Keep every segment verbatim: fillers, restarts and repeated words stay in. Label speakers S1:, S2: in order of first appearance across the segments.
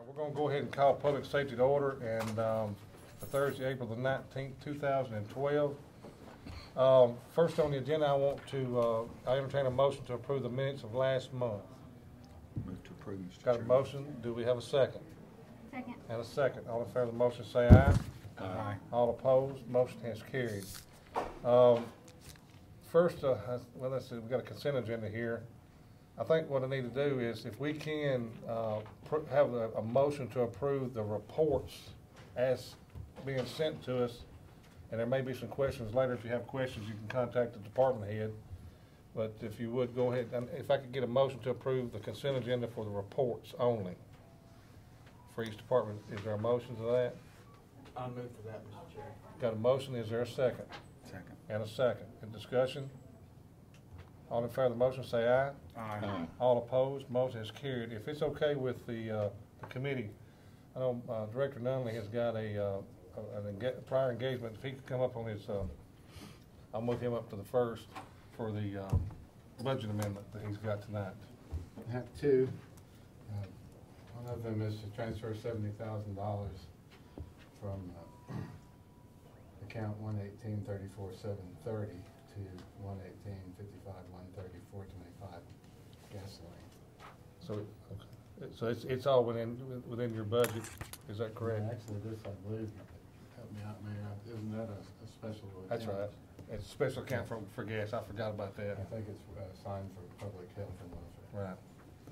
S1: We're gonna go ahead and call public safety to order, and, um, for Thursday, April the nineteenth, two thousand and twelve. Um, first on the agenda, I want to, uh, I entertain a motion to approve the minutes of last month.
S2: Move to approve, Mister
S1: Got a
S2: Chairman.
S1: motion, do we have a second?
S3: Second.
S1: And a second, all in favor of the motion say aye.
S2: Aye.
S1: All opposed, motion has carried. Um, first, uh, well, let's see, we've got a consent agenda here. I think what I need to do is, if we can, uh, pr- have a, a motion to approve the reports as being sent to us, and there may be some questions later. If you have questions, you can contact the department head. But if you would, go ahead, and if I could get a motion to approve the consent agenda for the reports only for each department, is there a motion to that?
S4: I'll move to that, Mister Chair.
S1: Got a motion, is there a second?
S2: Second.
S1: And a second. In discussion? All in favor of the motion say aye.
S2: Aye.
S1: All opposed, motion is carried. If it's okay with the, uh, the committee, I know, uh, Director Nunley has got a, uh, an enga- prior engagement. If he could come up on his, um, I'll move him up to the first for the, um, budget amendment that he's got tonight.
S4: I have two. Uh, One of them is to transfer seventy thousand dollars from uh, account one eighteen thirty-four seven thirty to one eighteen fifty-five one thirty-four twenty-five gasoline.
S1: So, okay. So it's, it's all within, within your budget, is that correct?
S4: And actually, this, I believe, help me out, Mayor, isn't that a, a special account?
S1: That's right. It's a special account for, for gas. I forgot about that.
S4: I think it's uh, signed for public health and welfare.
S1: Right.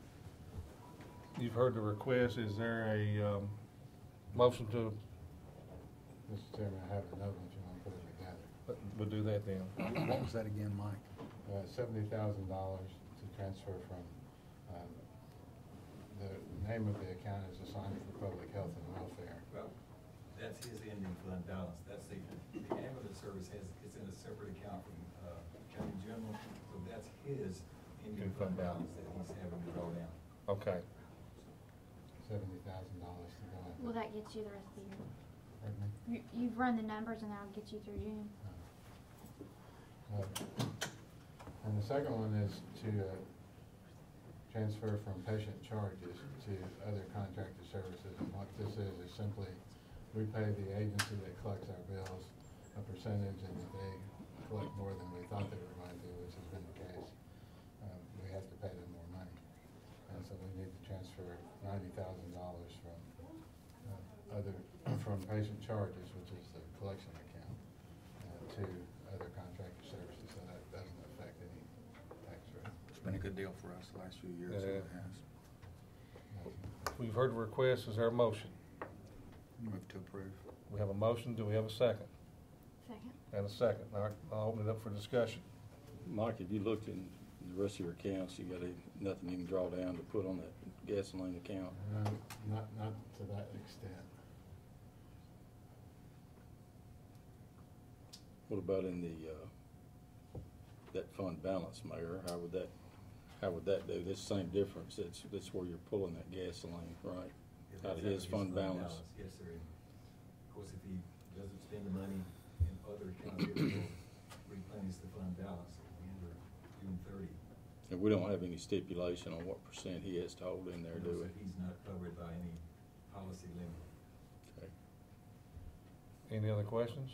S1: You've heard the request. Is there a, um, motion to,
S4: Mister Chairman, I have a note if you want to put it together.
S1: we'll do that then.
S2: What was that again, Mike?
S4: Uh, seventy thousand dollars to transfer from, um, the name of the account is assigned for public health and welfare.
S5: Well, that's his ending fund balance. That's the, the ambulance service has, it's in a separate account from, uh, county general, so that's his ending fund balance that he's having to draw down.
S1: Okay.
S4: Seventy thousand dollars to go in.
S3: Well, that gets you the rest of the year.
S4: Pardon me?
S3: You, you've run the numbers and that'll get you through June.
S4: Uh, And the second one is to, uh, transfer from patient charges to other contracted services. And what this is, is simply, we pay the agency that collects our bills a percentage, and if they collect more than we thought they were going to, which has been the case, um, we have to pay them more money. And so we need to transfer ninety thousand dollars from, uh, other, from patient charges, which is the collection account, uh, to other contracted services, so that doesn't affect any tax rate.
S2: It's been a good deal for us the last few years, so
S1: Yeah.
S2: it has.
S1: We've heard the request. Is there a motion?
S2: Move to approve.
S1: We have a motion. Do we have a second?
S3: Second.
S1: And a second. All right, I'll open it up for discussion.
S6: Mike, if you looked in the rest of your accounts, you got a, nothing you can draw down to put on that gasoline account.
S4: No, not, not to that extent.
S6: What about in the, uh, that fund balance, Mayor? How would that, how would that do? This same difference, that's, that's where you're pulling that gasoline, right?
S5: If
S6: Out of
S5: that's
S6: his fund balance.
S5: Yes, sir. And of course, if he doesn't spend the money in other accounts, it will replenish the fund balance at the end of June thirtieth.
S6: And we don't have any stipulation on what percent he has to hold in there, do we?
S5: He's not covered by any policy limit.
S6: Okay.
S1: Any other questions?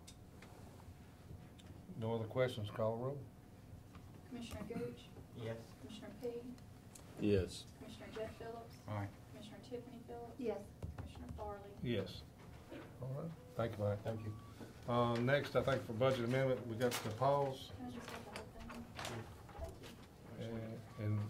S1: No other questions, call the roll.
S7: Commissioner Gooch?
S4: Yes.
S7: Commissioner Pete?
S6: Yes.
S7: Commissioner Jeff Phillips?
S2: Aye.
S7: Commissioner Tiffany Phillips?
S3: Yes.
S7: Commissioner Farley?
S1: Yes. All right, thank you, Mike.
S4: Thank you.
S1: Uh, next, I think for budget amendment, we got the pause,
S7: Can I just have the whole thing?
S1: and, and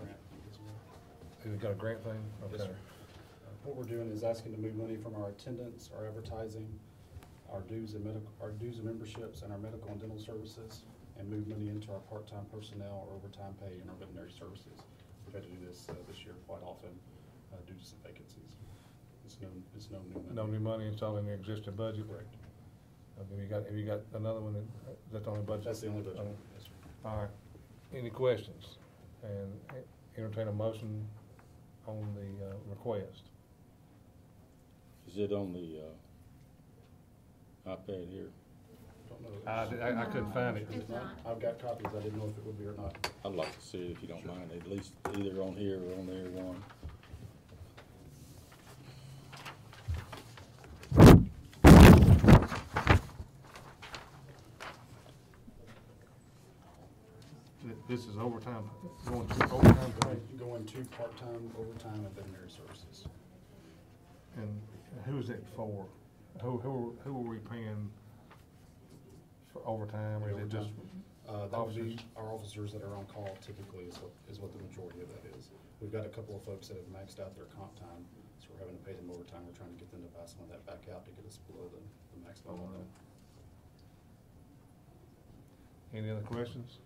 S1: we got a grant thing?
S8: Yes,
S1: Okay.
S8: sir. Uh, What we're doing is asking to move money from our attendance, our advertising, our dues and medical, our dues and memberships, and our medical and dental services, and move money into our part-time personnel or overtime pay and our veterinary services. We've had to do this uh, this year quite often uh, due to some vacancies. It's no, it's no new money.
S1: No new money, it's all in the existing budget?
S8: Correct.
S1: Uh, Have you got, have you got another one that, that's on the budget?
S8: That's the only budget.
S1: Okay.
S8: Yes, sir.
S1: All right, any questions? And entertain a motion on the, uh, request.
S6: Is it on the, uh, iPad here?
S8: Don't know.
S1: I, I, I couldn't find it.
S3: It's not.
S8: I've got copies. I didn't know if it would be or not.
S6: I'd like to see it if you don't mind, at least either on here or on there one.
S1: this is overtime, going to overtime pay.
S8: Going to part-time, overtime, and veterinary services.
S1: And who is it for? Who, who, who are we paying for overtime, or is it just?
S8: Uh, that would be
S1: officers?
S8: our officers that are on call typically is what, is what the majority of that is. We've got a couple of folks that have maxed out their comp time, so we're having to pay them overtime. We're trying to get them to buy some of that back out to get us below the, the maximum
S1: Oh,
S8: limit.
S1: Any other questions?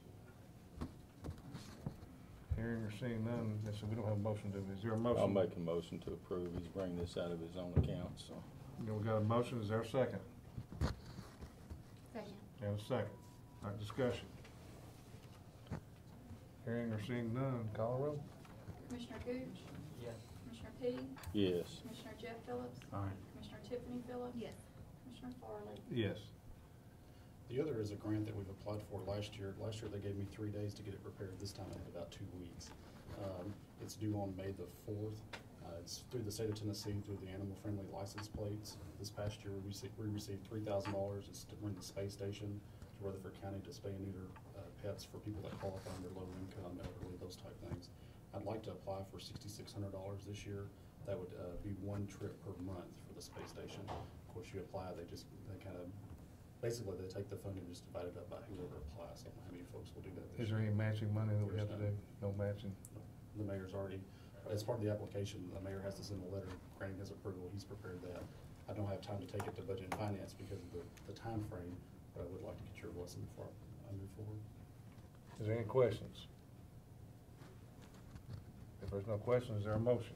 S1: Hearing or seeing none, so we don't have a motion, do we? Is there a motion?
S6: I'll make a motion to approve. He's bringing this out of his own account, so.
S1: Then we got a motion, is there a second?
S3: Second.
S1: And a second. All right, discussion. Hearing or seeing none, call the roll.
S7: Commissioner Gooch?
S5: Yes.
S7: Commissioner Petey?
S6: Yes.
S7: Commissioner Jeff Phillips?
S2: Aye.
S7: Commissioner Tiffany Phillips?
S3: Yes.
S7: Commissioner Farley?
S1: Yes.
S8: The other is a grant that we've applied for last year. Last year, they gave me three days to get it prepared. This time, I had about two weeks. Um, it's due on May the fourth. Uh, it's through the state of Tennessee, through the animal-friendly license plates. This past year, we received, we received three thousand dollars. It's to bring the space station to Rutherford County to spay and neuter uh, pets for people that qualify under low income, elderly, those type things. I'd like to apply for sixty-six hundred dollars this year. That would uh, be one trip per month for the space station. Of course, you apply, they just, they kind of, basically, they take the funding and just divide it up by whoever applies. I don't know how many folks will do that this
S1: Is there
S8: year.
S1: any matching money that we have to do?
S8: There's
S1: No matching?
S8: The mayor's already, as part of the application, the mayor has to send a letter granting his approval. He's prepared that. I don't have time to take it to budget and finance because of the, the timeframe, but I would like to get your blessing before I move forward.
S1: Is there any questions? If there's no questions, is there a motion?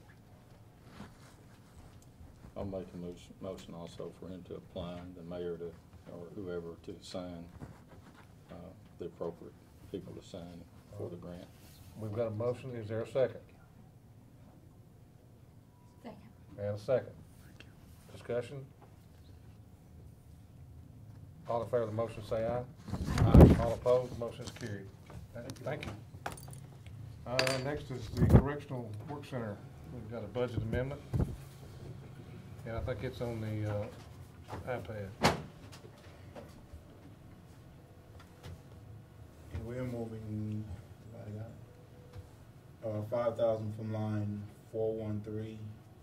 S6: I'll make a motion, motion also for him to apply, the mayor to, or whoever to sign, uh, the appropriate people to sign for the grant.
S1: We've got a motion, is there a second?
S3: Second.
S1: And a second. Discussion? All in favor of the motion, say aye. Aye. All opposed, motion is carried. Thank you. Uh, next is the Correctional Work Center. We've got a budget amendment. And I think it's on the, uh, iPad.
S9: And we're moving, anybody got it? Uh, five thousand from line four one three,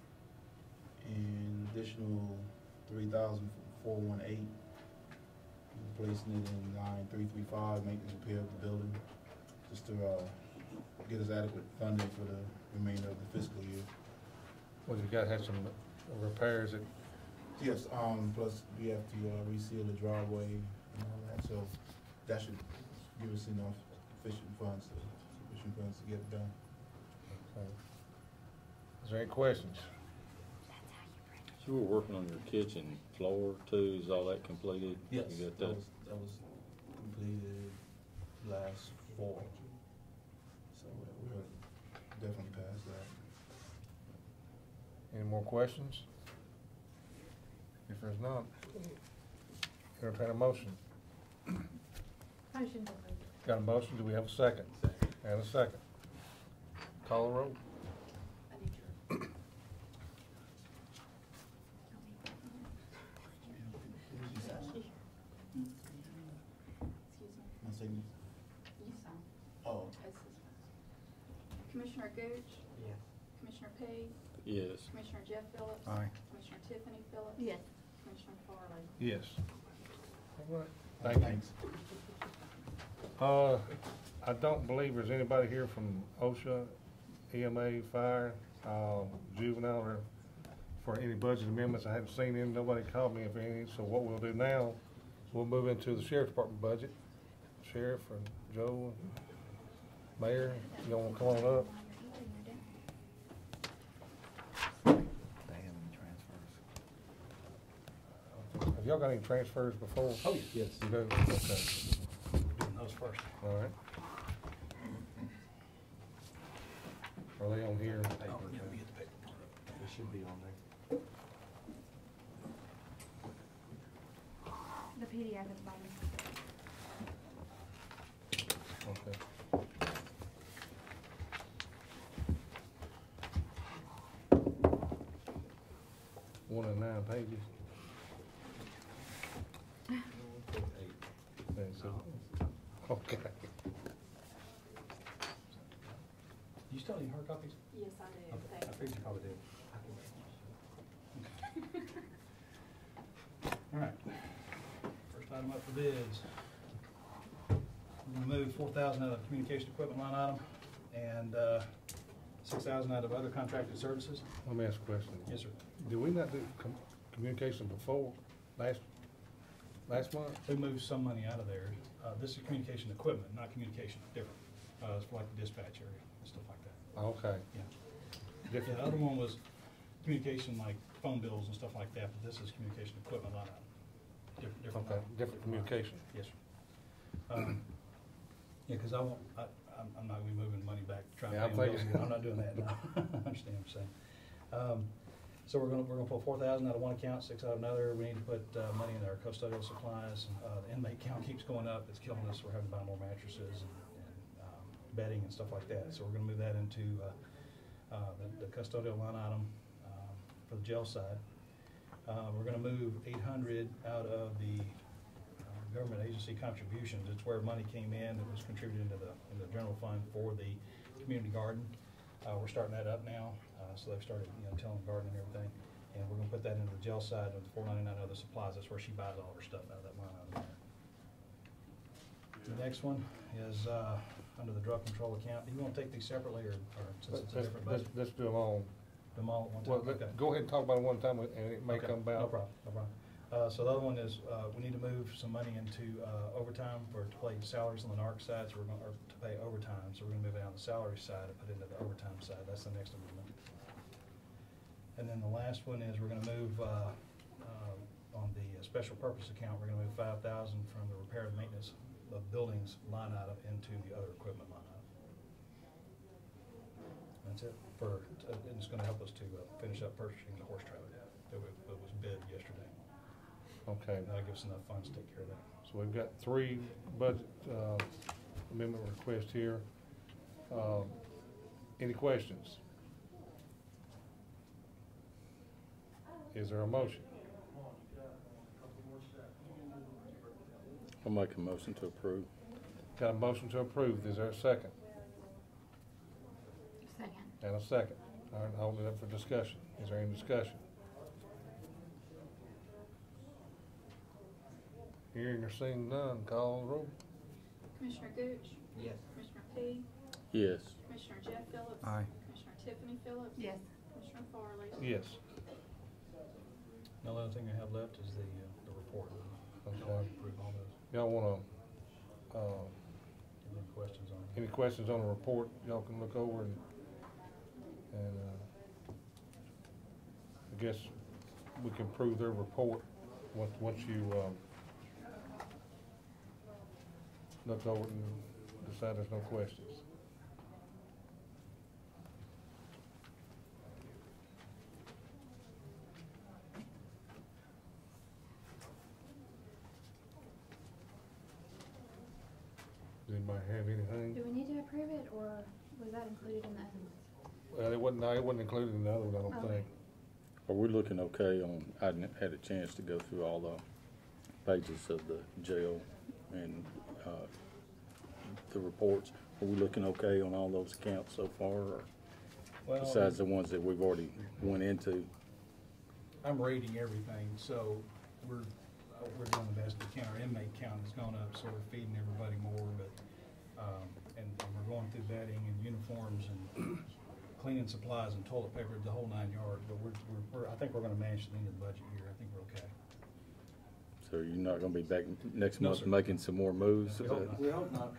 S9: and additional three thousand from four one eight. Placing it in line three three five, maintenance repair of the building, just to, uh, get us adequate funding for the remainder of the fiscal year.
S1: Well, you gotta have some repairs that,
S9: Yes, um, plus we have to, uh, reseal the driveway and all that, so that should give us enough sufficient funds, to- sufficient funds to get it done.
S1: uh, is there any questions?
S6: So we're working on your kitchen floor too, is all that completed?
S9: Yes,
S6: You got
S9: that
S6: that?
S9: was, that was completed last fall, so we're definitely past that.
S1: Any more questions? If there's not, entertain a motion.
S3: Motion to approve.
S1: Got a motion, do we have a second? And a second. Call the roll.
S7: I need your. Excuse me.
S9: My signature?
S7: You sign.
S9: Oh,
S7: This is- Commissioner Gooch?
S5: Yes.
S7: Commissioner Petey?
S6: Yes.
S7: Commissioner Jeff Phillips?
S2: Aye.
S7: Commissioner Tiffany Phillips?
S3: Yes.
S7: Commissioner Farley?
S1: Yes. All right. Thank you.
S9: thanks.
S1: Uh, I don't believe there's anybody here from OSHA, E M A, fire, um, juvenile, or for any budget amendments. I haven't seen any, nobody called me if any, so what we'll do now, we'll move into the sheriff's department budget. Sheriff and Joe, Mayor, you wanna come on up?
S2: They have any transfers?
S1: Have y'all got any transfers before?
S2: Oh, yes.
S1: You do? Okay.
S2: Doing those first.
S1: All right. Are they on here?
S2: Oh, yeah, we get the paper.
S5: It should be on there.
S3: The P D F at the bottom.
S1: Okay. One and nine pages. Okay, so- Okay.
S2: tell you hard copies?
S7: Yes, I do.
S2: Okay, I
S7: Thank you.
S2: figured you probably did. All right. First item up for bids. We're gonna move four thousand out of the communication equipment line item and, uh, six thousand out of other contracted services.
S1: Let me ask a question.
S2: Yes, sir.
S1: Did we not do com- communication before, last, last month?
S2: We moved some money out of there. Uh, this is communication equipment, not communication, different. Uh, it's for like the dispatch area and stuff like that.
S1: Okay.
S2: Yeah. Yeah,
S1: Different.
S2: the other one was communication like phone bills and stuff like that, but this is communication equipment line item. Different, different.
S1: Okay,
S2: line.
S1: different communication.
S2: Yes, sir. Um, yeah, cause I won't, I, I'm, I'm not gonna be moving money back, trying to
S1: Yeah,
S2: pay
S1: I'm
S2: them bills
S1: thinking-
S2: again. I'm not doing that, no. I understand what you're saying. Um, so we're gonna, we're gonna pull four thousand out of one account, six out of another. We need to put, uh, money in our custodial supplies. Uh, the inmate count keeps going up. It's killing us. We're having to buy more mattresses and, and, um, bedding and stuff like that. So we're gonna move that into, uh, uh, the, the custodial line item, um, for the jail side. Uh, we're gonna move eight hundred out of the, uh, government agency contributions. It's where money came in that was contributed into the, in the general fund for the community garden. Uh, we're starting that up now, uh, so they've started, you know, tilling the garden and everything. And we're gonna put that into the jail side of the four ninety-nine other supplies. That's where she buys all her stuff out of that line item there. The next one is, uh, under the drug control account. Do you wanna take these separately or, or since it's a
S1: Let's,
S2: different
S1: let's,
S2: budget?
S1: let's do them all.
S2: Them all at one
S1: Well,
S2: time?
S1: let-
S2: Okay.
S1: go ahead and talk about it one time and it may
S2: Okay,
S1: come about.
S2: No problem, no problem. Uh, so the other one is, uh, we need to move some money into, uh, overtime for, to pay salaries on the NARC side, so we're gonna, or to pay overtime, so we're gonna move it on the salary side and put it into the overtime side. That's the next amendment. And then the last one is we're gonna move, uh, uh, on the uh, special purpose account, we're gonna move five thousand from the repair and maintenance of buildings line item into the other equipment line item. That's it for, uh, and it's gonna help us to, uh, finish up purchasing the horse trailer that was, that was bid yesterday.
S1: Okay,
S2: That'll give us enough funds to take care of that.
S1: so we've got three budget, uh, amendment requests here. Um, any questions? Is there a motion?
S6: I'll make a motion to approve.
S1: Got a motion to approve. Is there a second?
S3: Second.
S1: And a second. All right, hold it up for discussion. Is there any discussion? Hearing or seeing none, call the roll.
S7: Commissioner Gooch?
S2: Yes.
S7: Commissioner P?
S6: Yes.
S7: Commissioner Jeff Phillips?
S2: Aye.
S7: Commissioner Tiffany Phillips?
S3: Yes.
S7: Commissioner Farley?
S1: Yes.
S2: The only other thing I have left is the, uh, the report.
S1: Okay.
S2: Y'all want to approve all those?
S1: Y'all wanna, uh,
S2: Any questions on it?
S1: any questions on the report, y'all can look over and, and, uh, I guess we can prove their report once, once you, um, look over it and decide there's no questions. Does anybody have anything?
S3: Do we need to approve it, or was that included in the other ones?
S1: Well, it wasn't, no, it wasn't included in the other one, I don't
S3: Okay.
S1: think.
S6: Are we looking okay on, I hadn't had a chance to go through all the pages of the jail and, uh, the reports. Are we looking okay on all those accounts so far, or
S2: Well,
S6: besides the ones that we've already went into?
S2: I'm rating everything, so we're, uh, we're doing the best we can. Our inmate count has gone up, so we're feeding everybody more, but, um, and, and we're going through bedding and uniforms and cleaning supplies and toilet paper, the whole nine yards, but we're, we're, we're, I think we're gonna manage the end of the budget year. I think we're okay.
S6: So you're not gonna be back next
S2: No,
S6: month
S2: sir.
S6: making some more moves?
S2: We
S6: Is
S2: hope
S6: that-
S2: not.
S5: We hope not.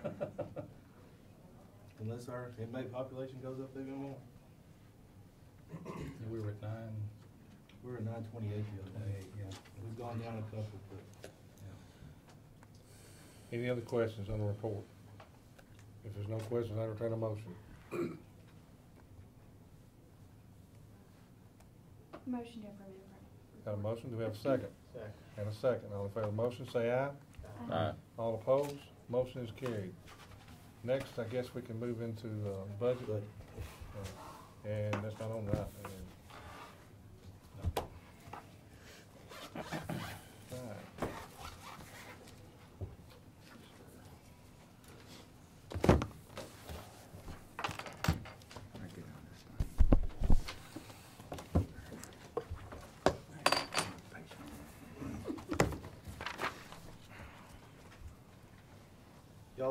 S5: Unless our inmate population goes up even more.
S2: Yeah, we were at nine,
S5: We were at nine twenty-eight the other day.
S2: twenty-eight, yeah.
S5: We've gone down a couple, but
S1: Any other questions on the report? If there's no questions, I entertain a motion.
S3: Motion to approve it.
S1: Got a motion, do we have a second?
S5: Second.
S1: And a second, all in favor of the motion, say aye.
S6: Aye.
S1: All opposed, motion is carried. Next, I guess we can move into, uh, budget.
S5: Budget.
S1: Uh, And that's not on that. and- Right.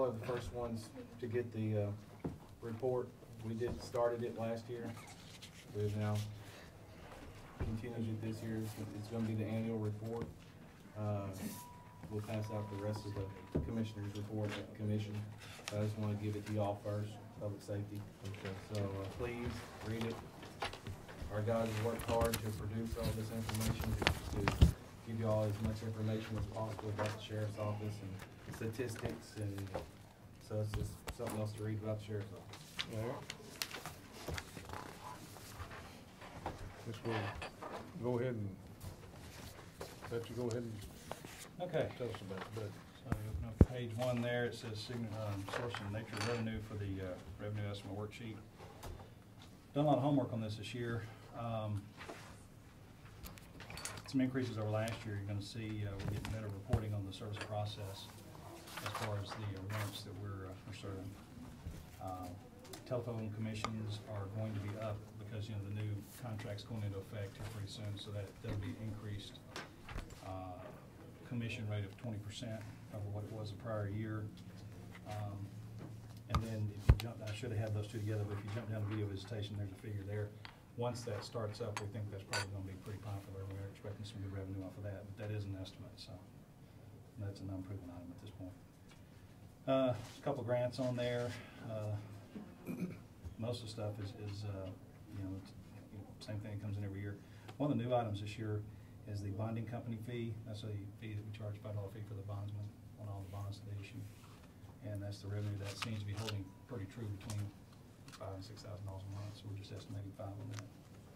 S10: y'all are the first ones to get the, uh, report. We did, started it last year. We've now continued it this year. It's, it's gonna be the annual report. Uh, we'll pass out the rest of the commissioners' report at the commission. I just wanna give it to y'all first, public safety.
S1: Okay.
S10: So, uh, please, read it. Our guys have worked hard to produce all this information, to, to give you all as much information as possible about the sheriff's office and statistics, and so it's just something else to read about the sheriff's office.
S1: All right. This will go ahead and, let you go ahead and
S2: Okay.
S1: tell us about it.
S2: So you open up page one there, it says sign, um, source and nature of revenue for the, uh, revenue estimate worksheet. Done a lot of homework on this this year. Um, some increases over last year. You're gonna see, uh, we're getting better reporting on the service process as far as the uh, rents that we're, uh, we're serving. Uh, telephone commissions are going to be up because, you know, the new contract's going into effect here pretty soon, so that, there'll be increased, uh, commission rate of twenty percent over what it was the prior year. Um, and then if you jump, I should have had those two together, but if you jump down to video visitation, there's a figure there. Once that starts up, we think that's probably gonna be pretty popular. We're expecting some good revenue off of that, but that is an estimate, so that's an unproven item at this point. Uh, a couple grants on there. Uh, most of the stuff is, is uh, you know, it's, you know, same thing that comes in every year. One of the new items this year is the bonding company fee. That's a fee that we charge, five dollar fee for the bondsman on all the bonds that they issue. And that's the revenue that seems to be holding pretty true between five and six thousand dollars a month, so we're just estimating five on that.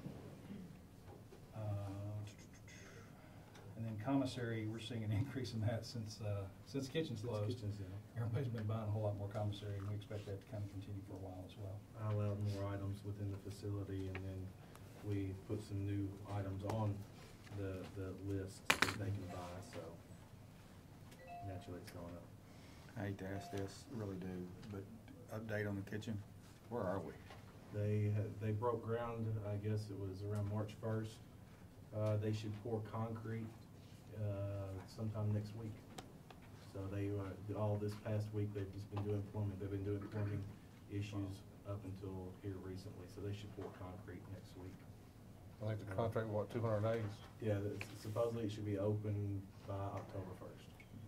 S2: Uh, and then commissary, we're seeing an increase in that since uh, since kitchen's
S10: Since
S2: closed.
S10: kitchen's, yeah.
S2: Everybody's been buying a whole lot more commissary, and we expect that to kind of continue for a while as well.
S10: I allowed more items within the facility, and then we put some new items on the, the list that they can buy, so naturally it's going up.
S11: I hate to ask this, really do, but update on the kitchen, where are we?
S10: They, had- they broke ground, I guess it was around March first. Uh, they should pour concrete, uh, sometime next week. So they, uh, all this past week, they've just been doing plumbing, they've been doing plumbing issues up until here recently, so they should pour concrete next week.
S1: I think the contract, what, two hundred days?
S10: Yeah, it's- supposedly it should be open by October first.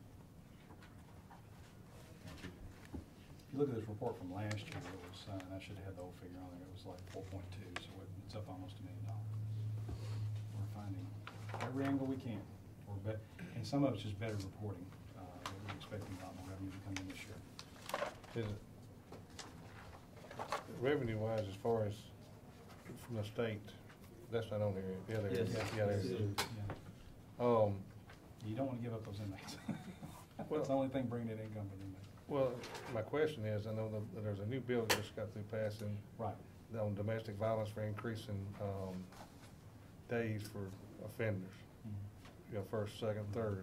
S2: If you look at this report from last year, it was, uh, and I should have had the old figure on there, it was like four point two, so it- it's up almost a million dollars. We're finding every angle we can, we're bet, and some of it's just better reporting. Uh, we're expecting a lot more revenue to come in this year.
S1: Is it, revenue wise, as far as from the state, that's not on here. Yeah, there is.
S10: Yes.
S1: Yeah, there
S10: Yes,
S1: is.
S10: it is.
S2: Yeah.
S1: Um,
S2: You don't wanna give up those inmates.
S1: Well-
S2: That's the only thing bringing in income for the inmates.
S1: well, my question is, I know that there's a new bill that just got through passing
S2: Right.
S1: on domestic violence for increasing, um, days for offenders.
S2: Mhm.
S1: You know, first, second, third.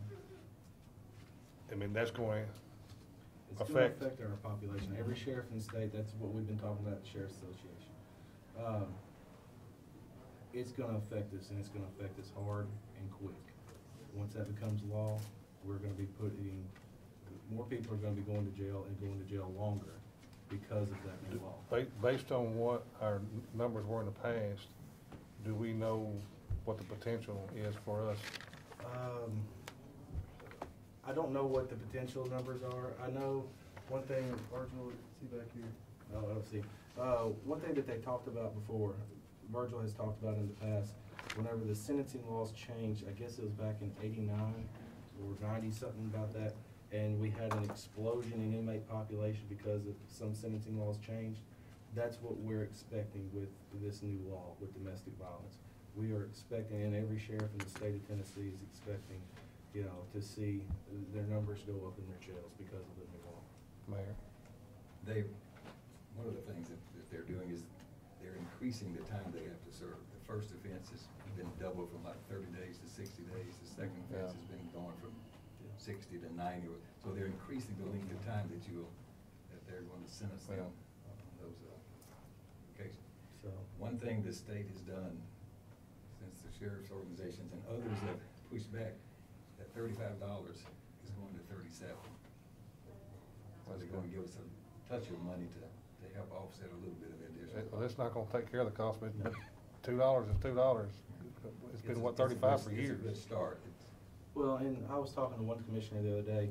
S1: I mean, that's going,
S10: It's gonna
S1: Affect-
S10: affect our population. Every sheriff in the state, that's what we've been talking about at the Sheriff's Association. Um, it's gonna affect us, and it's gonna affect us hard and quick. Once that becomes law, we're gonna be putting, more people are gonna be going to jail and going to jail longer because of that new law.
S1: ba- based on what our n- numbers were in the past, do we know what the potential is for us?
S10: Um, I don't know what the potential numbers are. I know one thing, Virgil, see back here? No, I don't see. Uh, one thing that they talked about before, Virgil has talked about in the past, whenever the sentencing laws changed, I guess it was back in eighty-nine or ninety, something about that, and we had an explosion in inmate population because of some sentencing laws changed. That's what we're expecting with this new law, with domestic violence. We are expecting, and every sheriff in the state of Tennessee is expecting, you know, to see their numbers go up in their jails because of the new law.
S1: Mayor?
S5: They, one of the things that, that they're doing is they're increasing the time they have to serve. The first offense has been doubled from like thirty days to sixty days. The second offense
S1: Yeah.
S5: has been going from sixty to ninety. So they're increasing the length of time that you, that they're going to sentence them
S1: Yeah.
S5: on those uh, cases.
S10: So,
S5: One thing the state has done since the sheriff's organizations and others have pushed back, that thirty-five dollars is going to thirty-seven. Well, they're gonna give us a touch of money to, to help offset a little bit of that additional.
S1: Well, it's not gonna take care of the cost, but but two dollars is two dollars. It's been, what, thirty-five for years?
S5: It's a good start. It's-
S10: Well, and I was talking to one commissioner the other day.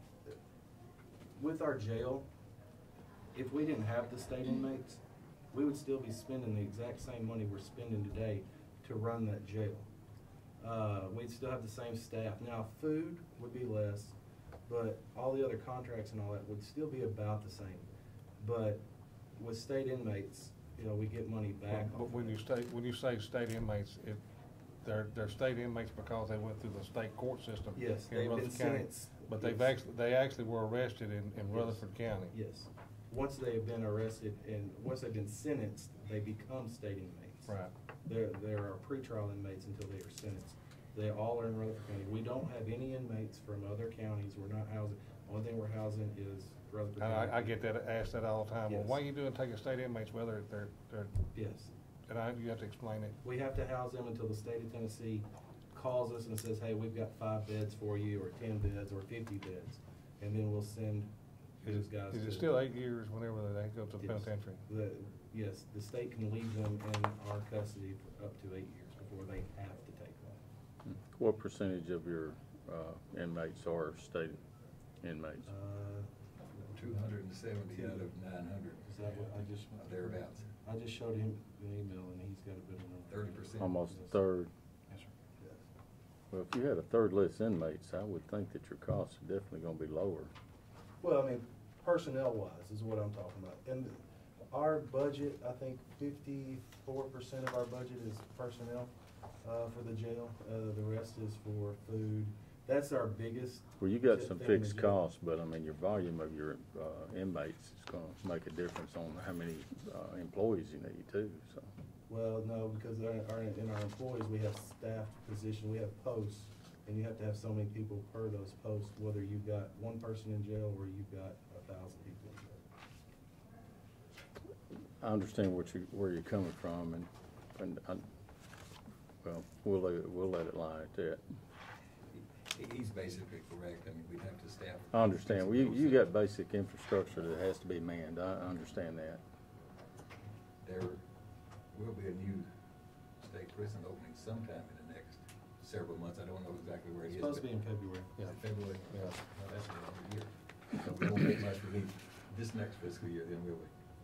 S10: With our jail, if we didn't have the state inmates, we would still be spending the exact same money we're spending today to run that jail. Uh, we'd still have the same staff. Now, food would be less, but all the other contracts and all that would still be about the same. But with state inmates, you know, we get money back.
S1: But
S10: off
S1: when
S10: of
S1: you
S10: that.
S1: state, when you say state inmates, it, they're, they're state inmates because they went through the state court system.
S10: Yes,
S1: in
S10: they've been
S1: Rutherford County.
S10: sentenced.
S1: But they've
S10: Yes.
S1: actually, they actually were arrested in, in
S10: Yes.
S1: Rutherford County.
S10: Yes. Once they have been arrested and once they've been sentenced, they become state inmates.
S1: Right.
S10: There, there are pretrial inmates until they are sentenced. They all are in Rutherford County. We don't have any inmates from other counties. We're not housing, only thing we're housing is Rutherford
S1: And
S10: County.
S1: I, I get that, asked that all the time. Well,
S10: Yes.
S1: why are you doing taking state inmates, whether they're, they're,
S10: Yes.
S1: and I, you have to explain it.
S10: We have to house them until the state of Tennessee calls us and says, hey, we've got five beds for you, or ten beds, or fifty beds. And then we'll send
S1: Is
S10: those
S1: it,
S10: guys to.
S1: is it still eight years whenever they go to the
S10: Yes.
S1: penitentiary?
S10: The, yes, the state can leave them in our custody for up to eight years before they have to take them.
S6: What percentage of your uh, inmates are state inmates?
S10: Uh,
S5: Two hundred and seventy out of nine hundred.
S10: Is that what I just?
S5: Thereabouts.
S10: I just showed him an email and he's got a better number.
S5: Thirty percent.
S6: Almost a third.
S2: Yes, sir.
S10: Yes.
S6: Well, if you had a third less inmates, I would think that your costs are definitely gonna be lower.
S10: Well, I mean, personnel wise is what I'm talking about. And our budget, I think fifty-four percent of our budget is personnel, uh, for the jail. Uh, the rest is for food. That's our biggest.
S6: Well, you got
S10: thing
S6: some
S10: in the
S6: fixed
S10: jail.
S6: costs, but I mean, your volume of your uh, inmates is gonna make a difference on how many uh, employees you need too, so.
S10: Well, no, because our, our, in our employees, we have staffed positions, we have posts, and you have to have so many people per those posts, whether you've got one person in jail or you've got a thousand people in jail.
S6: I understand what you, where you're coming from, and, and, I, well, we'll let, it- we'll let it lie at that.
S5: He, he's basically correct. I mean, we'd have to staff.
S6: I understand, well, you, you got basic infrastructure that has to be manned, I understand that.
S5: There will be a new state prison opening sometime in the next several months. I don't know exactly where it
S10: It's
S5: is.
S10: supposed to
S5: but-
S10: be in February.
S5: Is it February? Yeah. Well, that's the end of the year. So we won't get much relief this next fiscal year, then will we?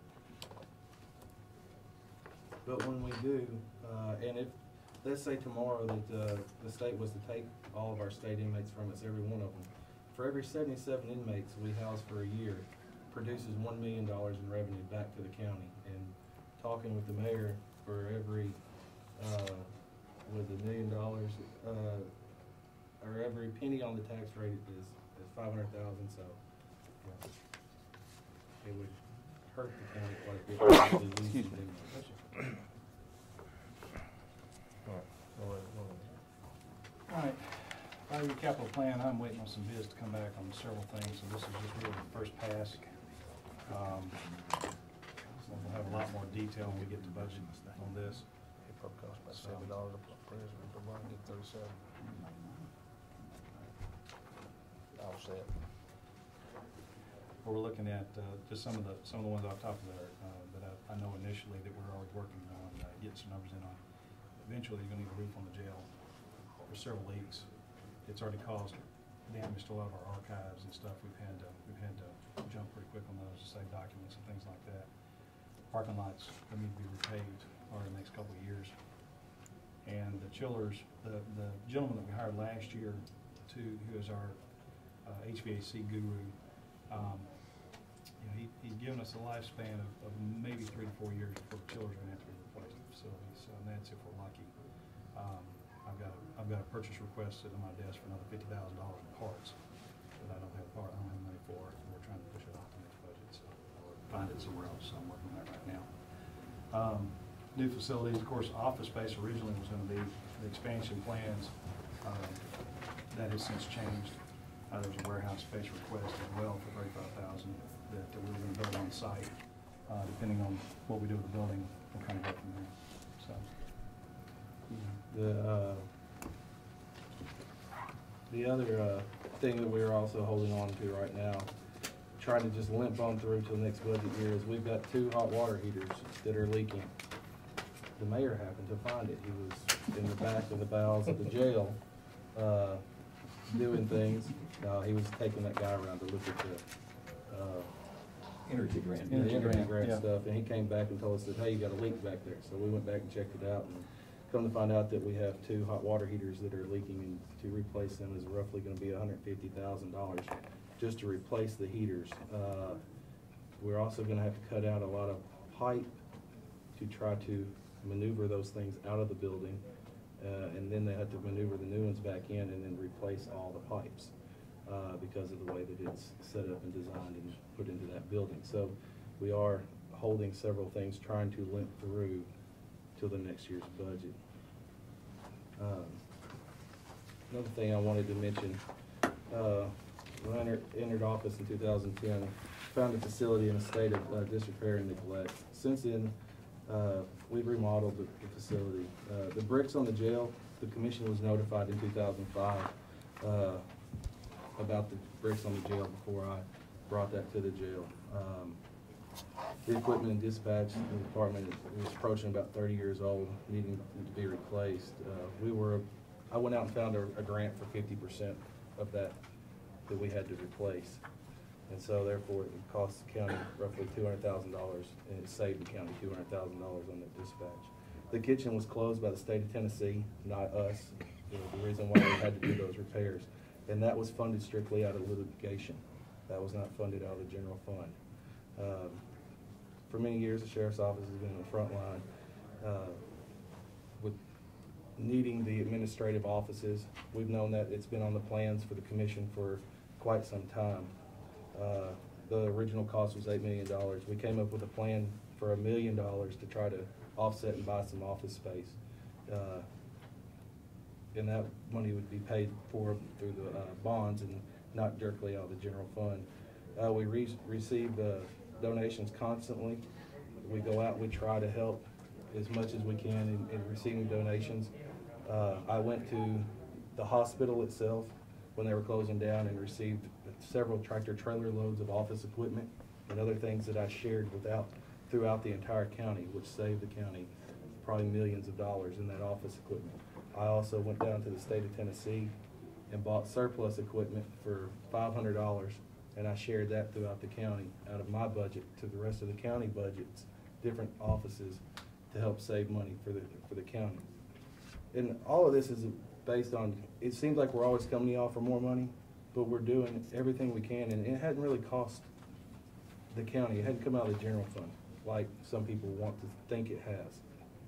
S10: But when we do, uh, and if, let's say tomorrow that, uh, the state was to take all of our state inmates from us, every one of them, for every seventy-seven inmates we house for a year, produces one million dollars in revenue back to the county. And talking with the mayor, for every, uh, with a million dollars, uh, or every penny on the tax rate is, is five hundred thousand, so, yeah. It would hurt the county quite a bit. to lose these
S6: Excuse me.
S10: inmates.
S1: All right. Go ahead, go ahead.
S2: All right, five-year capital plan, I'm waiting on some bids to come back on several things, so this is just really the first pass. Um, so We'll have a lot more detail when we get to budget on this.
S1: It probably costs about seventy dollars a president, but I can get thirty-seven. Offset.
S2: We're looking at, uh, just some of the, some of the ones off the top of there, uh, that I, I know initially that we're already working on, uh, getting some numbers in on. Eventually, you're gonna need a roof on the jail for several leaks. It's already caused damage to a lot of our archives and stuff. We've had to, we've had to jump pretty quick on those to save documents and things like that. Parking lots that need to be repaved over the next couple of years. And the chillers, the, the gentleman that we hired last year to, who is our uh, H V A C guru, um, you know, he, he's given us a lifespan of, of maybe three to four years before the chillers are gonna have to be replaced in the facility, so and that's if we're lucky. Um, I've got, a- I've got a purchase request sitting on my desk for another fifty thousand dollars in parts that I don't have part, I don't have money for, and we're trying to push it off the next budget, so I'll find it somewhere else, so I'm working on that right now. Um, new facilities, of course, office space originally was gonna be the expansion plans, um, that has since changed. Uh, there's a warehouse space request as well for thirty-five thousand that, that we're gonna build on site. Uh, depending on what we do with the building, we'll kind of go from there, so.
S10: The, uh, the other, uh, thing that we're also holding on to right now, trying to just limp on through till next budget year is we've got two hot water heaters that are leaking. The mayor happened to find it. He was in the back of the bowels of the jail, uh, doing things. Uh, he was taking that guy around to look at the, uh,
S5: Energy grant.
S10: the energy grant
S2: yeah.
S10: stuff, and he came back and told us that, hey, you got a leak back there. So we went back and checked it out, and come to find out that we have two hot water heaters that are leaking, and to replace them is roughly gonna be hundred fifty thousand dollars just to replace the heaters. Uh, we're also gonna have to cut out a lot of pipe to try to maneuver those things out of the building, uh, and then they have to maneuver the new ones back in and then replace all the pipes. Uh, because of the way that it's set up and designed and put into that building. So we are holding several things, trying to limp through till the next year's budget. Um, Another thing I wanted to mention, uh, when I entered, entered office in two thousand ten, found a facility in a state of uh, disrepair and neglect. Since then, uh, we've remodeled the, the facility. Uh, the bricks on the jail, the commission was notified in two thousand five uh, about the bricks on the jail before I brought that to the jail. Um, the equipment and dispatch in the department was approaching about thirty years old, needing to be replaced. Uh, we were, I went out and found a, a grant for fifty percent of that that we had to replace. And so therefore it cost the county roughly two hundred thousand dollars, and it saved the county two hundred thousand dollars on that dispatch. The kitchen was closed by the state of Tennessee, not us. You know, the reason why we had to do those repairs. And that was funded strictly out of litigation. That was not funded out of the general fund. Um, for many years, the sheriff's office has been in the front line uh, with needing the administrative offices. We've known that it's been on the plans for the commission for quite some time. Uh, the original cost was eight million dollars. We came up with a plan for a million dollars to try to offset and buy some office space. Uh, and that money would be paid for through the uh, bonds and not directly out of the general fund. Uh, we re receive uh, donations constantly. We go out, we try to help as much as we can in, in receiving donations. Uh, I went to the hospital itself when they were closing down and received several tractor trailer loads of office equipment and other things that I shared without throughout the entire county, which saved the county probably millions of dollars in that office equipment. I also went down to the state of Tennessee and bought surplus equipment for five hundred dollars, and I shared that throughout the county out of my budget to the rest of the county budgets, different offices, to help save money for the, for the county. And all of this is based on, it seems like we're always coming to y'all for more money, but we're doing everything we can, and it hadn't really cost the county. It hadn't come out of the general fund like some people want to think it has.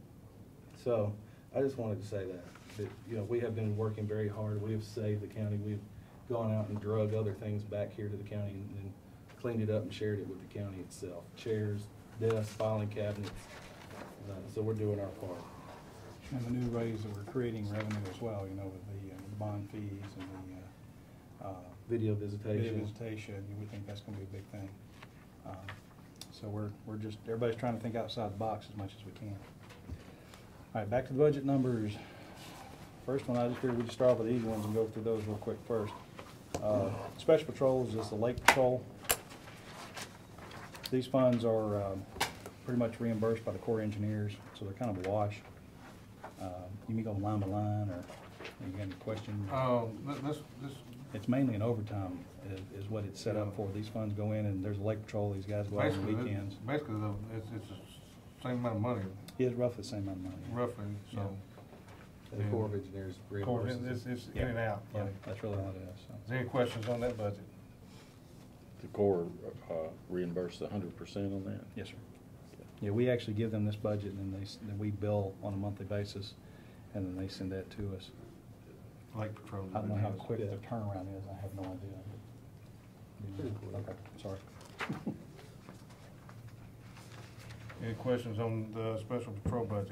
S10: So I just wanted to say that, that you know, we have been working very hard. We have saved the county. We've gone out and drug other things back here to the county and, and cleaned it up and shared it with the county itself. Chairs, desks, filing cabinets. Uh, so we're doing our part.
S2: And the new ways that we're creating revenue as well, you know, with the, uh, the bond fees and the uh, uh,
S10: Video visitation.
S2: video visitation, we think that's going to be a big thing. Um, so we're we're just everybody's trying to think outside the box as much as we can. All right, back to the budget numbers. First one, I just figured we'd just start off with the easy ones and go through those real quick first. Uh, special patrols is the lake patrol. These funds are um, pretty much reimbursed by the Corps of Engineers, so they're kind of a wash. Um, you may go line by line, or you got any questions?
S1: Um, th- this, this,
S2: It's mainly an overtime is, is what it's set up for. These funds go in, and there's a lake patrol. These guys go out on the
S1: basically,
S2: weekends.
S1: it- basically, the- it's, it's the same amount of money,
S2: It's roughly the same amount of money.
S1: roughly, so.
S10: And the Corps of Engineers
S1: Corps,
S10: reimburses.
S1: it's, it's
S2: Yeah.
S1: in and out.
S2: Yeah,
S1: money.
S2: that's really all it is. So.
S1: Is there any questions on that budget?
S6: The Corps uh, reimbursed a hundred percent on that?
S2: Yes, sir. Yeah, we actually give them this budget, and then they s- then we bill on a monthly basis, and then they send that to us.
S1: Lake Patrol.
S2: I don't know how quick
S10: Yeah.
S2: their turnaround is. I have no idea.
S10: Pretty quick.
S2: Okay, sorry.
S1: Any questions on the special patrol budget?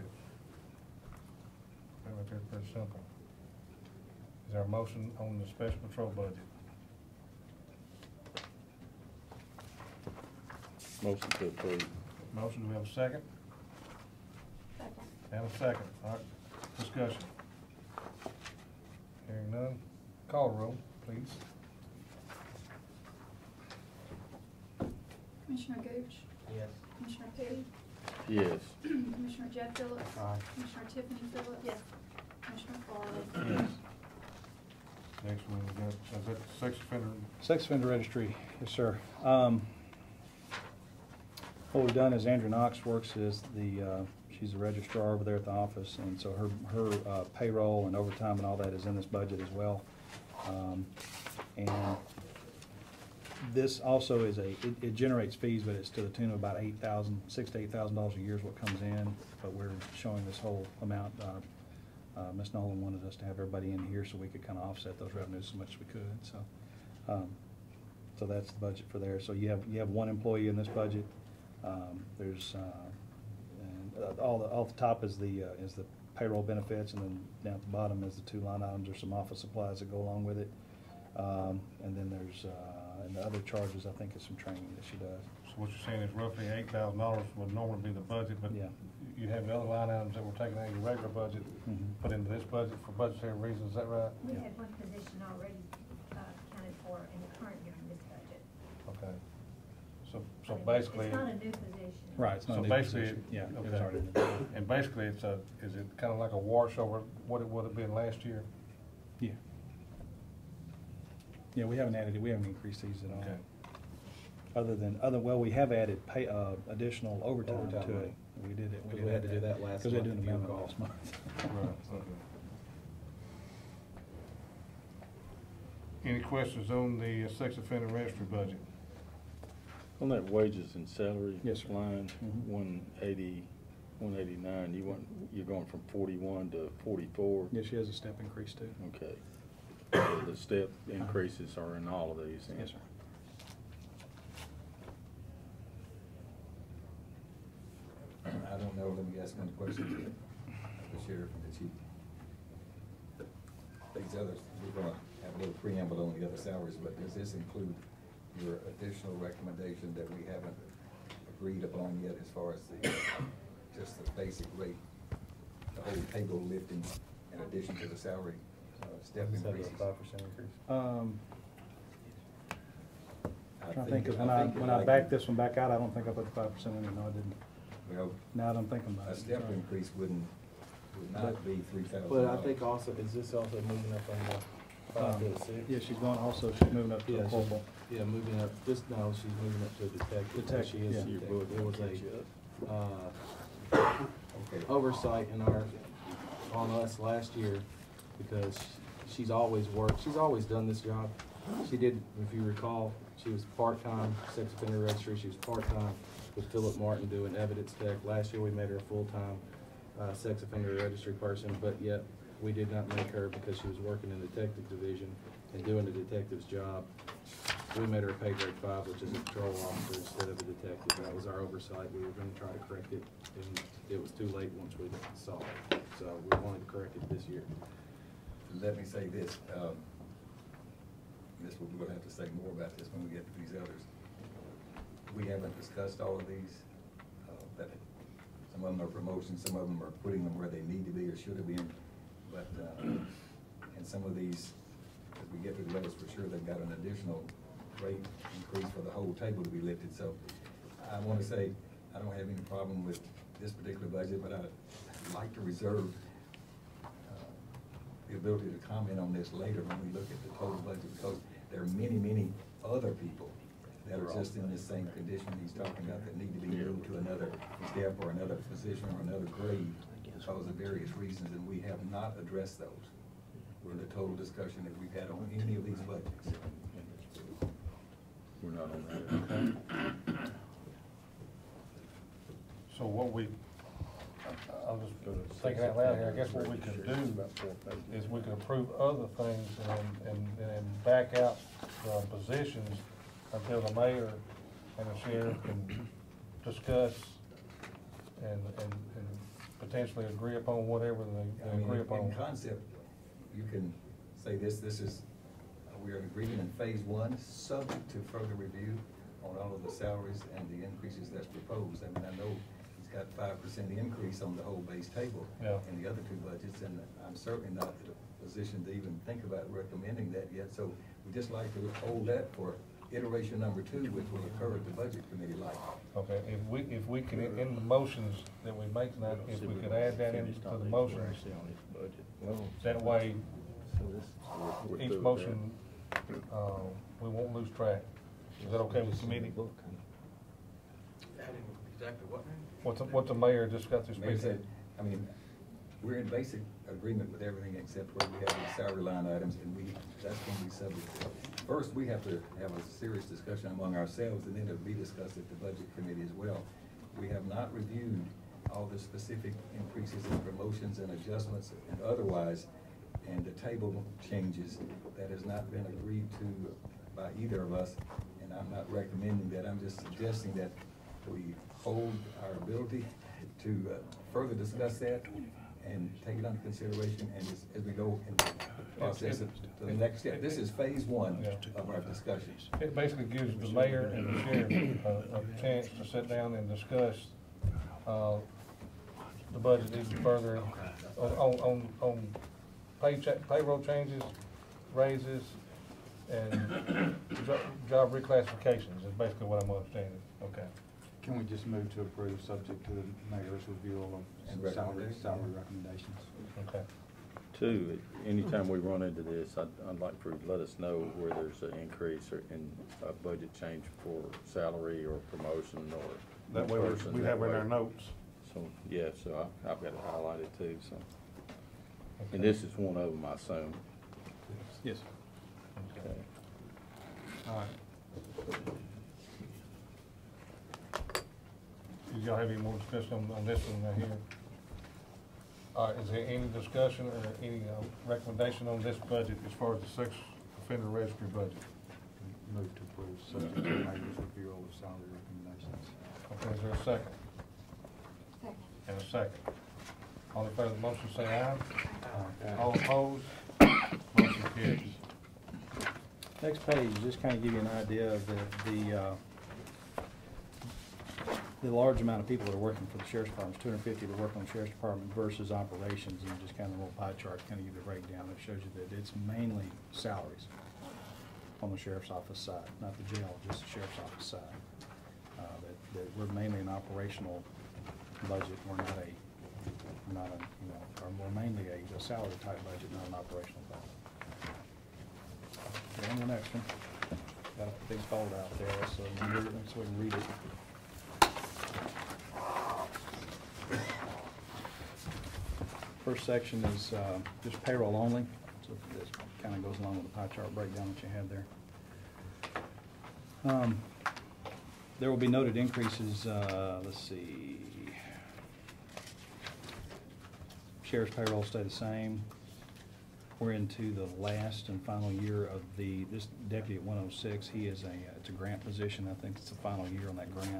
S1: That right there is pretty simple. Is there a motion on the special patrol budget?
S6: Motion to approve.
S1: Motion, do we have a second?
S3: Second.
S1: And a second, all right, discussion. Hearing none, call roll, please.
S7: Commissioner Gooch,
S10: Yes.
S7: Commissioner Petty,
S6: Yes.
S7: Commissioner Jeff Phillips.
S11: Aye.
S7: Commissioner Tiffany Phillips.
S3: Yes.
S7: Commissioner Farley.
S1: Yes. Next one, we got, is that the sex offender?
S2: Sex offender registry, yes, sir. Um, What we've done is Andrew Knox works as the, uh, she's a registrar over there at the office, and so her, her uh, payroll and overtime and all that is in this budget as well. Um, And this also is a, it, it generates fees, but it's to the tune of about eight thousand, six to eight thousand dollars a year is what comes in, but we're showing this whole amount. Uh, uh, Miz Nolan wanted us to have everybody in here so we could kind of offset those revenues as much as we could, so. um, So that's the budget for there. So you have, you have one employee in this budget. Um, There's, uh, and uh, all the, off the top is the, uh, is the payroll benefits, and then down at the bottom is the two line items. There's some office supplies that go along with it. Um, And then there's, uh, and the other charges, I think, is some training that she does.
S1: So what you're saying is roughly eight thousand dollars would normally be the budget, but
S2: Yeah.
S1: you have the other line items that were taken out of your regular budget,
S2: Mhm.
S1: put into this budget for budgetary reasons, is that right?
S3: We
S2: Yeah.
S3: had one position already uh, accounted for in the current year in this budget.
S1: Okay. So, so
S3: I mean,
S1: basically.
S3: It's not a new position.
S2: Right, it's not
S1: So
S2: a new
S1: basically,
S2: position. Yeah, it was
S1: okay.
S2: already in the-
S1: And basically, it's a, is it kind of like a wash over what it would have been last year?
S2: Yeah. Yeah, we haven't added, we haven't increased these at all.
S1: Okay.
S2: Other than, other, well, we have added pay, uh, additional overtime
S10: Overtime
S2: to
S10: money.
S2: it. We did it.
S10: Because
S2: did
S10: we had to do that last
S2: Because we had to
S10: month,
S2: do
S10: if you
S2: the amendment
S10: recall.
S2: last month.
S1: Right, okay. Any questions on the uh, sex offender registry budget?
S6: On that wages and salary
S2: Yes, sir.
S6: line,
S2: Mhm.
S6: one eighty, one eighty-nine, you want, you're going from forty-one to forty-four?
S2: Yeah, she has a step increase too.
S6: Okay. So the step increases are in all of these then?
S2: Yes, sir.
S5: I don't know, let me ask one question to the sheriff and the chief. These others, we're gonna have a little preamble on the other salaries, but does this include your additional recommendation that we haven't agreed upon yet as far as the, just the basic rate, the whole table lifting in addition to the salary, uh, step increases?
S10: Five percent increase.
S2: Um,
S5: I
S2: trying to think, 'cause
S5: it-
S2: when I,
S5: think it
S2: when I
S5: like-
S2: backed this one back out, I don't think I put the five percent in it. No, I didn't.
S5: Well,
S2: Now that I'm thinking about
S5: a
S2: it.
S5: step
S2: sorry.
S5: increase wouldn't, would not
S2: But-
S5: be three thousand
S10: But
S5: dollars.
S10: I think also, is this also moving up on the five to
S2: Um,
S10: the six?
S2: Yeah, she's going, also, she's moving up to
S10: Yeah,
S2: a
S10: she's-
S2: corporal.
S10: Yeah, moving up, this, no, she's moving up to a detective.
S2: Detective,
S10: She is
S2: yeah.
S10: a
S6: Your
S10: detective.
S6: book
S10: There
S6: will
S10: was
S6: catch you
S10: a,
S6: up.
S10: uh,
S5: Okay.
S10: oversight in our, on us last year, because she's always worked, she's always done this job. She did, if you recall, she was part-time sex offender registry, she was part-time with Philip Martin doing evidence tech. Last year, we made her a full-time, uh, sex offender registry person, but yet, we did not make her because she was working in the detective division and doing the detective's job. We made her a pay grade five, which is a patrol officer instead of a detective. That was our oversight. We were gonna try to correct it, and it was too late once we saw it. So we wanted to correct it this year.
S5: Let me say this, um, this, we're gonna have to say more about this when we get to these others. We haven't discussed all of these, uh, that, some of them are promotions, some of them are putting them where they need to be or should have been. But, uh, and some of these, as we get to the others, for sure, they've got an additional rate increase for the whole table to be lifted. So I wanna say, I don't have any problem with this particular budget, but I'd like to reserve uh, the ability to comment on this later when we look at the total budget, because there are many, many other people that are just in the same condition he's talking about that need to be moved to another step or another position or another grade because of various reasons, and we have not addressed those in the total discussion that we've had on any of these budgets.
S6: We're not on that.
S1: So what we, I'm just thinking out loud here, I guess what we could do is we could approve other things and, and, and back out the positions until the mayor and the sheriff can discuss and, and, and potentially agree upon whatever they,
S5: I
S1: they
S5: mean,
S1: agree
S5: in-
S1: upon.
S5: in concept, you can say this, this is, uh, we are in agreement in phase one, subject to further review on all of the salaries and the increases that's proposed. I mean, I know he's got five percent increase on the whole base table
S1: Yeah.
S5: in the other two budgets, and I'm certainly not in a position to even think about recommending that yet. So we just like to hold that for iteration number two, which will occur at the budget committee like.
S1: Okay, if we, if we can, in the motions that we make tonight, if we could add that into the motions, that way, each motion, uh, we won't lose track. Is that okay with the committee?
S10: Exactly what?
S1: What the, what the mayor just got this
S5: Mayor
S1: week?
S5: said, I mean, we're in basic agreement with everything except where we have these salary line items, and we, that's gonna be subject to. First, we have to have a serious discussion among ourselves, and then it'll be discussed at the budget committee as well. We have not reviewed all the specific increases in promotions and adjustments and otherwise, and the table changes that has not been agreed to by either of us, and I'm not recommending that, I'm just suggesting that we hold our ability to uh, further discuss that and take it under consideration, and as, as we go in the process of the next step. This is phase one of our discussions.
S1: It basically gives the mayor and the sheriff a, a chance to sit down and discuss, uh, the budget even further on, on, on, on pay cha- payroll changes, raises, and jo- job reclassifications is basically what I'm understanding. Okay.
S11: Can we just move to approve, subject to the mayor's review
S5: And
S11: of salary,
S5: recommendations.
S11: salary recommendations?
S1: Okay.
S6: Two, anytime we run into this, I'd, I'd like for you to let us know where there's an increase or in a budget change for salary or promotion or.
S1: That way
S6: person,
S1: we
S6: that
S1: have it in
S6: way.
S1: our notes.
S6: So, yeah, so I, I've got it highlighted too, so. And
S1: Okay.
S6: this is one of them, I assume.
S2: Yes.
S6: Okay.
S1: All right. Did y'all have any more discussion on, on this one right here? All right, is there any discussion or any uh, recommendation on this budget as far as the sex offender registry budget?
S11: Move to approve, subject to the mayor's review of salary recommendations.
S1: Okay, is there a second?
S3: Second.
S1: And a second. All in favor of the motion, say aye.
S11: Aye.
S1: All opposed? Motion carries.
S2: Next page, just kind of give you an idea of the, the, uh, the large amount of people that are working for the sheriff's department, two hundred fifty that work on the sheriff's department versus operations, and just kind of a little pie chart, kind of give you the breakdown. It shows you that it's mainly salaries on the sheriff's office side, not the jail, just the sheriff's office side. Uh, that, that we're mainly an operational budget, we're not a, we're not a, you know, or we're mainly a, a salary type budget, not an operational budget. Go on to the next one. Got a big fold out there, so you can read it, so we can read it. First section is uh, just payroll only, so this kind of goes along with the pie chart breakdown that you have there. Um, There will be noted increases, uh, let's see. Sheriff's payroll stay the same. We're into the last and final year of the, this deputy at one oh six, he is a, it's a grant position, I think it's the final year on that grant.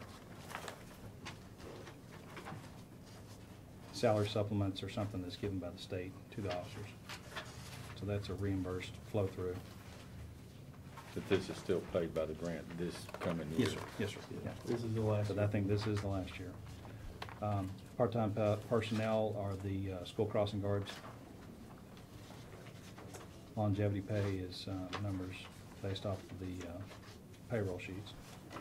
S2: Salary supplements are something that's given by the state to the officers. So that's a reimbursed flow through.
S6: But this is still paid by the grant this coming year?
S2: Yes, sir. Yes, sir. Yeah. This is the last. But I think this is the last year. Um, part-time pe- personnel are the uh, school crossing guards. Longevity pay is uh, numbers based off of the uh, payroll sheets.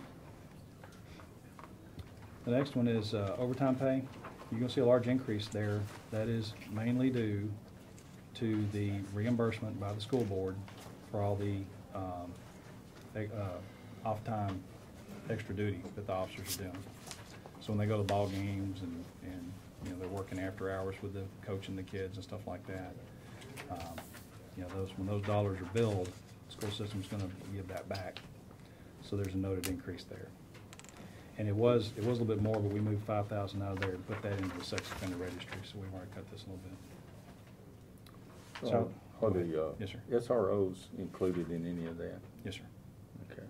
S2: The next one is uh, overtime pay. You're gonna see a large increase there. That is mainly due to the reimbursement by the school board for all the um, e- uh, off-time extra duty that the officers are doing. So when they go to ball games and, and, you know, they're working after hours with the, coaching the kids and stuff like that, um, you know, those, when those dollars are billed, the school system's gonna give that back. So there's a noted increase there. And it was, it was a little bit more, but we moved five thousand out of there and put that into the sex offender registry, so we've already cut this a little bit. So,
S6: Are the, uh,
S2: Yes, sir.
S6: S R Os included in any of that?
S2: Yes, sir.
S6: Okay.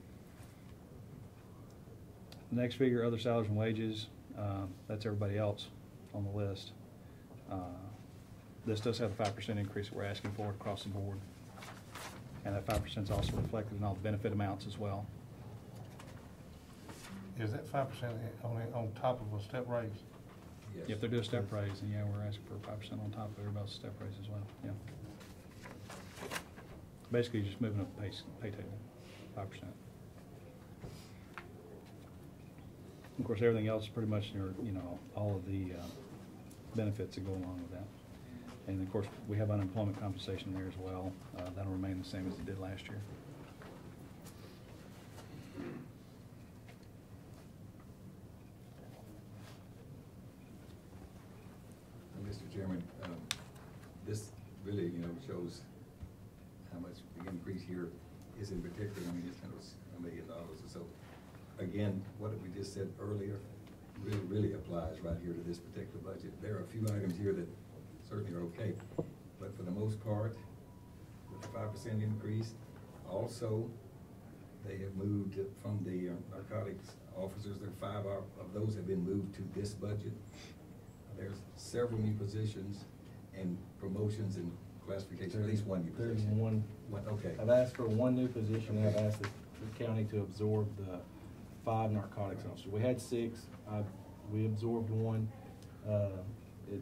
S2: The next figure, other salaries and wages, uh, that's everybody else on the list. Uh, This does have a five percent increase that we're asking for across the board. And that five percent is also reflected in all the benefit amounts as well.
S1: Is that five percent on, on top of a step raise?
S5: Yes.
S2: If they're doing a step raise, then yeah, we're asking for five percent on top of everybody's step raise as well, yeah. Basically, just moving up the pay, s- pay table. five percent. Of course, everything else, pretty much, you know, all of the uh, benefits that go along with that. And of course, we have unemployment compensation there as well. Uh, That'll remain the same as it did last year.
S5: Mister Chairman, um, this really, you know, shows how much the increase here is in particular. I mean, it's kind of a million dollars or so. Again, what we just said earlier really, really applies right here to this particular budget. There are a few items here that certainly are okay, but for the most part, with the five percent increase, also, they have moved it from the uh, narcotics officers. There are five of of those have been moved to this budget. There's several new positions and promotions and classifications, at least one new
S10: There's
S5: position.
S10: one.
S5: One, okay.
S10: I've asked for one new position, and I've asked the the county to absorb the five narcotics officers. We had six, I, we absorbed one. Uh, it,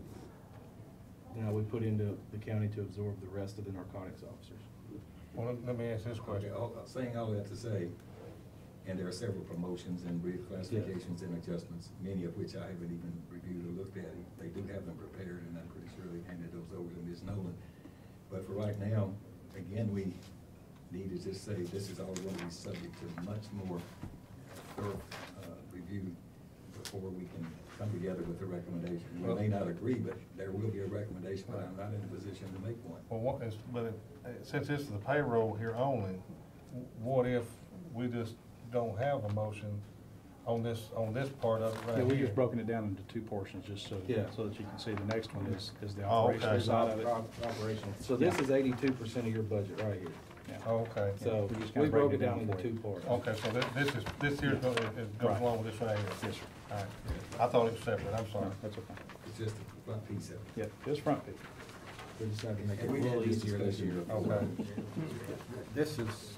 S10: now we put into the county to absorb the rest of the narcotics officers.
S1: Well, let- let me ask this question.
S5: Okay, all, saying all that to say, and there are several promotions and reclassifications and adjustments, many of which I haven't even reviewed or looked at. They do have them prepared, and I'm pretty sure they handed those over to Miz Nolan. But for right now, again, we need to just say this is all going to be subject to much more thorough uh, review before we can come together with a recommendation. We may not agree, but there will be a recommendation, but I'm not in a position to make one.
S1: Well, what is, but it- since this is the payroll here only, what if we just don't have a motion on this, on this part of it right
S2: Yeah,
S1: here?
S2: we just broken it down into two portions, just so,
S10: Yeah.
S2: so that you can see the next one is, is the
S1: Oh, okay.
S2: operational side of it.
S10: Op- Operations. So this
S2: Yeah.
S10: is eighty-two percent of your budget right here.
S2: Yeah.
S1: Oh, okay.
S10: So
S2: We just kinda
S10: we broke
S2: break
S10: it
S2: it
S10: down
S2: down
S10: into
S2: for you.
S10: two parts.
S1: Okay, so this, this is, this here goes, it goes
S2: Right.
S1: along with this right here?
S2: Yes, sir.
S1: All right. I thought it was separate, I'm sorry.
S2: No, that's okay.
S5: It's just the front piece of it.
S2: Yeah, just front page.
S10: We decided to make it
S5: And we had
S10: really
S5: this
S10: easier this year.
S5: discussion.
S1: Okay.
S11: This is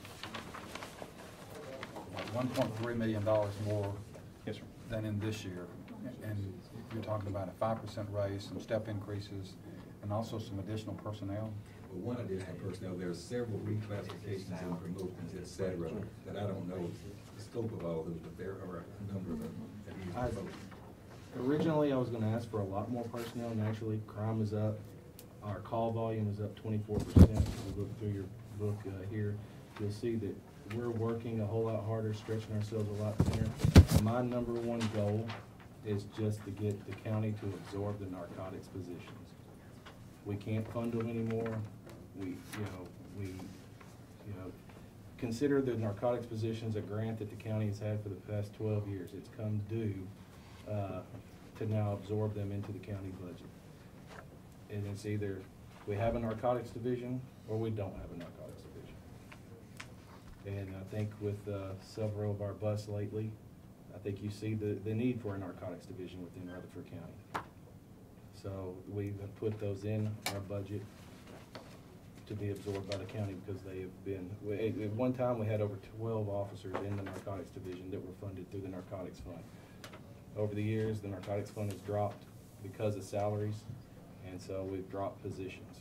S11: one point three million dollars more
S2: Yes, sir.
S11: than in this year. And you're talking about a five percent raise, some step increases, and also some additional personnel.
S5: Well, one additional personnel, there are several reclassifications and promotions, et cetera, that I don't know the scope of all of those, but there are a number of them that he's
S10: I-
S5: promoted.
S10: Originally, I was gonna ask for a lot more personnel. Naturally, crime is up. Our call volume is up twenty-four percent. If you look through your book uh, here, you'll see that we're working a whole lot harder, stretching ourselves a lot thinner. My number one goal is just to get the county to absorb the narcotics positions. We can't fund them anymore. We, you know, we, you know, consider the narcotics positions a grant that the county has had for the past twelve years. It's come due uh, to now absorb them into the county budget. And it's either we have a narcotics division or we don't have a narcotics division. And I think with uh, several of our busts lately, I think you see the, the need for a narcotics division within Rutherford County. So we have put those in our budget to be absorbed by the county because they have been, we- at at one time, we had over twelve officers in the narcotics division that were funded through the narcotics fund. Over the years, the narcotics fund has dropped because of salaries, and so we've dropped positions.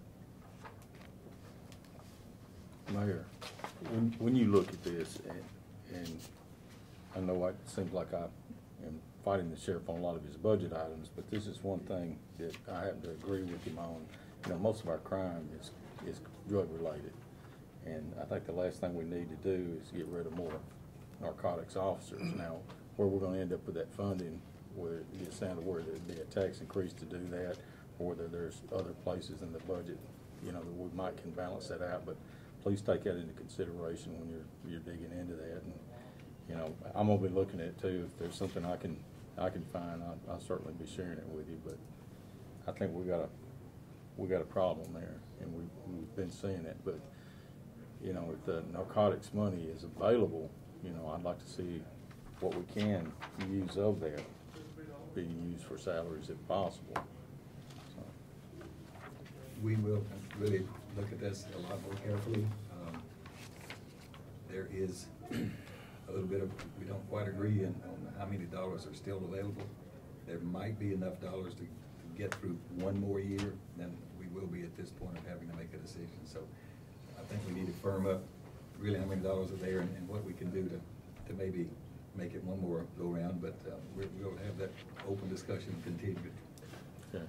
S6: Mayor, when, when you look at this, and, and I know it seems like I am fighting the sheriff on a lot of his budget items, but this is one thing that I happen to agree with him on. You know, most of our crime is, is drug-related, and I think the last thing we need to do is get rid of more narcotics officers. Now, where we're gonna end up with that funding, whether it sounded where there'd be a tax increase to do that, or whether there's other places in the budget, you know, that we might can balance that out, but please take that into consideration when you're, you're digging into that. And, you know, I'm gonna be looking at it too. If there's something I can, I can find, I'll, I'll certainly be sharing it with you, but I think we got a, we got a problem there, and we, we've been seeing it, but, you know, if the narcotics money is available, you know, I'd like to see what we can use of that being used for salaries if possible. So,
S5: We will really look at this a lot more carefully. Um, There is a little bit of, we don't quite agree on, on how many dollars are still available. There might be enough dollars to, to get through one more year, then we will be at this point of having to make a decision. So I think we need to firm up really how many dollars are there and, and what we can do to, to maybe make it one more go around, but, uh, we're, we'll have that open discussion continued.
S6: Okay.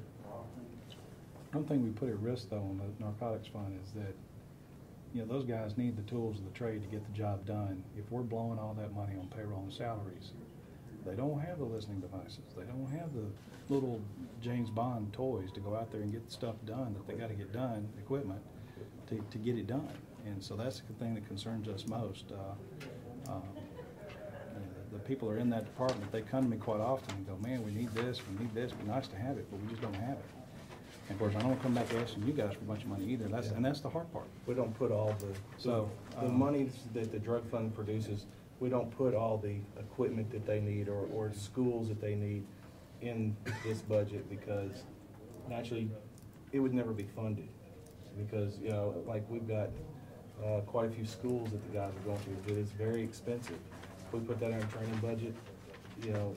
S2: One thing we put at risk though on the narcotics fund is that, you know, those guys need the tools of the trade to get the job done. If we're blowing all that money on payroll and salaries, they don't have the listening devices. They don't have the little James Bond toys to go out there and get the stuff done that they gotta get done, equipment, to, to get it done. And so that's the thing that concerns us most. Uh, um, you know, the, the people are in that department, they come to me quite often and go, man, we need this, we need this, it'd be nice to have it, but we just don't have it. And of course, I don't come back asking you guys for a bunch of money either, that's, and that's the hard part.
S10: We don't put all the,
S2: So,
S10: the
S2: um,
S10: money that the drug fund produces, we don't put all the equipment that they need or, or schools that they need in this budget because naturally, it would never be funded. Because, you know, like we've got uh, quite a few schools that the guys are going through, but it's very expensive. If we put that in our training budget, you know,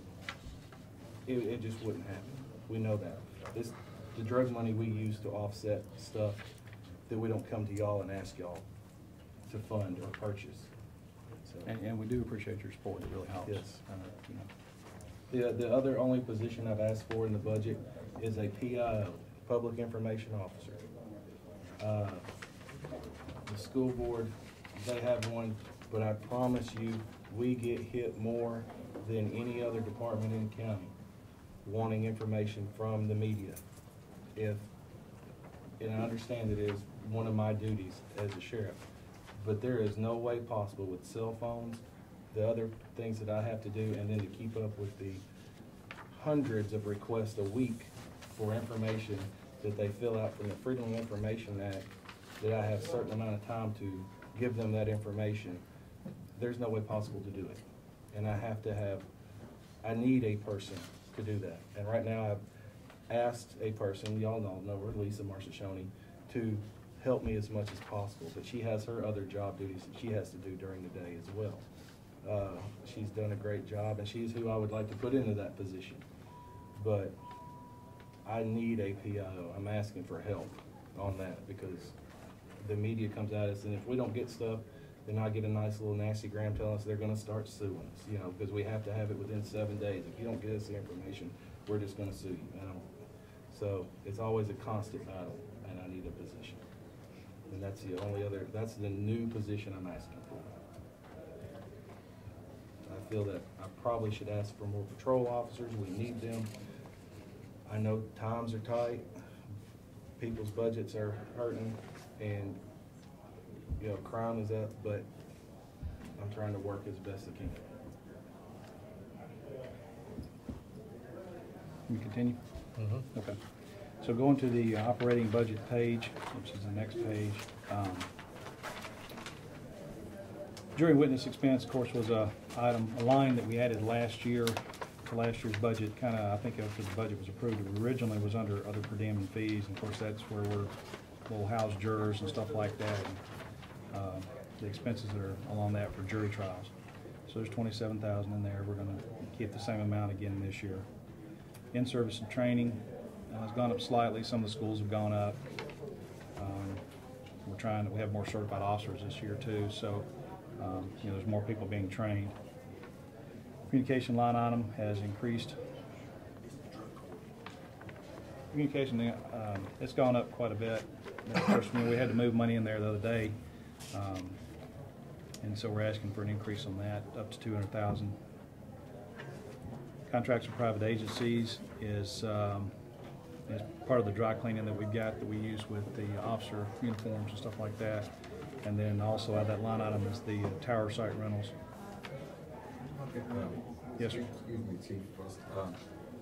S10: it, it just wouldn't happen. We know that. This, the drug money we use to offset stuff that we don't come to y'all and ask y'all to fund or purchase. So,
S2: And, and we do appreciate your support, it really helps.
S10: Yes.
S2: Uh, you know.
S10: The, the other only position I've asked for in the budget is a P I O, Public Information Officer. Uh, The school board, they have one, but I promise you, we get hit more than any other department in the county wanting information from the media. If, and I understand it is one of my duties as a sheriff, but there is no way possible with cell phones, the other things that I have to do, and then to keep up with the hundreds of requests a week for information that they fill out from the Freedom of Information Act, that I have a certain amount of time to give them that information. There's no way possible to do it. And I have to have, I need a person to do that. And right now I've asked a person, y'all know, know her, Lisa Marciashoni, to help me as much as possible. But she has her other job duties that she has to do during the day as well. Uh, she's done a great job, and she's who I would like to put into that position. But I need a P I O. I'm asking for help on that because the media comes at us, and if we don't get stuff, then I get a nice little nasty gram telling us they're gonna start suing us, you know, because we have to have it within seven days. If you don't get us the information, we're just gonna sue you, you know. So it's always a constant battle, and I need a position. And that's the only other, that's the new position I'm asking for. I feel that I probably should ask for more patrol officers. We need them. I know times are tight. People's budgets are hurting, and, you know, crime is up, but I'm trying to work as best I can.
S2: Can we continue?
S1: Mm-hmm.
S2: Okay. So going to the operating budget page, which is the next page. Um, Jury witness expense, of course, was a item, a line that we added last year to last year's budget, kind of, I think after the budget was approved. It originally was under other per diem and fees, and of course, that's where we're, we'll house jurors and stuff like that, and uh, the expenses that are along that for jury trials. So there's twenty-seven thousand in there. We're gonna keep the same amount again this year. In-service and training uh, has gone up slightly. Some of the schools have gone up. Um, we're trying to, we have more certified officers this year too, so um, you know, there's more people being trained. Communication line item has increased. Communication, um, it's gone up quite a bit. Of course, you know, we had to move money in there the other day, um, and so we're asking for an increase on that, up to two hundred thousand. Contracts with private agencies is, um, is part of the dry cleaning that we've got that we use with the officer uniforms and stuff like that. And then also out of that line item is the uh, tower site rentals.
S5: Okay. um,
S2: Yes, sir.
S5: Excuse me, Chief, first, um,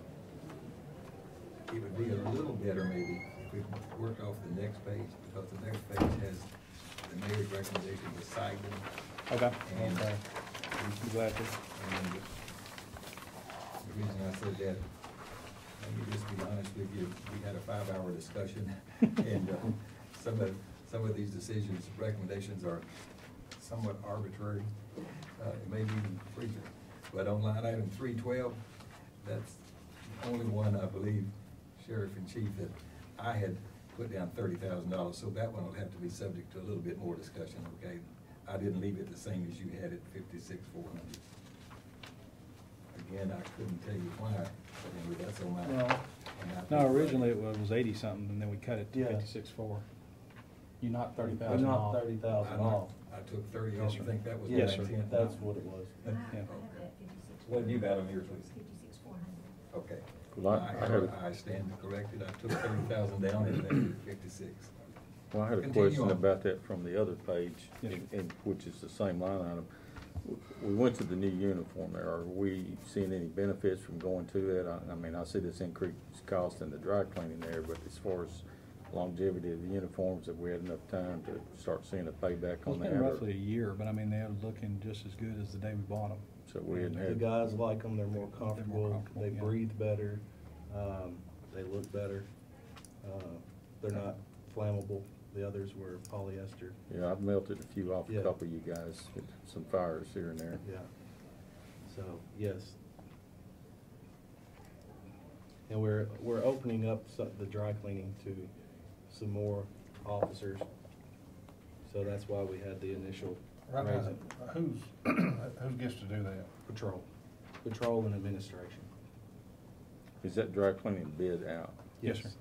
S5: it would be a little better maybe if we work off the next page, because the next page has the mayor's recommendation beside them.
S2: Okay.
S5: And,
S2: Okay.
S5: we-
S2: Be glad to.
S5: And the reason I said that, let me just be honest with you, we had a five-hour discussion, and uh, some of, some of these decisions, recommendations are somewhat arbitrary, uh, maybe even frequent. But on line item three twelve, that's the only one, I believe, Sheriff and Chief, that I had put down thirty thousand dollars, so that one will have to be subject to a little bit more discussion, okay? I didn't leave it the same as you had it, fifty-six, four hundred. Again, I couldn't tell you why, but anyway, that's on my.
S2: Well,
S5: on my
S2: no,
S5: paper.
S2: originally it was was eighty something, and then we cut it to
S10: Yeah.
S2: fifty-six, four. You knocked thirty
S10: We
S2: thousand off.
S10: knocked thirty
S5: I
S10: thousand
S5: knocked-
S10: off.
S5: I took thirty
S2: Yes,
S5: off,
S2: sir.
S5: I think that was
S2: Yes,
S5: my
S2: sir.
S5: intent.
S10: That's what it was.
S2: Yeah.
S5: What have you got on yours, please?
S3: Fifty-six, four hundred.
S5: Okay.
S6: Well, I- I had a-
S5: I stand corrected, I took thirty thousand down and then fifty-six.
S6: Well, I had a
S5: Continue
S6: question
S5: on.
S6: about that from the other page,
S2: Yes,
S6: and, and which is the same line item. We went to the new uniform there. Are we seeing any benefits from going to that? I, I mean, I see this increased cost in the dry cleaning there, but as far as longevity of the uniforms, have we had enough time to start seeing a payback
S2: Well,
S6: on
S2: it's
S6: that?
S2: been
S6: or-
S2: roughly a year, but I mean, they're looking just as good as the day we bought them.
S6: So we hadn't
S10: The
S6: had.
S10: guys like them, they're more
S2: They're more
S10: comfortable,
S2: comfortable,
S10: they
S2: yeah.
S10: breathe better, um, they look better. Uh, they're not flammable. The others were polyester.
S6: Yeah, I've melted a few off a
S10: Yeah.
S6: couple of you guys, with some fires here and there.
S10: Yeah. So, yes. And we're, we're opening up some, the dry cleaning to some more officers. So that's why we had the initial
S1: Right
S10: raise
S1: now,
S10: it.
S1: who's, who gets to do that?
S10: Patrol, patrol and administration.
S6: Is that dry cleaning bid out?
S2: Yes, sir.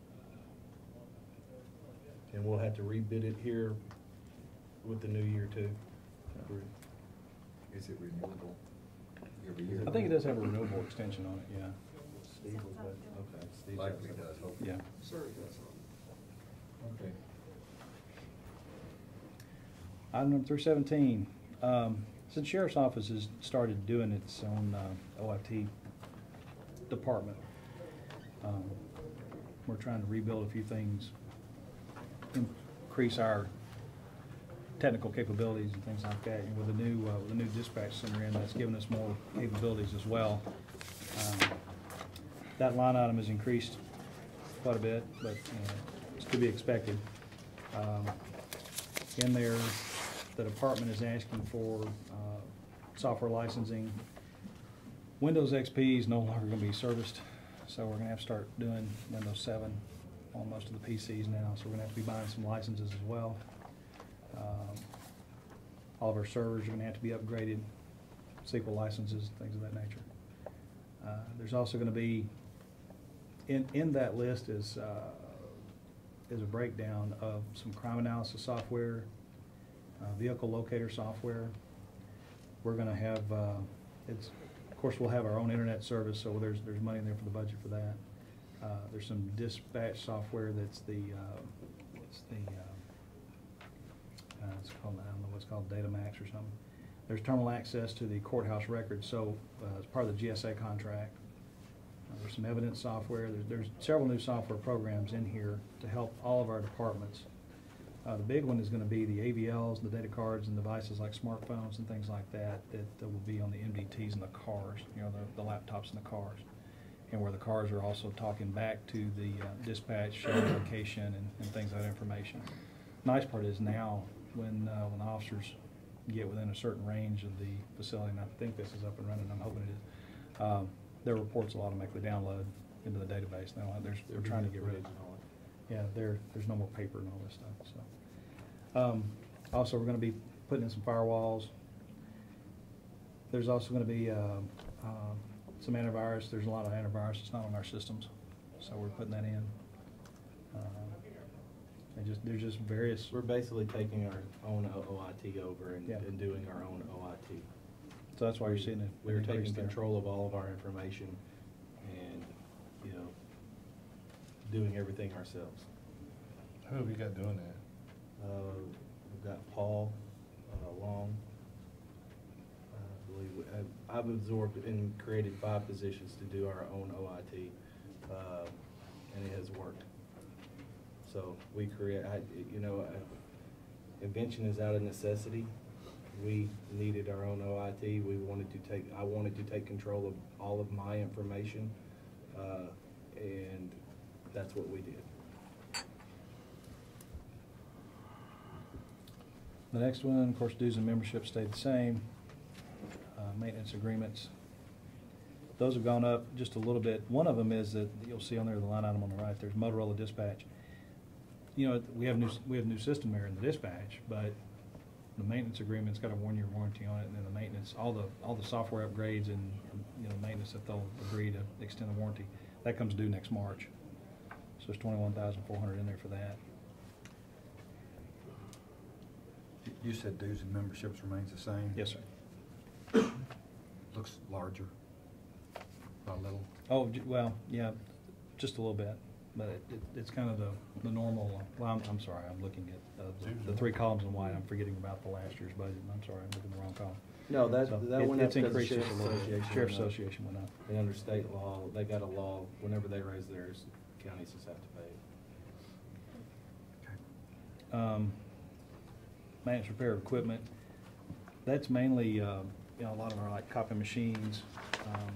S10: And we'll have to rebid it here with the new year too.
S5: Is it renewable every year?
S2: I think it does have a renewable extension on it, yeah.
S10: Steve was like, okay. Steve
S5: Likely
S10: has it.
S5: does, hopefully.
S2: Yeah.
S5: Okay.
S2: Item number three seventeen, um, since Sheriff's Office has started doing its own, uh, O I T department, um, we're trying to rebuild a few things, increase our technical capabilities and things like that. And with the new, uh, with the new dispatch center in, that's given us more capabilities as well. Um, That line item has increased quite a bit, but, uh, it's to be expected. Um, In there, the department is asking for uh, software licensing. Windows X P is no longer going to be serviced, so we're going to have to start doing Windows seven on most of the P Cs now, so we're going to have to be buying some licenses as well. Um, All of our servers are going to have to be upgraded, S Q L licenses, things of that nature. Uh, There's also going to be, in, in that list is uh, is a breakdown of some crime analysis software, uh, vehicle locator software. We're gonna have, uh, it's, of course, we'll have our own internet service, so there's, there's money in there for the budget for that. Uh, there's some dispatch software that's the, uh, it's the, uh, uh, it's called, I don't know what's called, Datamax or something. There's terminal access to the courthouse records, so, uh, as part of the G S A contract. Uh, There's some evidence software, there's, there's several new software programs in here to help all of our departments. Uh, the big one is gonna be the A V Ls, the data cards and devices like smartphones and things like that, that, that will be on the M D Ts in the cars, you know, the, the laptops in the cars. And where the cars are also talking back to the uh, dispatch, showing location and, and things like that information. Nice part is now, when, uh, when officers get within a certain range of the facility, and I think this is up and running, I'm hoping it is, um, their reports will automatically download into the database now. There's, they're trying to get rid of it. Yeah, there, there's no more paper and all this stuff, so. Um, also, we're gonna be putting in some firewalls. There's also gonna be, uh, um, some antivirus. There's a lot of antivirus that's not on our systems, so we're putting that in. Uh, And just, there's just various,
S10: We're basically taking our own O I T over and,
S2: Yeah.
S10: and doing our own O I T.
S2: so that's why you're seeing it.
S10: We're taking
S2: increase there.
S10: control of all of our information and, you know, doing everything ourselves.
S1: Who have you got doing that?
S10: Uh, we've got Paul, uh, Long. I believe, we- I've- I've absorbed and created five positions to do our own O I T, uh, and it has worked. So we create, I, you know, uh, invention is out of necessity. We needed our own O I T. We wanted to take, I wanted to take control of all of my information, uh, and that's what we did.
S2: The next one, of course, dues and membership stayed the same. Uh, Maintenance agreements, those have gone up just a little bit. One of them is that, you'll see on there, the line item on the right, there's Motorola dispatch. You know, we have new, we have new system there in the dispatch, but the maintenance agreement's got a one-year warranty on it, and then the maintenance, all the, all the software upgrades and, you know, maintenance that they'll agree to extend the warranty, that comes due next March. So there's twenty-one thousand four hundred in there for that.
S11: You said dues and memberships remains the same?
S2: Yes, sir.
S11: Looks larger by a little.
S2: Oh, j- well, yeah, just a little bit, but it, it- it's kind of the, the normal, uh, well, I'm, I'm sorry, I'm looking at, uh, the- the three columns in white, I'm forgetting about the last year's budget, I'm sorry, I'm looking at the wrong column.
S10: No, that,
S2: So
S10: that
S2: it-
S10: went up
S2: it's
S10: because the
S2: increased just
S10: Sheriff's
S2: a little bit.
S10: Association.
S2: Sheriff's
S10: went up.
S2: Association went up.
S10: And under state law, they got a law, whenever they raise theirs, counties just have to pay it.
S2: Um, Maintenance repair of equipment, that's mainly, uh, you know, a lot of our like copy machines. um,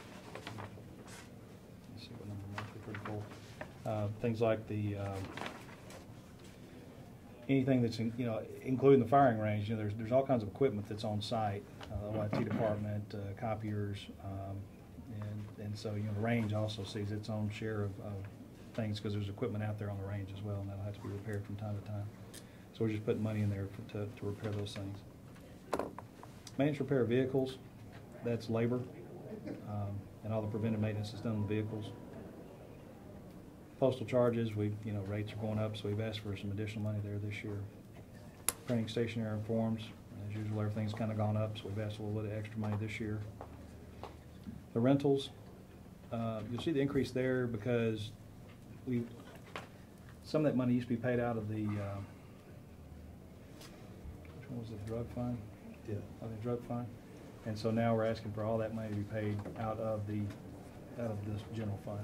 S2: Let's see what number it might be, pretty cool. Uh, Things like the, um, anything that's, in- you know, including the firing range, you know, there's, there's all kinds of equipment that's on site, uh, the O I T department, uh, copiers, um, and, and so, you know, the range also sees its own share of, of things, because there's equipment out there on the range as well, and that'll have to be repaired from time to time. So we're just putting money in there for, to, to repair those things. Maintenance repair of vehicles, that's labor, um, and all the preventive maintenance is done on the vehicles. Postal charges, we, you know, rates are going up, so we've asked for some additional money there this year. Printing stationery and forms, as usual, everything's kind of gone up, so we've asked for a little bit of extra money this year. The rentals, uh, you'll see the increase there because we, some of that money used to be paid out of the, uh, which one was it, drug fund?
S10: Yeah.
S2: Of the drug fund. And so now we're asking for all that money to be paid out of the, out of this general fund.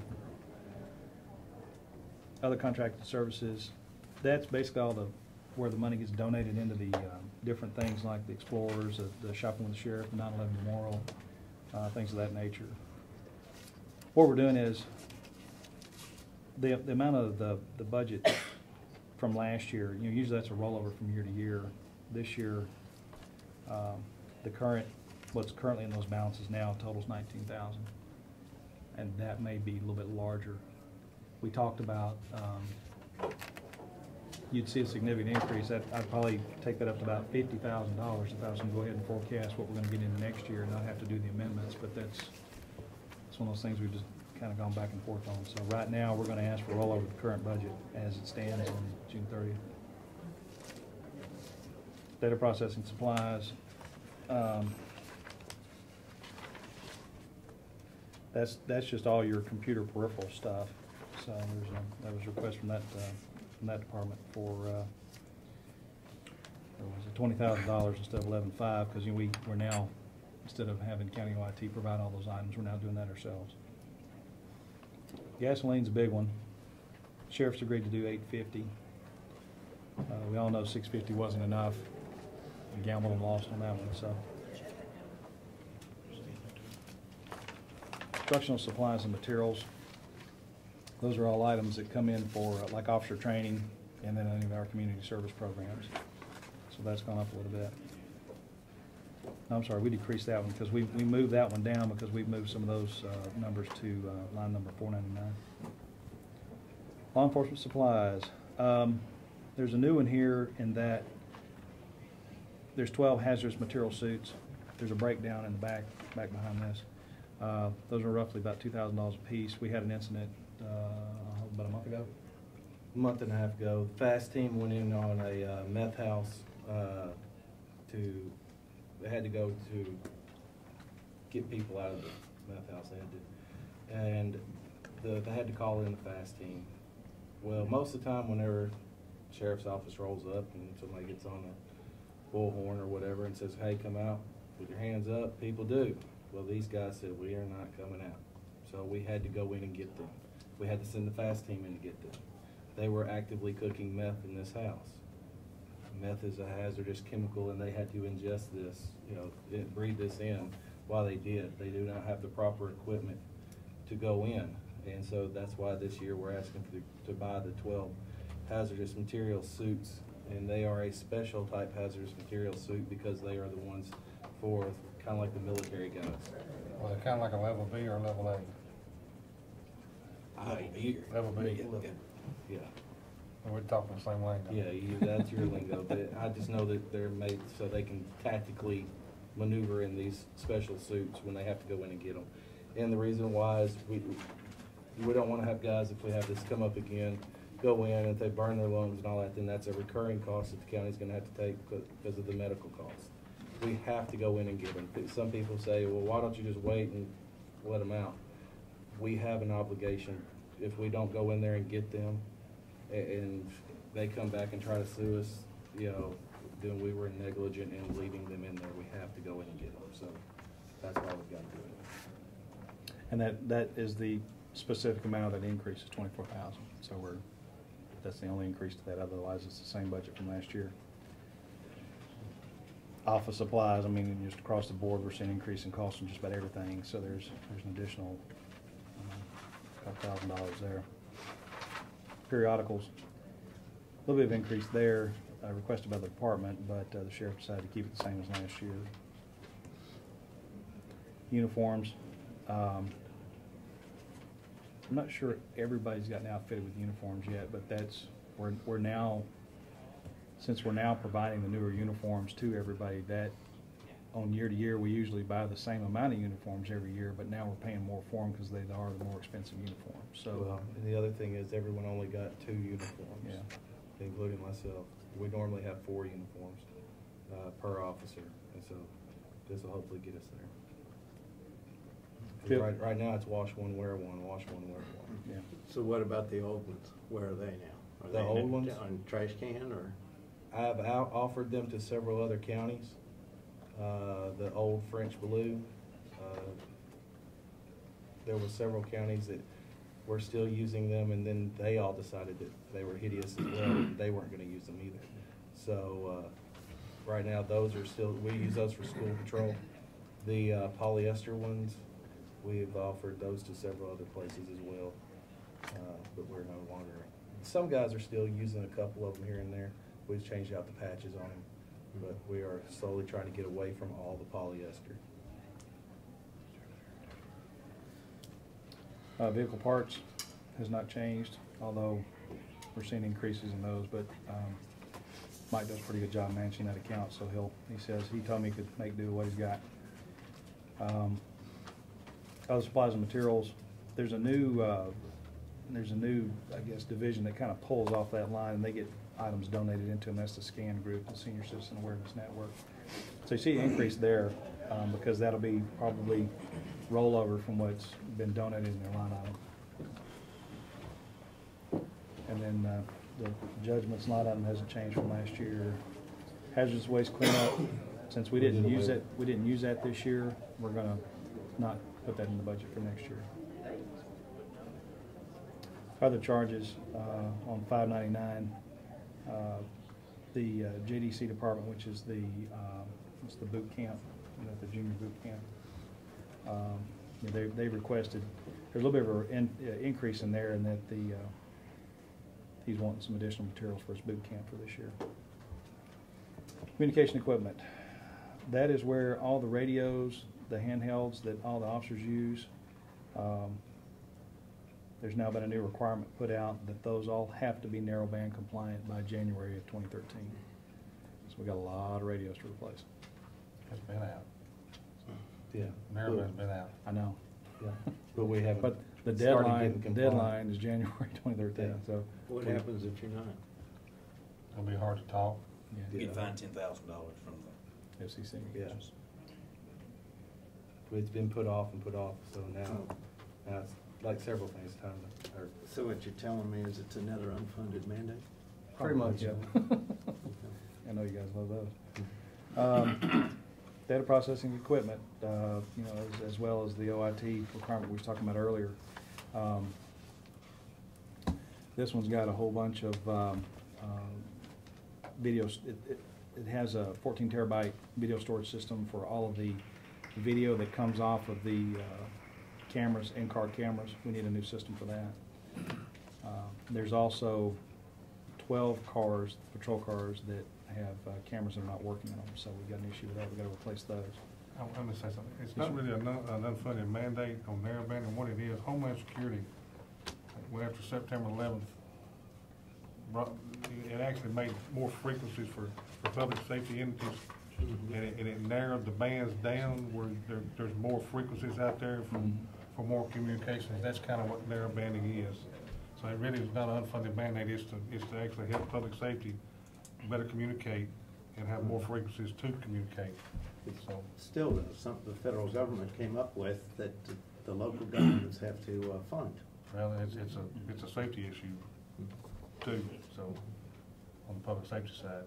S2: Other contracted services, that's basically all the, where the money gets donated into the um, different things like the Explorers, the, the Shopping with the Sheriff, the nine eleven Memorial, uh, things of that nature. What we're doing is, the, the amount of the, the budget from last year, you know, usually that's a rollover from year to year. This year, um, the current, what's currently in those balances now totals nineteen thousand. And that may be a little bit larger. We talked about, um, you'd see a significant increase. That, I'd probably take that up to about fifty thousand dollars if I was gonna go ahead and forecast what we're gonna get into next year and not have to do the amendments, but that's, it's one of those things we've just kind of gone back and forth on. So right now, we're gonna ask for rollover of the current budget as it stands on June thirtieth. Data processing supplies. Um, That's, that's just all your computer peripheral stuff. So there's a, that was a request from that, uh, from that department for, uh, what was it, twenty thousand dollars instead of eleven-five, because, you know, we, we're now, instead of having county O I T provide all those items, we're now doing that ourselves. Gasoline's a big one. Sheriff's agreed to do eight fifty. Uh, we all know six fifty wasn't enough. We gambled and lost on that one, so. Instructional supplies and materials. Those are all items that come in for, uh, like officer training and then any of our community service programs. So that's gone up a little bit. No, I'm sorry, we decreased that one because we, we moved that one down because we've moved some of those uh, numbers to uh, line number four ninety-nine. Law enforcement supplies. Um, there's a new one here in that there's twelve hazardous material suits. There's a breakdown in the back, back behind this. Uh, those are roughly about two thousand dollars a piece. We had an incident uh, about a month ago.
S10: A month and a half ago, the FAST team went in on a uh, meth house uh, to, they had to go to get people out of the meth house. They had to, and the, they had to call in the FAST team. Well, most of the time whenever sheriff's office rolls up and somebody gets on a bullhorn or whatever and says, hey, come out with your hands up, people do. Well, these guys said, we are not coming out. So we had to go in and get them. We had to send the FAST team in to get them. They were actively cooking meth in this house. Meth is a hazardous chemical, and they had to ingest this, you know, it- breathe this in while they did. They do not have the proper equipment to go in. And so that's why this year we're asking for, to buy the twelve hazardous material suits. And they are a special type hazardous material suit because they are the ones for kind of like the military guys.
S4: Well, they're kind of like a level B or a level A.
S10: Uh, here.
S4: Level B.
S10: Yeah.
S4: Well,
S1: we're talking the same language.
S10: Yeah, you, that's your lingo, but I just know that they're made so they can tactically maneuver in these special suits when they have to go in and get them. And the reason why is we, we don't wanna have guys, if we have this come up again, go in, if they burn their lungs and all that, then that's a recurring cost that the county's gonna have to take because of the medical costs. We have to go in and get them. Some people say, well, why don't you just wait and let them out? We have an obligation. If we don't go in there and get them, a- and they come back and try to sue us, you know, then we were negligent in leaving them in there. We have to go in and get them, so that's why we've got to do it.
S2: And that, that is the specific amount of that increase is twenty-four thousand. So we're, that's the only increase to that, otherwise it's the same budget from last year. Office supplies, I mean, just across the board, we're seeing an increase in cost on just about everything, so there's, there's an additional, um, couple thousand dollars there. Periodicals, a little bit of increase there, uh, requested by the department, but uh, the sheriff decided to keep it the same as last year. Uniforms, um, I'm not sure everybody's gotten outfitted with uniforms yet, but that's, we're, we're now, since we're now providing the newer uniforms to everybody, that on year to year, we usually buy the same amount of uniforms every year, but now we're paying more for them because they are the more expensive uniforms. So,
S10: Well, and the other thing is everyone only got two uniforms,
S2: yeah.
S10: including myself. We normally have four uniforms uh, per officer, and so this will hopefully get us there. 'Cause
S2: Yep.
S10: Right, right now, it's wash one, wear one, wash one, wear one.
S2: Yeah.
S12: So what about the old ones? Where are they now? Are
S10: The
S12: they in
S10: old
S12: a-
S10: ones?
S12: On trash can or?
S10: I've out offered them to several other counties. Uh, the old French Blue, uh, there were several counties that were still using them, and then they all decided that they were hideous as well, and they weren't gonna use them either. So, uh, right now, those are still, we use those for school patrol. The uh, polyester ones, we've offered those to several other places as well, uh, but we're no longer. Some guys are still using a couple of them here and there. We've changed out the patches on them, but we are slowly trying to get away from all the polyester.
S2: Uh, vehicle parts has not changed, although we're seeing increases in those, but, um, Mike does a pretty good job managing that account, so he'll, he says, he told me he could make do with what he's got. Um, other supplies and materials, there's a new, uh, there's a new, I guess, division that kind of pulls off that line, and they get items donated into them. That's the SCAN group, the Senior Citizen Awareness Network. So you see an increase there, um, because that'll be probably rollover from what's been donated in their line item. And then uh, the judgments line item hasn't changed from last year. Hazardous waste cleanup, since we didn't use it, we didn't use that this year, we're gonna not put that in the budget for next year. Other charges uh, on five ninety-nine, uh, the uh, J D C department, which is the um, it's the boot camp, you know, the junior boot camp. Um, they they requested there's a little bit of an in, uh, increase in there, and that the uh, he's wanting some additional materials for his boot camp for this year. Communication equipment, that is where all the radios, the handhelds that all the officers use. Um, There's now been a new requirement put out that those all have to be narrowband compliant by January of twenty thirteen. So we got a lot of radios to replace.
S1: It's been out.
S10: Yeah.
S1: Narrowband's been out.
S2: I know.
S10: Yeah, but we haven't.
S2: But the
S10: started
S2: deadline,
S10: getting
S2: the
S10: compliant.
S2: deadline is January twenty thirteen,
S10: Yeah.
S2: so.
S12: What
S2: we-
S12: happens if you're not?
S1: It'll be hard to talk.
S2: Yeah,
S13: You'd find ten thousand dollars from the.
S2: F C C.
S10: Yeah. It's been put off and put off, so now, now it's like several things, time to, or
S12: So what you're telling me is it's another unfunded mandate?
S10: pretty much.
S2: Yeah. I know you guys love those. Um, Data processing equipment, uh, you know, as, as well as the O I T requirement we was talking about earlier. Um, This one's got a whole bunch of um, uh, videos. It, it, it has a fourteen terabyte video storage system for all of the video that comes off of the uh, cameras, in-car cameras. We need a new system for that. Uh, There's also twelve cars, patrol cars, that have uh, cameras that are not working on them, so we've got an issue with that. We've got to replace those.
S1: I'm, I'm gonna say something. It's not really an, un- an unfunded mandate on narrowband, and what it is, Homeland Security went after September eleventh, brought, it actually made more frequencies for, for public safety entities. And it, and it narrowed the bands down where there, there's more frequencies out there for, for more communications. That's kind of what narrow banding is. So it really is not an unfunded mandate, it's to, it's to actually help public safety better communicate and have more frequencies to communicate. So
S12: Still, there's something the federal government came up with that the local governments have to uh, fund.
S1: Well, it's, it's a, it's a safety issue too, so, on the public safety side.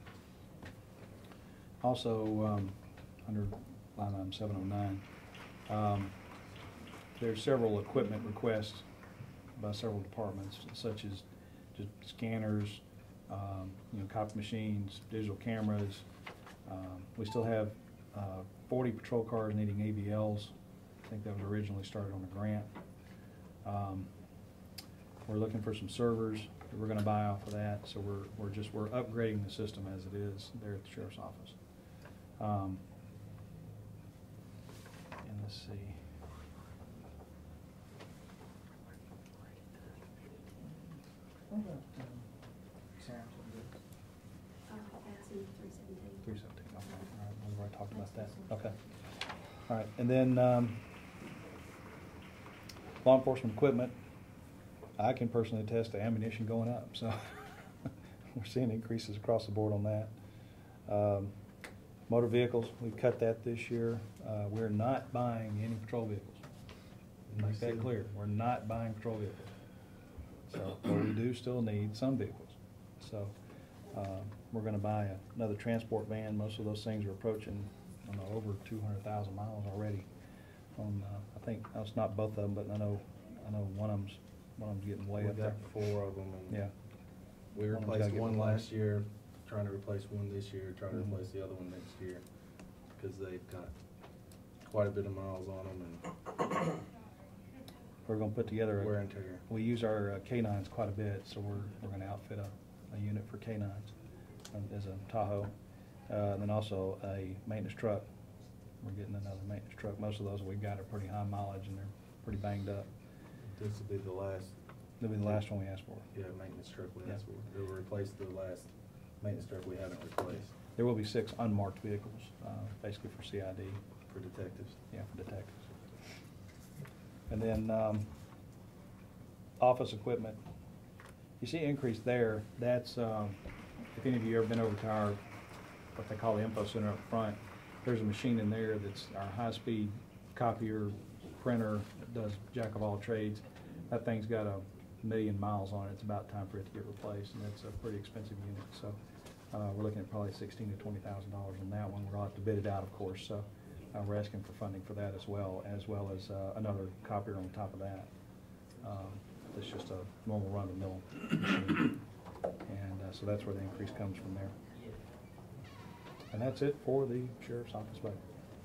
S2: Also, um, under line item seven oh nine, um, there's several equipment requests by several departments, such as just scanners, um, you know, copy machines, digital cameras. Um, we still have uh, forty patrol cars needing A V Ls. I think that was originally started on a grant. Um, we're looking for some servers that we're going to buy off of that, so we're we're just we're upgrading the system as it is there at the sheriff's office. Um, and let's see.
S3: Uh, that's in three seventeen.
S2: Three seventeen, okay, all right, we've already talked about that, okay. All right, and then, um, law enforcement equipment, I can personally attest to ammunition going up, so we're seeing increases across the board on that. Um, motor vehicles, we've cut that this year. Uh, we're not buying any patrol vehicles. Make that clear, we're not buying patrol vehicles. So, but we do still need some vehicles. So, um, we're gonna buy a- another transport van. Most of those things are approaching, I don't know, over two hundred thousand miles already. On, uh, I think, that's not both of them, but I know, I know one of them's, one of them's getting way
S10: We
S2: up there.
S10: got four of them. and
S2: Yeah.
S10: We
S2: One of them's
S10: replaced
S2: gotta get
S10: one
S2: replaced.
S10: last year, trying to replace one this year, trying to
S2: Mhm.
S10: replace the other one next year, because they've got quite a bit of miles on them and
S2: We're gonna put together a.
S10: wear and tear.
S2: We use our uh, K nines quite a bit, so we're, we're gonna outfit a, a unit for K nines um, as a Tahoe. Uh, and then also a maintenance truck. We're getting another maintenance truck. Most of those we got are pretty high mileage and they're pretty banged up.
S10: This will be the last,
S2: That'll be the last one we asked for.
S10: yeah, maintenance truck we
S2: Yeah.
S10: asked for. It will replace the last maintenance truck we haven't replaced
S2: There will be six unmarked vehicles, uh, basically for C I D,
S10: for detectives.
S2: yeah, for detectives. And then, um, office equipment. You see increase there, that's, um, if any of you ever been over to our, what they call the info center up front, there's a machine in there that's our high-speed copier, printer, that does jack of all trades. That thing's got a million miles on it. It's about time for it to get replaced, and it's a pretty expensive unit. So, uh, we're looking at probably sixteen to twenty thousand dollars on that one. We'll have to bid it out, of course, so, uh, we're asking for funding for that as well, as well as, uh, another copier on top of that. Um, It's just a normal run-of-the-mill machine. And, uh, so that's where the increase comes from there. And that's it for the sheriff's office budget.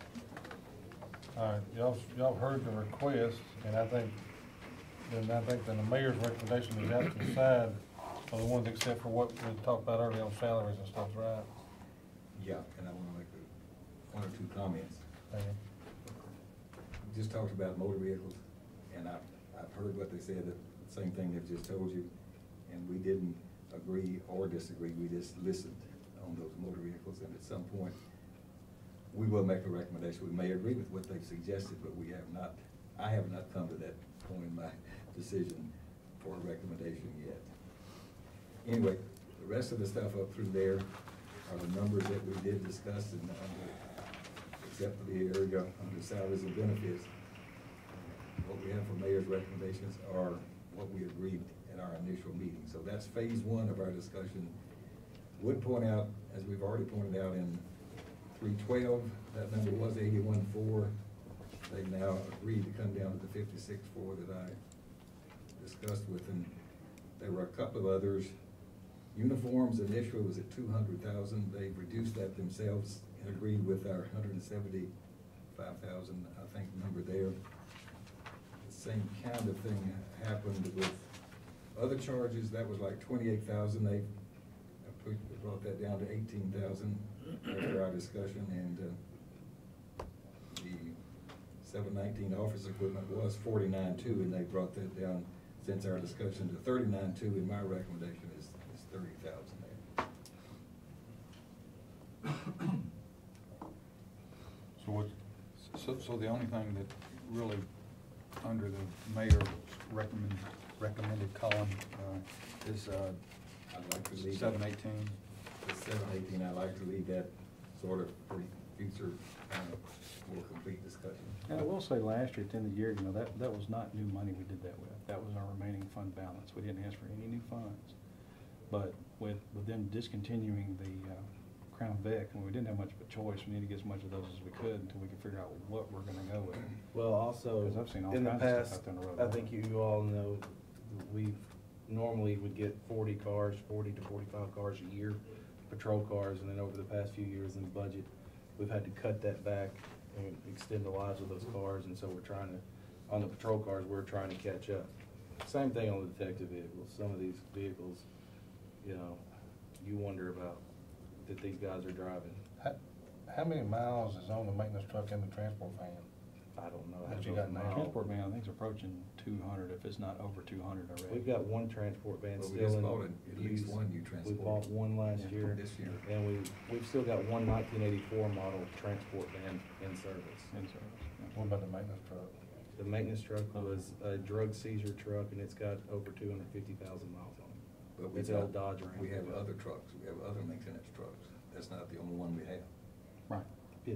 S1: All right, y'all, y'all heard the request, and I think, and I think that the mayor's recommendation is out to the side of the ones except for what we talked about earlier on salaries and stuff, right?
S5: Yeah, and I wanna make a, one or two comments.
S1: Okay.
S5: We just talked about motor vehicles, and I've, I've heard what they said, the same thing they've just told you, and we didn't agree or disagree, we just listened on those motor vehicles, and at some point, we will make a recommendation. We may agree with what they've suggested, but we have not, I have not come to that point in my decision for a recommendation yet. Anyway, the rest of the stuff up through there are the numbers that we did discuss, and under, except for the area under salaries and benefits. What we have for mayor's recommendations are what we agreed at our initial meeting. So that's phase one of our discussion. Would point out, as we've already pointed out in three twelve, that number was eighty-one four. They've now agreed to come down to the fifty-six four that I discussed with them. There were a couple of others. Uniforms initially was at two hundred thousand. They've reduced that themselves and agreed with our one hundred seventy-five thousand, I think, number there. The same kind of thing happened with other charges. That was like twenty-eight thousand. They brought that down to eighteen thousand after our discussion, and uh, the seven nineteen office equipment was forty-nine two, and they brought that down since our discussion to thirty-nine two, and my recommendation is, is
S11: So the only thing that really, under the mayor's recommend, recommended column, uh, is, uh,
S5: I'd like to leave.
S11: seven eighteen.
S5: The seven eighteen, I'd like to leave that sort of for future, kind of more complete discussion.
S2: And I will say, last year, at the end of the year, you know, that, that was not new money we did that with. That was our remaining fund balance. We didn't ask for any new funds. But with, with them discontinuing the uh, Crown Vic, and we didn't have much of a choice, we need to get as much of those as we could until we could figure out what we're gonna go with.
S10: Well, also,
S2: 'Cause I've seen all
S10: in the
S2: kinds of
S10: past,
S2: stuff out there on the road.
S10: I think you all know, we normally would get forty cars, forty to forty-five cars a year, patrol cars, and then over the past few years in the budget, we've had to cut that back and extend the lives of those cars, and so we're trying to, on the patrol cars, we're trying to catch up. Same thing on the detective vehicles. Some of these vehicles, you know, you wonder about that these guys are driving.
S1: How, how many miles is on the maintenance truck and the transport van?
S10: I don't know.
S1: What you got now?
S2: Transport van, I think, is approaching two hundred, if it's not over two hundred already.
S10: We've got one transport van
S5: Well, we
S10: still
S5: just
S10: in
S5: bought it, at least
S10: use.
S5: one new
S10: We
S5: transport.
S10: bought one last
S5: Yeah,
S10: year.
S5: this year.
S10: And we, we've still got one nineteen eighty-four model transport van in service.
S2: In service, yeah.
S1: What about the maintenance truck?
S10: The maintenance truck was a drug seizure truck, and it's got over two hundred fifty thousand miles on it.
S5: But we
S10: It's an old Dodge Ram.
S5: We have other trucks, we have other maintenance trucks. That's not the only one we have.
S2: Right.
S10: Yes.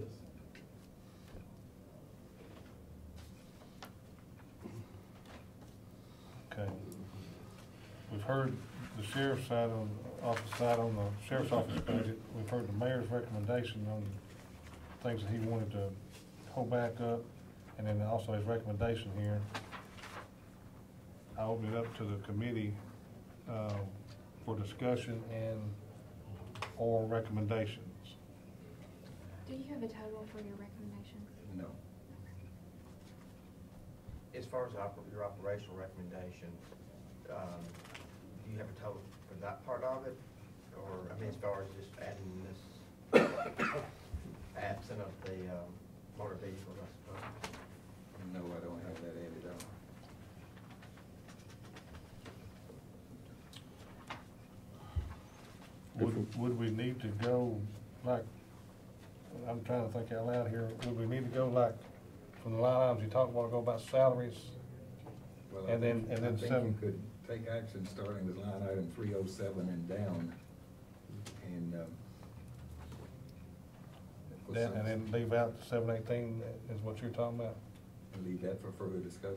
S1: Okay. We've heard the sheriff's side on, office side on the sheriff's office budget. We've heard the mayor's recommendation on things that he wanted to hold back up, and then also his recommendation here. I open it up to the committee, uh, for discussion and or recommendations.
S3: Do you have a total for your recommendations?
S5: No.
S14: As far as oper- your operational recommendation, um, do you have a total for that part of it? Or, I mean, as far as just adding this absent of the um, motor vehicle, I suppose?
S5: No, I don't have that added up.
S1: Would, would we need to go like, I'm trying to think out loud here, would we need to go like, from the line items you talked about, go about salaries?
S5: Well, I
S1: And then,
S5: think-
S1: and then
S5: I think
S1: seven.
S5: you could take action starting with line item three oh seven and down, and, um. put
S1: Then,
S5: some-
S1: and then leave out seven eighteen is what you're talking about?
S5: and leave that for further discussion.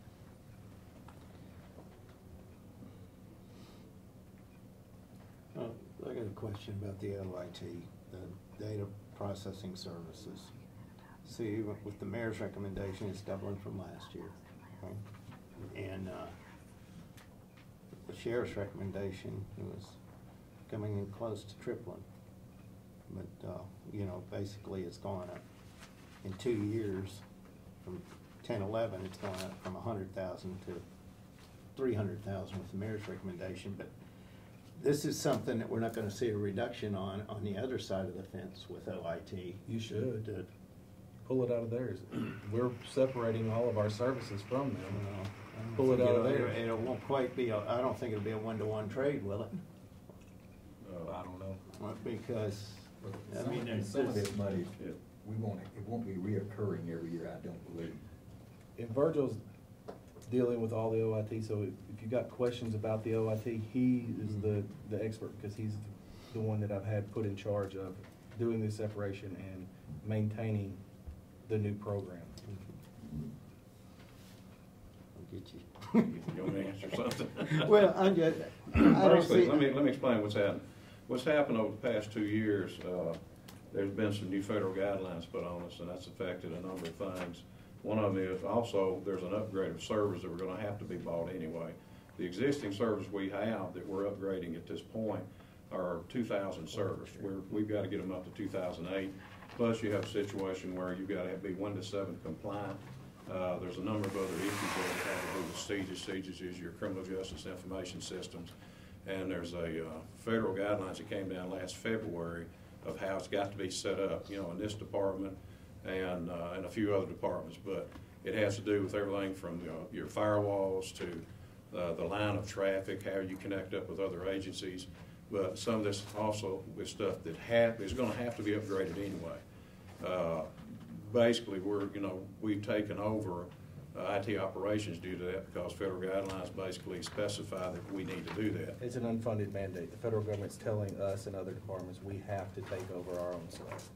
S12: Uh, I got a question about the L I T, the data processing services. See, with with the mayor's recommendation, it's doubling from last year, right? And, uh, the sheriff's recommendation was coming in close to tripling. But, uh, you know, basically it's gone up in two years, from ten, eleven, it's gone up from a hundred thousand to three hundred thousand with the mayor's recommendation, but this is something that we're not gonna see a reduction on, on the other side of the fence with O I T.
S10: You should.
S12: To-
S10: Pull it out of theirs. We're separating all of our services from
S12: you
S10: them.
S12: know, I don't
S10: Pull it
S12: think
S10: out of
S12: it'll-
S10: there.
S12: It won't quite be, a- I don't think it'll be a one-to-one trade, will it?
S10: Uh, I don't know.
S12: Well, because,
S5: But
S12: I
S5: some,
S12: mean, there's
S5: some of
S12: this-
S5: this money, we won't, it won't be reoccurring every year, I don't believe.
S10: And Virgil's dealing with all the O I T, so if if you got questions about the O I T, he is the, the expert, because he's the one that I've had put in charge of doing this separation and maintaining the new program.
S12: I'll get you.
S13: You want me to answer something?
S12: Well, I'm just, I don't
S13: Basically,
S12: see.
S13: let me, let me explain what's happened. What's happened over the past two years, uh, there's been some new federal guidelines put on us, and that's affected a number of things. One of them is also, there's an upgrade of servers that were gonna have to be bought anyway. The existing servers we have that we're upgrading at this point are two thousand servers. We're, we've gotta get them up to two thousand eight. Plus, you have a situation where you've gotta be Windows seven compliant. Uh, there's a number of other issues there that have to do with SEGIS. SEGIS is your criminal justice information systems. And there's a uh, federal guidelines that came down last February of how it's got to be set up, you know, in this department and, uh, and a few other departments. But it has to do with everything from uh, your firewalls to uh, the line of traffic, how you connect up with other agencies. But some of this also with stuff that have, is going to have to be upgraded anyway. Uh, basically, we're, you know, we've taken over uh, I T operations due to that because federal guidelines basically specify that we need to do that.
S10: It's an unfunded mandate. The federal government's telling us and other departments, we have to take over our own stuff.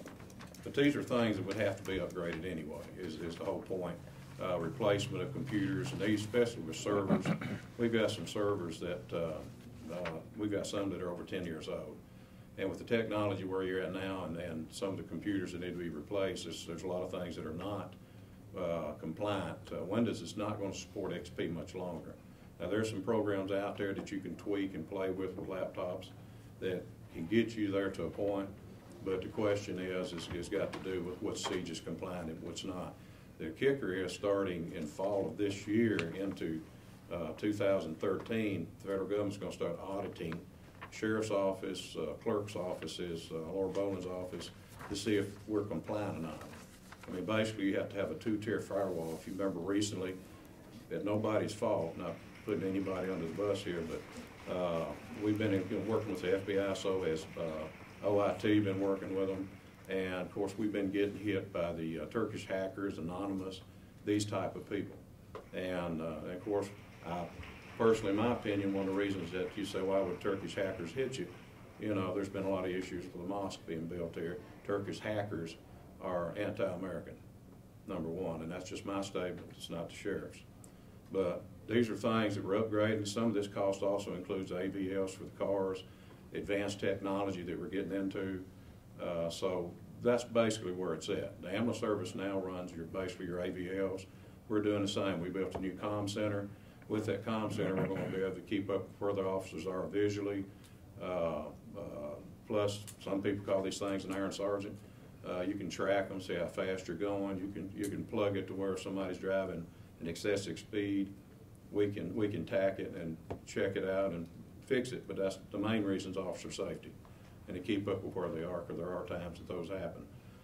S13: But these are things that would have to be upgraded anyway, is, is the whole point. Uh, replacement of computers, and these, especially with servers. We've got some servers that, uh, uh, we've got some that are over ten years old. And with the technology where you're at now and, and some of the computers that need to be replaced, there's, there's a lot of things that are not uh, compliant. Uh, Windows is not going to support X P much longer. Now, there's some programs out there that you can tweak and play with with laptops that can get you there to a point, but the question is, is it's got to do with what Siege is compliant and what's not. The kicker is starting in fall of this year into uh, two thousand thirteen, the federal government's going to start auditing sheriff's office, uh, clerk's offices, uh, Laura Boland's office, to see if we're compliant or not. I mean, basically, you have to have a two-tier firewall. If you remember recently, at nobody's fault, not putting anybody under the bus here, but uh, we've been in, you know, working with the F B I, so has uh, O I T been working with them. And of course, we've been getting hit by the uh, Turkish hackers, Anonymous, these type of people. And, uh, and of course, I, personally, in my opinion, one of the reasons that you say, why would Turkish hackers hit you? You know, there's been a lot of issues with the mosque being built here. Turkish hackers are anti-American, number one, and that's just my statement. It's not the sheriff's. But these are things that we're upgrading. Some of this cost also includes A V Ls for the cars, advanced technology that we're getting into. Uh, so that's basically where it's at. The ambulance service now runs your basically your A V Ls. We're doing the same. We built a new comm center. With that comm center, we're going to be able to keep up where the officers are visually. Uh, uh, plus, some people call these things an iron sergeant. Uh, you can track them, see how fast you're going. You can you can plug it to where somebody's driving an excessive speed. We can we can tack it and check it out and fix it. But that's the main reason is officer safety, and to keep up with where they are, because there are times that those happen.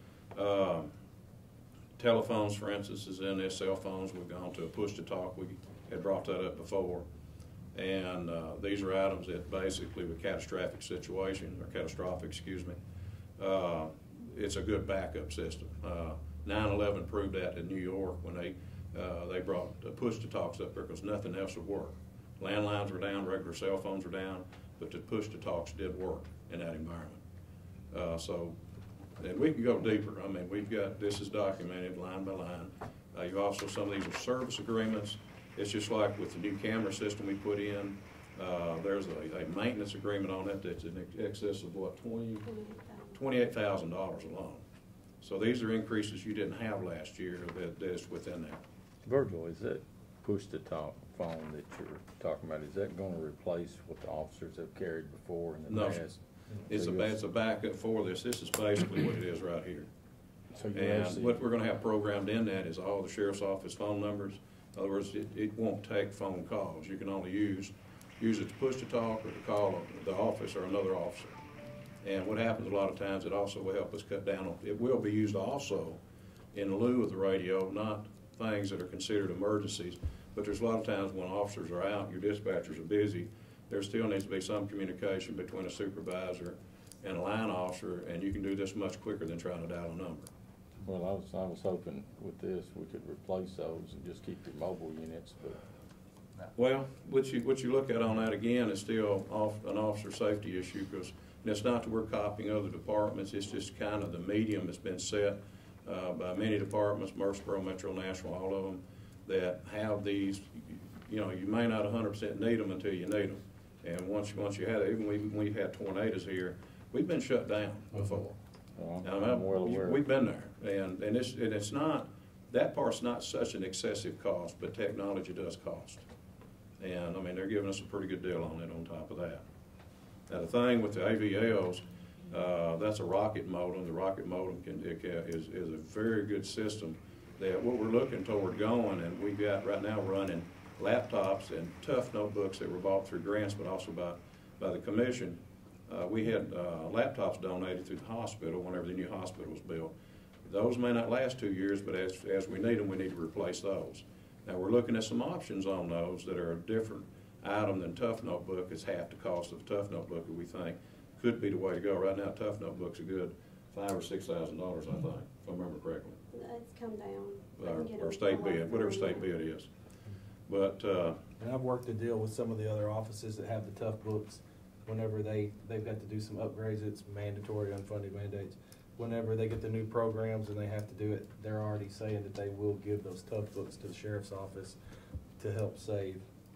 S13: Um, telephones, for instance, is in this. Cell phones, we've gone to a push-to-talk. We had brought that up before. And uh, these are items that basically, with catastrophic situation, or catastrophic, excuse me, uh, it's a good backup system. Uh, nine eleven proved that in New York when they uh, they brought the push-to-talks up there because nothing else would work. Landlines were down, regular cell phones were down, but the push-to-talks did work in that environment. Uh, so, and we can go deeper. I mean, we've got, this is documented line by line. Uh, you also, some of these are service agreements. It's just like with the new camera system we put in, uh, there's a, a maintenance agreement on it that's in excess of what, twenty, twenty-eight thousand dollars alone. So these are increases you didn't have last year that, that's within that.
S6: Virgil, is that push-to-talk phone that you're talking about, is that going to replace what the officers have carried before in the
S13: No,
S6: past?
S13: it's
S6: So
S13: a,
S6: you'll-
S13: it's a backup for this. This is basically what it is right here.
S6: So you
S13: And
S6: actually-
S13: what we're gonna have programmed in that is all the sheriff's office phone numbers. In other words, it, it won't take phone calls. You can only use, use it to push to talk or to call the office or another officer. And what happens a lot of times, it also will help us cut down on, it will be used also in lieu of the radio, not things that are considered emergencies. But there's a lot of times when officers are out, your dispatchers are busy, there still needs to be some communication between a supervisor and a line officer, and you can do this much quicker than trying to dial a number.
S6: Well, I was, I was hoping with this, we could replace those and just keep the mobile units, but.
S13: Well, what you, what you look at on that again is still off, an officer safety issue, because it's not that we're copying other departments, it's just kind of the medium that's been set uh, by many departments, Murfreesboro, Metro National, all of them, that have these, you know, you may not one hundred percent need them until you need them. And once, once you had, even when we've had tornadoes here, we've been shut down before.
S6: Well,
S13: Now,
S6: I'm well aware.
S13: We've been there, and, and it's, and it's not, that part's not such an excessive cost, but technology does cost. And, I mean, they're giving us a pretty good deal on it on top of that. Now, the thing with the A V Ls, uh, that's a rocket modem. The rocket modem can, it can, is, is a very good system that what we're looking toward going, and we've got right now running laptops and tough notebooks that were bought through grants, but also by, by the commission. Uh, we had uh, laptops donated through the hospital whenever the new hospital was built. Those may not last two years, but as, as we need them, we need to replace those. Now, we're looking at some options on those that are a different item than Tough Notebook. It's half the cost of a Tough Notebook that we think could be the way to go. Right now, Tough Notebook's a good five or six thousand dollars, I think, if I remember correctly.
S3: It's come down. I
S13: Or,
S3: can get
S13: or
S3: a-
S13: state
S3: a lot
S13: bid, whatever
S3: for
S13: state
S3: you.
S13: bid is. But, uh,
S10: And I've worked a deal with some of the other offices that have the tough books. Whenever they, they've got to do some upgrades, it's mandatory unfunded mandates. Whenever they get the new programs and they have to do it, they're already saying that they will give those tough books to the sheriff's office to help save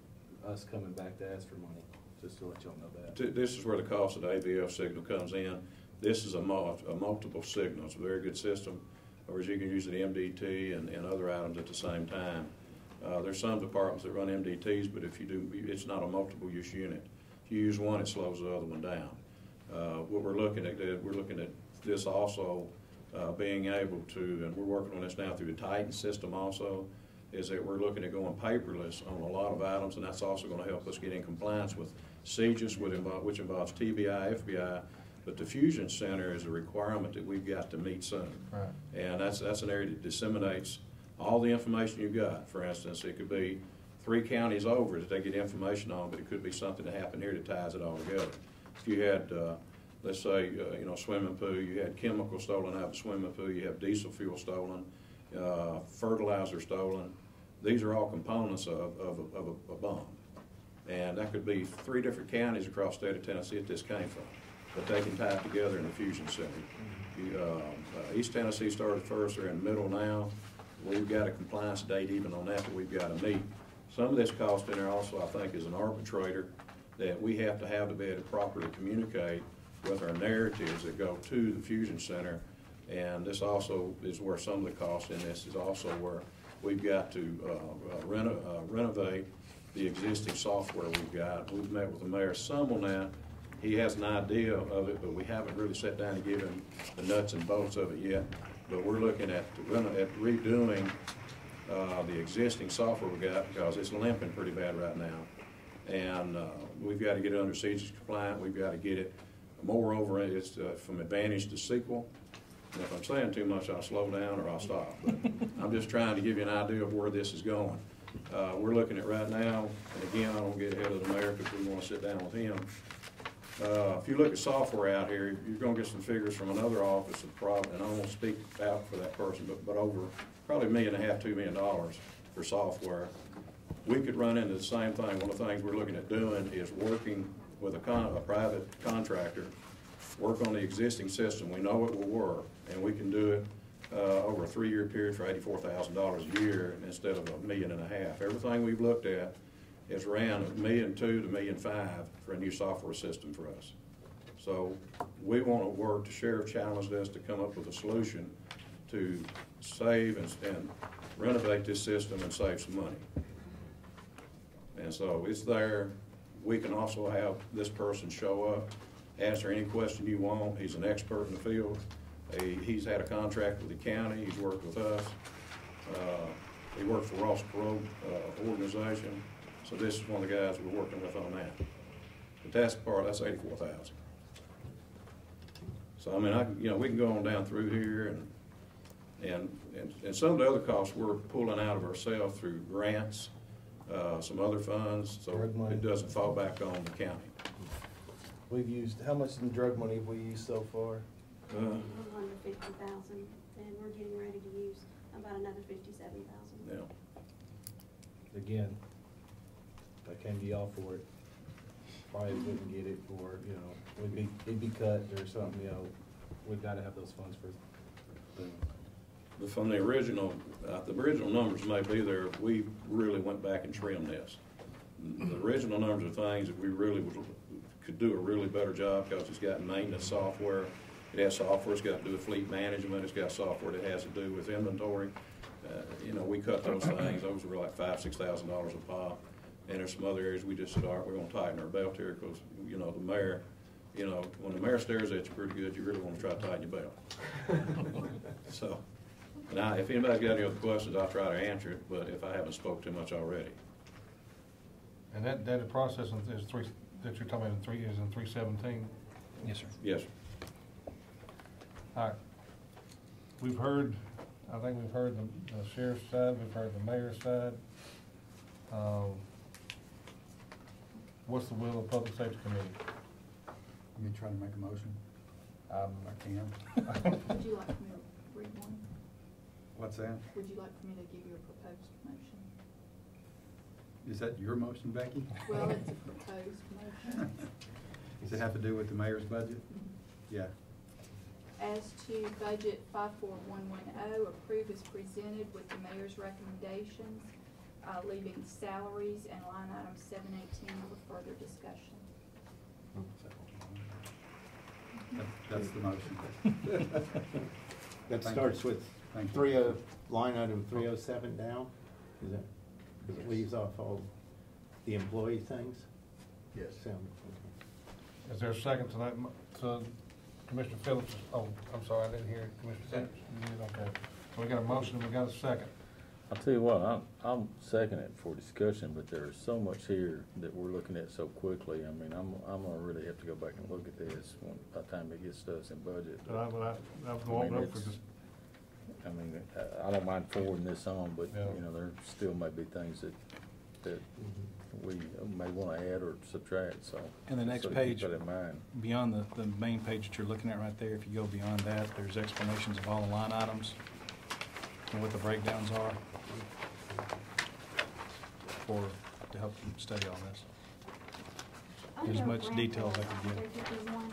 S10: us coming back to ask for money, just to let y'all know that.
S13: Th- This is where the cost of the A V F signal comes in. This is a mul, a multiple signal. It's a very good system, whereas you can use the M D T and, and other items at the same time. Uh, there's some departments that run M D Ts, but if you do, it's not a multiple use unit. If you use one, it slows the other one down. Uh, what we're looking at, we're looking at this also uh, being able to, and we're working on this now through the Titan system also, is that we're looking at going paperless on a lot of items, and that's also going to help us get in compliance with C J I S, which involves T B I, F B I, but the Fusion Center is a requirement that we've got to meet soon.
S1: Right.
S13: And that's, that's an area that disseminates all the information you've got. For instance, it could be three counties over that they get information on, but it could be something that happened here that ties it all together. If you had, uh, let's say, uh, you know, swimming pool, you had chemicals stolen out of the swimming pool, you have diesel fuel stolen, uh, fertilizer stolen. These are all components of, of, a, of a, a bomb. And that could be three different counties across the state of Tennessee that this came from, but they can tie it together in the Fusion Center. You, uh, uh, East Tennessee started first, they're in the middle now. We've got a compliance date even on that that we've got to meet. Some of this cost in there also, I think, is an arbitrator that we have to have to be able to properly communicate with our narratives that go to the Fusion Center. And this also is where some of the cost in this is also where we've got to uh, uh, reno uh, renovate the existing software we've got. We've met with the mayor some on that. He has an idea of it, but we haven't really sat down and given him the nuts and bolts of it yet. But we're looking at, at redoing uh, the existing software we got because it's limping pretty bad right now. And uh, we've got to get it under C J I S compliant. We've got to get it, moreover, it's uh, from Advantage to Sequel. And if I'm saying too much, I'll slow down or I'll stop. But I'm just trying to give you an idea of where this is going. Uh, we're looking at right now, and again, I don't get ahead of the mayor because we want to sit down with him. Uh, if you look at software out here, you're going to get some figures from another office of probably, and I won't speak out for that person, but, but over probably a million and a half, two million dollars for software. We could run into the same thing. One of the things we're looking at doing is working with a, con a private contractor, work on the existing system. We know it will work, and we can do it uh, over a three-year period for eighty-four thousand dollars a year instead of a million and a half. Everything we've looked at is around a million two to a million five for a new software system for us. So we want to work, the sheriff challenged us to come up with a solution to save and, and renovate this system and save some money. And so it's there. We can also have this person show up, answer any question you want. He's an expert in the field. He, he's had a contract with the county. He's worked with us. Uh, he worked for Ross Perot uh, organization. So this is one of the guys we're working with on that. But that's part, that's eighty-four thousand. So I mean, I, you know, we can go on down through here and, and, and, and some of the other costs we're pulling out of ourselves through grants, uh, some other funds, so
S10: Drug money.
S13: it doesn't fall back on the county.
S10: We've used, how much in drug money have we used so far?
S13: Uh,
S3: We're under fifty thousand, and we're getting ready to use about another fifty-seven thousand.
S13: yeah.
S10: Again, if I came to y'all for it, probably wouldn't get it for, you know, it'd be, it'd be cut or something, you know, we've gotta have those funds for things.
S13: But from the original, uh, the original numbers may be there, we really went back and trimmed this. The original numbers are things that we really would, could do a really better job because it's got maintenance software. It has software, it's got to do with fleet management, it's got software that has to do with inventory. Uh, you know, we cut those things, those were like five, six thousand dollars a pop. And there's some other areas we just said, all right, we're gonna tighten our belt here because, you know, the mayor, you know, when the mayor stares at you pretty good, you really wanna try to tighten your belt. So, now, if anybody's got any other questions, I'll try to answer it, but if I haven't spoke too much already.
S1: And that data processing is three, that you're talking about in three, is in three seventeen?
S2: Yes, sir.
S13: Yes, sir.
S1: All right. We've heard, I think we've heard the, the sheriff's side, we've heard the mayor's side. Um, What's the will of the Public Safety Committee?
S11: You trying to make a motion? Um, I can.
S7: Would you like for me to read one?
S11: What's that?
S7: Would you like for me to give you a proposed motion?
S11: Is that your motion, Becky?
S7: Well, it's a proposed motion.
S11: Does it have to do with the mayor's budget? Yeah.
S7: As to budget five four one one oh, approve as presented with the mayor's recommendations, uh, leaving salaries and line item seven eighteen for further discussion.
S11: That- That's the motion.
S12: That
S11: Thank
S12: starts
S11: you.
S12: with
S11: Thank you.
S12: three oh, line item three oh seven down, is that, because it leaves off all the employee things?
S5: Yes.
S12: So, okay.
S1: Is there a second to that, mo- to Commissioner Phillips? Oh, I'm sorry, I didn't hear Commissioner Phillips. You did, okay. So we got a motion, we got a second.
S6: I'll tell you what, I'm, I'm second it for discussion, but there's so much here that we're looking at so quickly. I mean, I'm, I'm gonna really have to go back and look at this when, by the time it gets to us in budget.
S1: But I, but I, I was
S6: I
S1: going
S6: mean,
S1: up for
S6: it's-
S1: this.
S6: I mean, I, I don't mind forwarding this on, but,
S1: Yeah.
S6: you know, there still may be things that, that we may wanna add or subtract, so.
S2: And the next
S6: so keep
S2: page,
S6: that in mind.
S2: beyond the, the main page that you're looking at right there, if you go beyond that, there's explanations of all the line items and what the breakdowns are for, to help you study all this. As
S15: Under
S2: much detail as I
S15: rentals,
S2: could
S15: there
S2: give.
S15: could be one.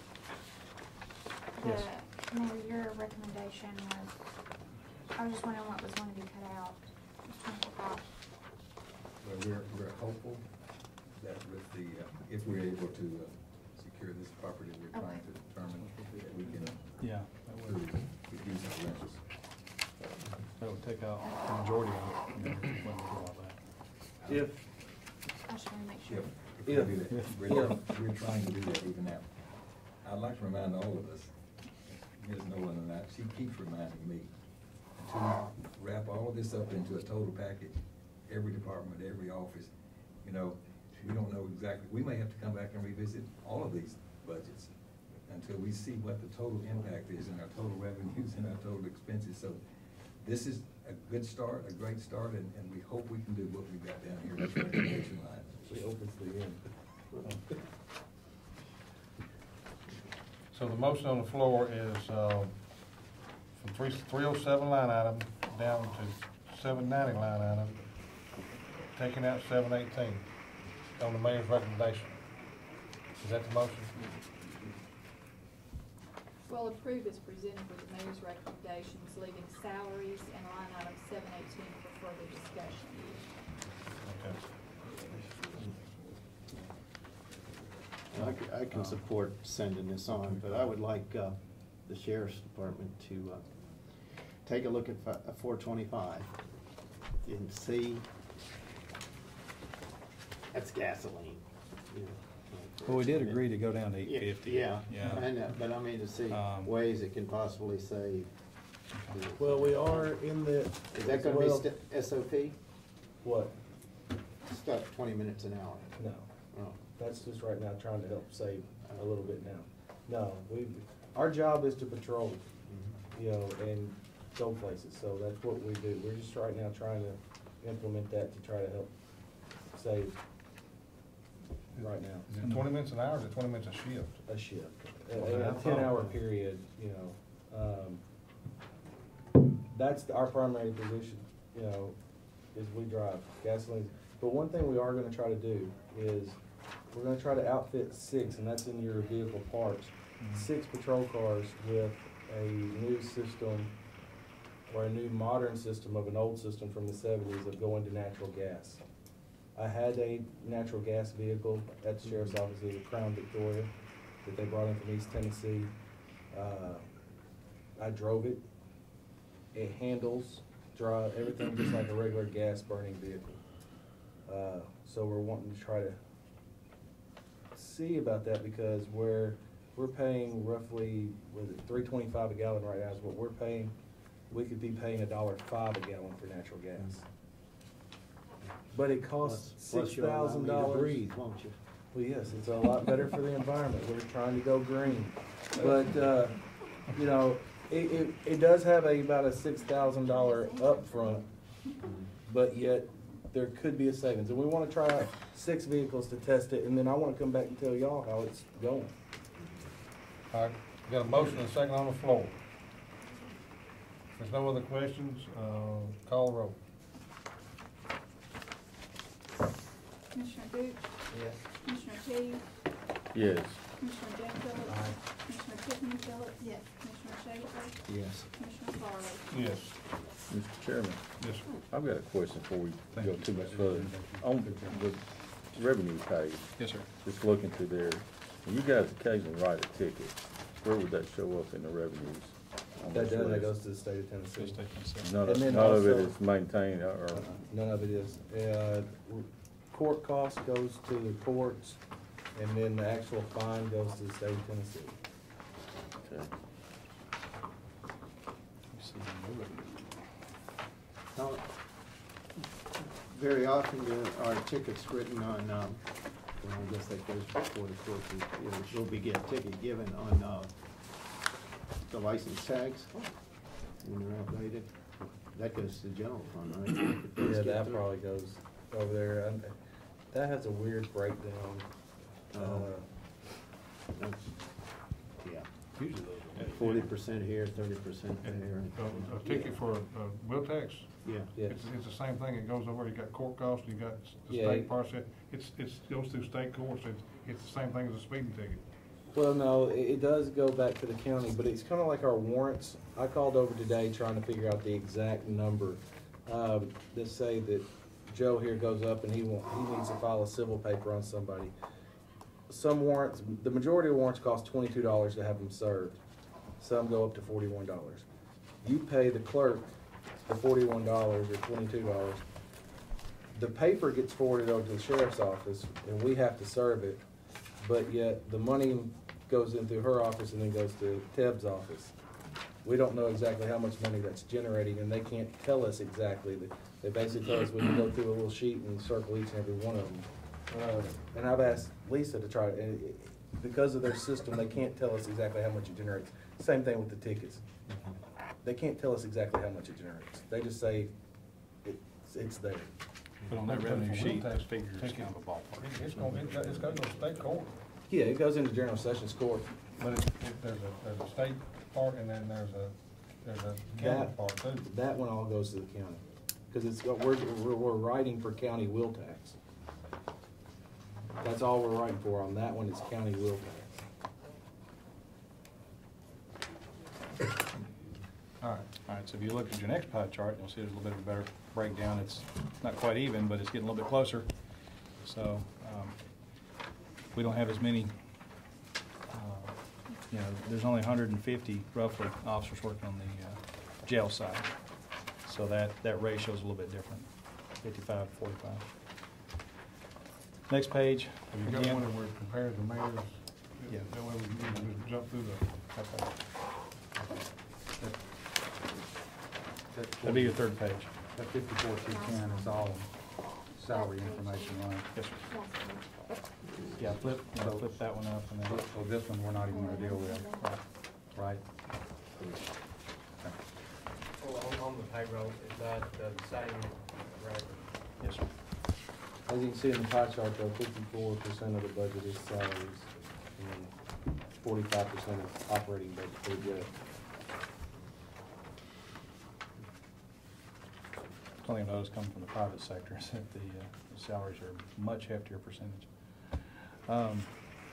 S2: Yes.
S15: The, Mayor, your recommendation was, I was just wondering what was going to be cut out. Just trying to figure out.
S5: Well, we're, we're hopeful that with the, uh, if we're able to uh, secure this property, we're trying to determine that we can
S2: Yeah, that would,
S5: reduce our rentals.
S2: that would take out the majority of it, you know, when we do all that.
S10: If,
S15: I just want to make sure.
S5: If, if we do that, we're, we're trying to do that even now. I'd like to remind all of us, Miz Nolan and I, she keeps reminding me to wrap all of this up into a total package, every department, every office. You know, we don't know exactly, we may have to come back and revisit all of these budgets until we see what the total impact is in our total revenues and our total expenses. So this is a good start, a great start, and, and we hope we can do what we've got down here in this recommendation line.
S10: we open to the end.
S1: So the motion on the floor is, uh, from three, three oh seven line item down to seven ninety line item, taking out seven eighteen on the mayor's recommendation. Is that the motion?
S7: Well, approve as presented with the mayor's recommendations, leaving salaries and line item seven eighteen for further discussion.
S1: Okay.
S12: I c- I can support sending this on, but I would like uh, the sheriff's department to uh, take a look at four twenty-five and see, that's gasoline. you know.
S2: Well, we did agree to go down to eight
S12: Yeah,
S2: fifty.
S12: Yeah,
S2: Yeah.
S12: I know, but I mean to see
S2: Um,
S12: ways it can possibly save.
S10: Well, we are in the.
S12: Is that gonna be
S10: well,
S12: st- S O P?
S10: What?
S12: Stuff twenty minutes an hour.
S10: No,
S12: Oh.
S10: that's just right now trying to help save a little bit now. No, we, our job is to patrol, you know, and go places, so that's what we do. We're just right now trying to implement that to try to help save right now.
S1: Is it twenty minutes an hour, or is it twenty minutes a shift?
S10: A shift,
S1: Well,
S10: a, a
S1: that's
S10: ten
S1: all.
S10: hour period, you know, um, that's the- our primary position, you know, is we drive gasoline. But one thing we are gonna try to do is, we're gonna try to outfit six, and that's in your vehicle parts, six patrol cars with a new system, or a new modern system of an old system from the seventies of going to natural gas. I had a natural gas vehicle at the sheriff's office, it was a Crown Victoria that they brought in from East Tennessee. Uh, I drove it. It handles, drive, everything just like a regular gas burning vehicle. Uh, so we're wanting to try to see about that because we're, we're paying roughly, was it three twenty-five a gallon right now is what we're paying. We could be paying a dollar five a gallon for natural gas. But it costs
S12: Plus- plus
S10: six
S12: you'll allow
S10: thousand
S12: me to
S10: dollars.
S12: breathe, won't you?
S10: Well, yes, it's a lot better for the environment. We're trying to go green. But, uh, you know, it, it, it does have a, about a six thousand dollar upfront, but yet there could be a savings. And we wanna try out six vehicles to test it, and then I wanna come back and tell y'all how it's going.
S1: All right, Got a motion and a second on the floor. If there's no other questions, uh, call the roll.
S7: Commissioner Duke?
S14: Yes.
S7: Commissioner Teague?
S6: Yes.
S7: Commissioner James Phillips?
S14: Aye.
S7: Commissioner Tiffany Phillips? Yes. Commissioner Shaver?
S12: Yes.
S7: Commissioner Farley?
S1: Yes.
S6: Mister Chairman,
S1: Yes, sir.
S6: I've got a question before we
S11: Thank
S6: go
S11: you.
S6: too much further. On the revenue page,
S11: Yes, sir.
S6: just looking through there, when you guys occasionally write a ticket, where would that show up in the revenues? on
S10: That
S6: this
S10: does, that
S6: list?
S10: goes to the state of Tennessee.
S11: Just take consent.
S6: None
S10: And
S6: of,
S10: then
S6: none of it
S10: also-
S6: is maintained, or,
S10: Uh-uh, None of it is. Uh, court cost goes to the courts, and then the actual fine goes to the state of Tennessee.
S6: okay.
S11: You see the revenue.
S12: Now, very often there are tickets written on, um, well, I guess that goes before the court, you know, will be get a ticket given on, uh, the license tags when they're outdated. That goes to the general fund, right? If it does
S10: Yeah,
S12: get
S10: that
S12: through.
S10: probably goes over there. And that has a weird breakdown.
S12: Oh.
S10: Uh,
S12: That's- Yeah,
S11: Usually those are.
S12: forty percent here, thirty percent
S1: And
S12: there.
S1: a, a ticket for, uh, wheel tax,
S12: Yeah.
S10: Yeah.
S1: it's, it's the same thing, it goes over, you got court costs, you got the
S10: Yeah.
S1: state parts, it- it's, it's, goes through state courts, it's, it's the same thing as a speeding ticket.
S10: Well, no, it, it does go back to the county, but it's kinda like our warrants. I called over today trying to figure out the exact number. Um, let's say that Joe here goes up and he want, he needs to file a civil paper on somebody. Some warrants, the majority of warrants cost twenty-two dollars to have them served. Some go up to forty-one dollars. You pay the clerk the forty-one dollars or twenty-two dollars. The paper gets forwarded over to the sheriff's office and we have to serve it, but yet the money goes in through her office and then goes to Teb's office. We don't know exactly how much money that's generating, and they can't tell us exactly. They- They basically tell us we can go through a little sheet and circle each and every one of them. Uh, And I've asked Lisa to try, and it- because of their system, they can't tell us exactly how much it generates. Same thing with the tickets. They can't tell us exactly how much it generates. They just say it's, it's there.
S11: But on that
S1: But
S11: revenue
S1: for wheel
S11: sheet, the
S1: tax
S11: figure is
S1: ticket,
S11: kind of a ballpark.
S1: it- It's gonna, it- it's gonna go to state court,
S10: Yeah, it goes into general sessions court.
S1: but it, it, there's a, there's a state part and then there's a, there's a county
S10: That,
S1: part too.
S10: that one all goes to the county. Cause it's, got- we're, we're, we're writing for county wheel tax. That's all we're writing for on that one, is county wheel tax.
S1: All right,
S11: All right, so if you look at your next pie chart, you'll see there's a little bit of a better breakdown. It's not quite even, but it's getting a little bit closer. So, um, we don't have as many, uh, you know, there's only one hundred fifty roughly officers working on the, uh, jail side. So that, that ratio is a little bit different, fifty-five to forty-five. Next page,
S1: have you got
S11: again.
S1: one that we're comparing the mayors?
S11: Yeah.
S1: That way we can just jump through the, okay.
S11: That'd be your third page. That fifty-four, two ten is all salary information line. Yes, sir. Yeah, flip, yeah, flip that one up and then, so this one we're not even gonna deal with, right?
S14: Well, on, on the payroll, is that uh, the same rate?
S11: Yes, sir.
S10: As you can see in the pie chart though, fifty-four percent of the budget is salaries, and forty-five percent is operating budget for the jail.
S11: Plenty of those come from the private sector, is that the, uh, the salaries are a much heftier percentage. Um,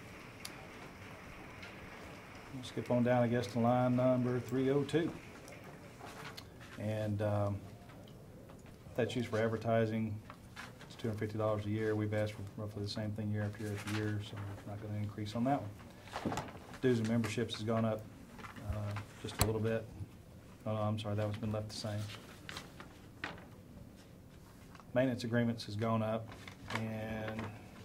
S11: we'll skip on down, I guess, to line number three oh two. And, um, that's used for advertising. It's two hundred fifty dollars a year. We've asked for roughly the same thing year after year after year, so we're not gonna increase on that one. Dues and memberships has gone up, uh, just a little bit. Oh, I'm sorry, that one's been left the same. Maintenance agreements has gone up, and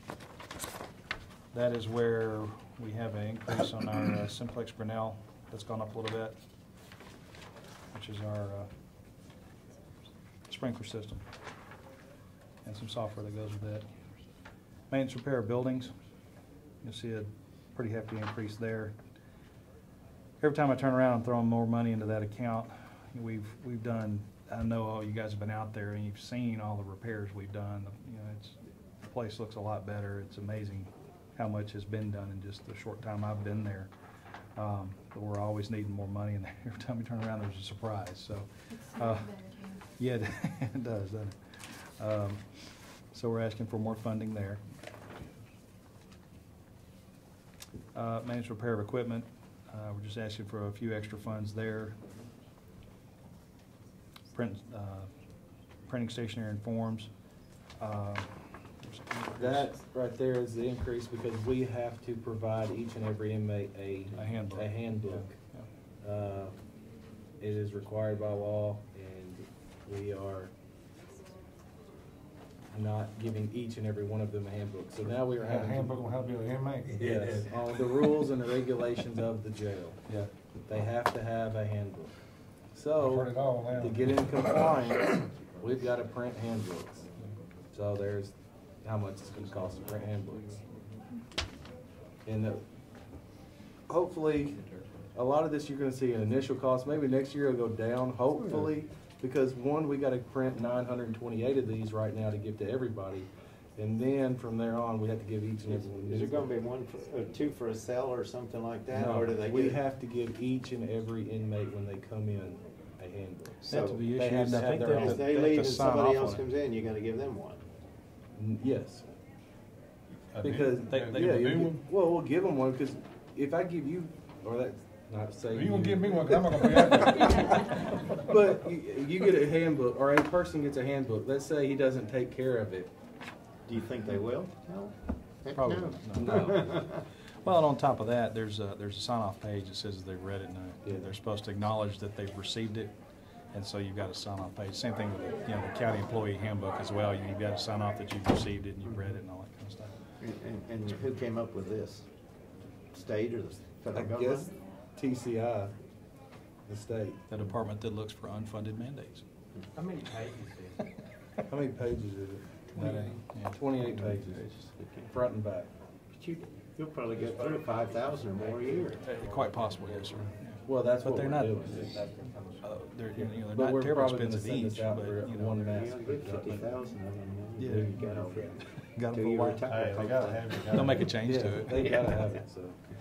S11: that is where we have an increase on our uh, Simplex Grinnell. That's gone up a little bit, which is our uh, sprinkler system and some software that goes with that. Maintenance repair of buildings, you'll see a pretty hefty increase there. Every time I turn around and throw more money into that account, we've we've done. I know all you guys have been out there and you've seen all the repairs we've done. You know, it's the place looks a lot better. It's amazing how much has been done in just the short time I've been there.
S2: Um, but we're always needing more money, and every time we turn around, there's a surprise, so.
S7: It's
S2: uh,
S7: not better, Jim.
S2: Yeah, it does, doesn't it? Um, so we're asking for more funding there. Uh, managed repair of equipment, uh, we're just asking for a few extra funds there. Print, uh, printing stationery and forms. Uh, there's an increase.
S10: That right there is the increase because we have to provide each and every inmate a.
S2: A handbook.
S10: A handbook.
S2: Yeah,
S10: Uh, it is required by law, and we are not giving each and every one of them a handbook. So now we are
S1: A
S10: having. to-
S1: handbook on how to be an inmate.
S10: Yes, on the rules and the regulations of the jail.
S2: yeah.
S10: They have to have a handbook.
S1: I've
S10: So,
S1: heard it all now.
S10: to get in compliance, we've got to print handbooks. So there's how much it's gonna cost to print handbooks. And uh, hopefully, a lot of this you're gonna see an initial cost, maybe next year it'll go down, hopefully, because one, we gotta print nine hundred and twenty-eight of these right now to give to everybody. And then from there on, we have to give each and every one.
S12: Is there gonna be one, for- or two for a cell or something like that,
S10: No,
S12: or do they
S10: we
S12: get?
S10: have to give each and every inmate when they come in a handbook.
S2: That to be
S10: they have
S2: issued,
S10: to
S2: I
S10: have
S2: think
S10: their
S2: they
S10: own-
S2: have
S12: If
S2: to-
S12: they
S2: have
S12: leave
S2: to
S12: and
S2: sign
S12: somebody
S2: off
S12: else
S2: on it.
S12: comes in, you gotta give them one.
S10: N- Yes,
S1: I did.
S10: because,
S2: They-
S10: yeah,
S2: they-
S1: give a
S10: you
S1: new
S10: get-
S1: one?
S10: well, we'll give them one, because if I give you, or that's not to say.
S1: You gonna give me one, cause I'm not gonna be out there.
S10: But you, you get a handbook, or a person gets a handbook, let's say he doesn't take care of it.
S12: Do you think they will? No. Heck,
S2: Probably
S12: no.
S2: not, no. Well, and on top of that, there's a, there's a sign-off page that says they've read it, and
S10: Yeah.
S2: uh, they're supposed to acknowledge that they've received it, and so you've got a sign-off page. Same thing with the, you know, the county employee handbook as well. You've got to sign off that you've received it and you've read it and all that kind of stuff.
S12: And, and who came up with this? State or the
S10: I
S12: federal government?
S10: guess T C I, the state.
S2: The department that looks for unfunded mandates.
S14: How many pages is it?
S10: How many pages is it?
S2: That, uh, yeah.
S10: Twenty-eight pages, front and back.
S12: But you, you'll probably get through five thousand or more a year.
S2: Uh, Quite possibly, yes, sir. Yeah.
S10: Well, that's
S2: But
S10: what
S2: they're
S10: we're
S2: not,
S10: doing.
S2: uh, they're, you know, they're
S10: But
S2: not
S10: we're
S2: terribly
S10: probably gonna
S2: expensive
S10: send this
S2: each,
S10: out
S2: but,
S10: for
S2: you know.
S10: one
S2: they're-
S10: mass.
S12: You'll get fifty thousand of them.
S2: Yeah.
S12: You got them.
S2: Got them
S12: Till
S2: for a
S12: you
S2: while.
S12: retire.
S1: Hey, they gotta have it.
S2: They'll make a change
S10: Yeah,
S2: to it.
S10: they gotta have it, so.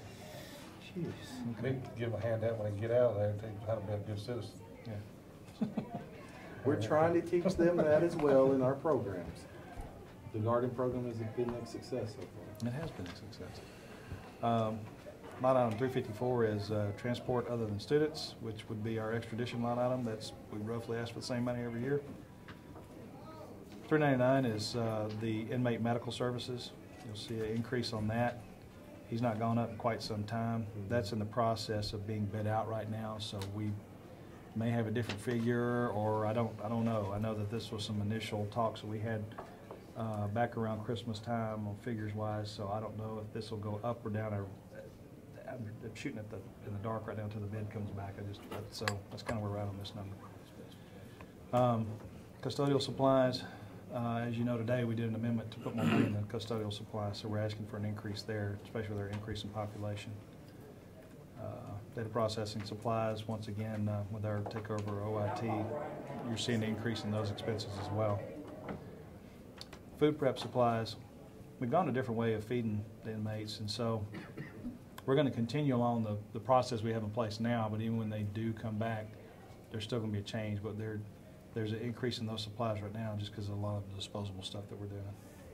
S12: Jeez.
S1: Need to give them a handout when they get out of there, teach them how to be a good citizen.
S2: Yeah.
S10: We're trying to teach them that as well in our programs. The garden program has been a success so far.
S2: It has been a success. Um, Line item three fifty-four is uh, transport other than students, which would be our extradition line item. That's, we roughly ask for the same money every year. three ninety-nine is uh, the inmate medical services. You'll see an increase on that. He's not gone up in quite some time. That's in the process of being bid out right now, so we may have a different figure, or I don't, I don't know. I know that this was some initial talks that we had uh, back around Christmas time on figures wise, so I don't know if this will go up or down. Or, I'm I'm shooting at the, in the dark right now until the bid comes back. I just, that's- so that's kind of where we're at on this number. Um, Custodial supplies, uh, as you know today, we did an amendment to put more money in the custodial supplies, so we're asking for an increase there, especially with our increase in population. Uh, Data processing supplies, once again, uh, with our takeover of O I T, you're seeing an increase in those expenses as well. Food prep supplies, we've gone a different way of feeding the inmates, and so we're going to continue along the, the process we have in place now, but even when they do come back, there's still going to be a change, but there, there's an increase in those supplies right now just because of a lot of the disposable stuff that we're doing.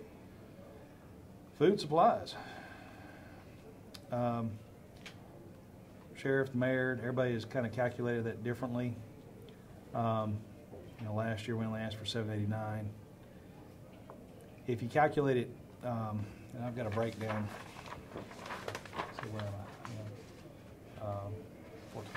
S2: Food supplies. Um, Sheriff, the mayor, everybody has kind of calculated that differently. Um, you know, last year we only asked for seven eighty-nine. If you calculate it, um, and I've got a breakdown. Let's see, where am I? Yeah. Um, fourteen.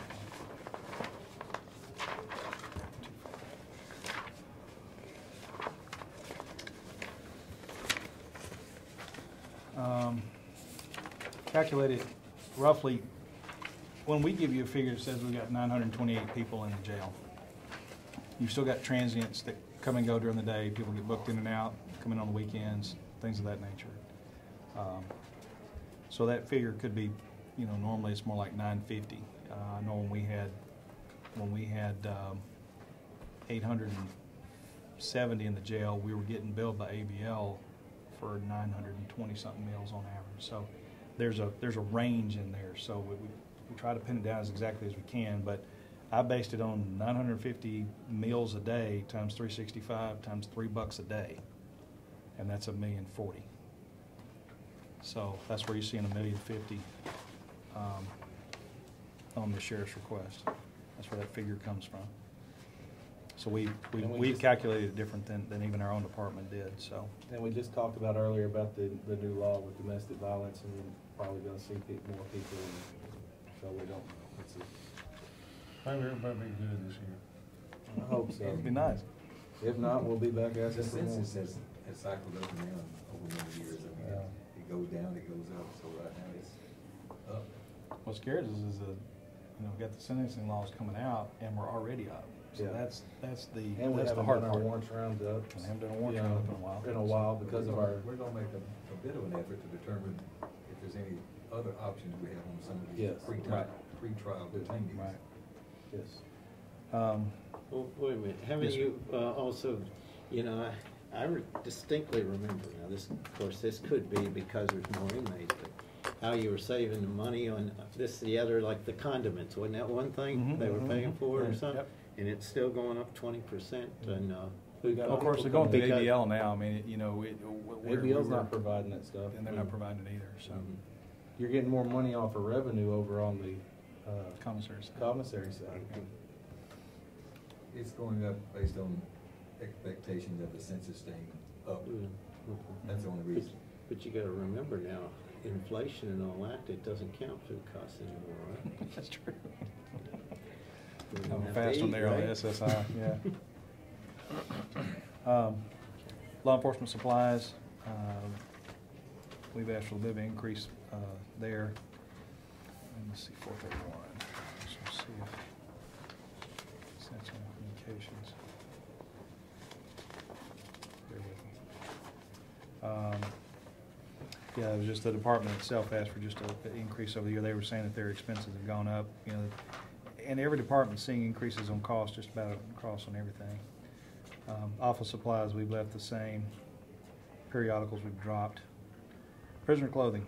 S2: Um, calculated roughly. When we give you a figure that says we've got nine hundred twenty-eight people in the jail, you've still got transients that come and go during the day. People get booked in and out, come in on the weekends, things of that nature. Um, so that figure could be, you know, normally it's more like nine fifty. Uh, I know when we had, when we had um, eight hundred seventy in the jail, we were getting billed by A B L for nine hundred twenty something meals on average. So there's a there's a range in there. So we, we
S11: we try to pin it down as exactly as we can, but I based it on nine hundred fifty meals a day times three sixty-five times three bucks a day, and that's a million forty. So that's where you're seeing a million fifty um, on the sheriff's request. That's where that figure comes from. So we, we,
S10: And we
S11: we
S10: just-
S11: calculated it different than, than even our own department did, so.
S10: And we just talked about earlier about the, the new law with domestic violence, and we're probably gonna see pe- more people, and so we don't know. It's a-
S1: Maybe everybody be good this year.
S10: I hope so.
S11: It'd be nice.
S10: If not, we'll be back
S5: The
S10: asking for more.
S5: census has, has cycled up and down over many years. I mean, it- it goes down, it goes up, so right now it's up.
S11: What scares us is that, you know, we got the sentencing laws coming out and we're already up. So
S10: Yeah.
S11: that's, that's the,
S10: And we
S11: that's the
S10: haven't
S11: hard
S10: done our
S11: part.
S10: warrants roundup.
S11: We haven't done a warrants
S10: you know,
S11: roundup in a while.
S10: In a while because
S5: We're
S10: of
S5: gonna-
S10: our,
S5: We're gonna make a, a bit of an effort to determine if there's any other options we have on some of these
S10: Yes.
S5: pre-trial,
S11: Right.
S5: pre-trial detainees.
S11: Right.
S10: yes.
S11: Um,
S12: Well, wait a minute, haven't
S11: Yes, sir.
S12: you, uh, also, you know, I, I re- distinctly remember, now this, of course, this could be because there's more inmates, but how you were saving the money on this, the other, like the condiments, wasn't that one thing
S11: Mhm,
S12: they were
S11: mhm,
S12: paying for or
S11: mhm.
S12: something?
S11: Yep.
S12: And it's still going up twenty percent and, uh,
S10: We got
S11: of course, they're
S10: people
S11: going through
S12: Because-
S11: A B L now. I mean, it- you know, it, we're,
S10: A B L's
S11: we're-
S10: not providing that stuff.
S11: and they're not providing it either, so.
S12: mhm.
S10: You're getting more money off of revenue over on the, uh,
S11: Commissary side.
S10: commissary side.
S5: It's going up based on expectations of the census staying up.
S12: Mhm.
S5: That's the only
S12: But-
S5: reason.
S12: But you gotta remember now, inflation and all that, it doesn't count food costs anymore, right?
S11: That's true.
S12: You don't
S11: I'm
S12: have to
S11: fast on
S12: eat,
S11: there on
S12: right?
S11: the S S I, yeah. Um, Law enforcement supplies, um, we've asked for a little bit of increase uh, there. Let me see, four thirty-one. Let's see if Central Communications. Bear with me. Um, Yeah, it was just the department itself asked for just an increase over the year. They were saying that their expenses have gone up, you know, and every department's seeing increases on cost just about across on everything. Um, office supplies, we've left the same. Periodicals, we've dropped. Prisoner clothing,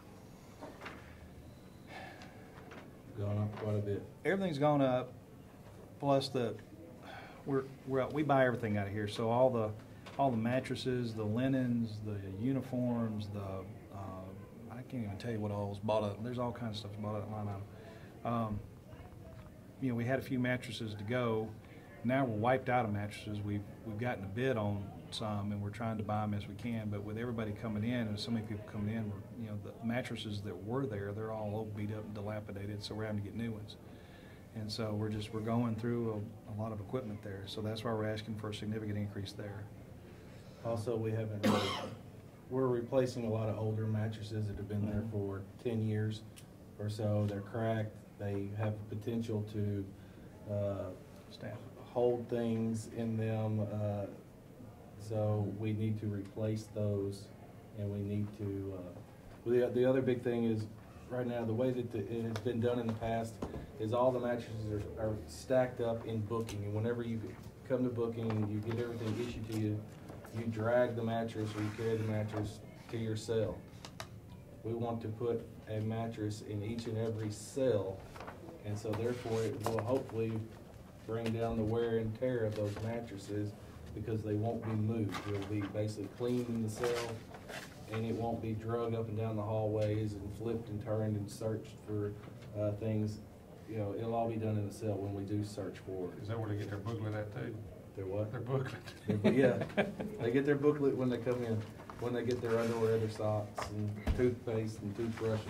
S10: Gone up quite a bit.
S11: everything's gone up, plus the, we're, we're, we buy everything out of here, so all the, all the mattresses, the linens, the uniforms, the, uh, I can't even tell you what all was bought up, there's all kinds of stuff bought up line item. Um, you know, we had a few mattresses to go, now we're wiped out of mattresses, we've, we've gotten a bid on some, and we're trying to buy them as we can, but with everybody coming in, and so many people coming in, we're, you know, the mattresses that were there, they're all old, beat up and dilapidated, so we're having to get new ones. And so we're just, we're going through a, a lot of equipment there, so that's why we're asking for a significant increase there.
S10: Also, we haven't really, we're replacing a lot of older mattresses that have been there for ten years or so. They're cracked, they have potential to, uh,
S11: Staff.
S10: hold things in them, uh, so we need to replace those, and we need to, uh, the, the other big thing is, right now, the way that the- it has been done in the past is all the mattresses are, are stacked up in booking, and whenever you come to booking, you get everything issued to you, you drag the mattress or you carry the mattress to your cell. We want to put a mattress in each and every cell, and so therefore it will hopefully bring down the wear and tear of those mattresses, because they won't be moved. They'll be basically cleaned in the cell, and it won't be drug up and down the hallways and flipped and turned and searched for uh, things. You know, it'll all be done in the cell when we do search for it.
S1: Is that where they get their booklet at too?
S10: Their what?
S1: Their booklet.
S10: Their- Yeah, they get their booklet when they come in, when they get their underwear, their socks, and toothpaste and toothbrushes.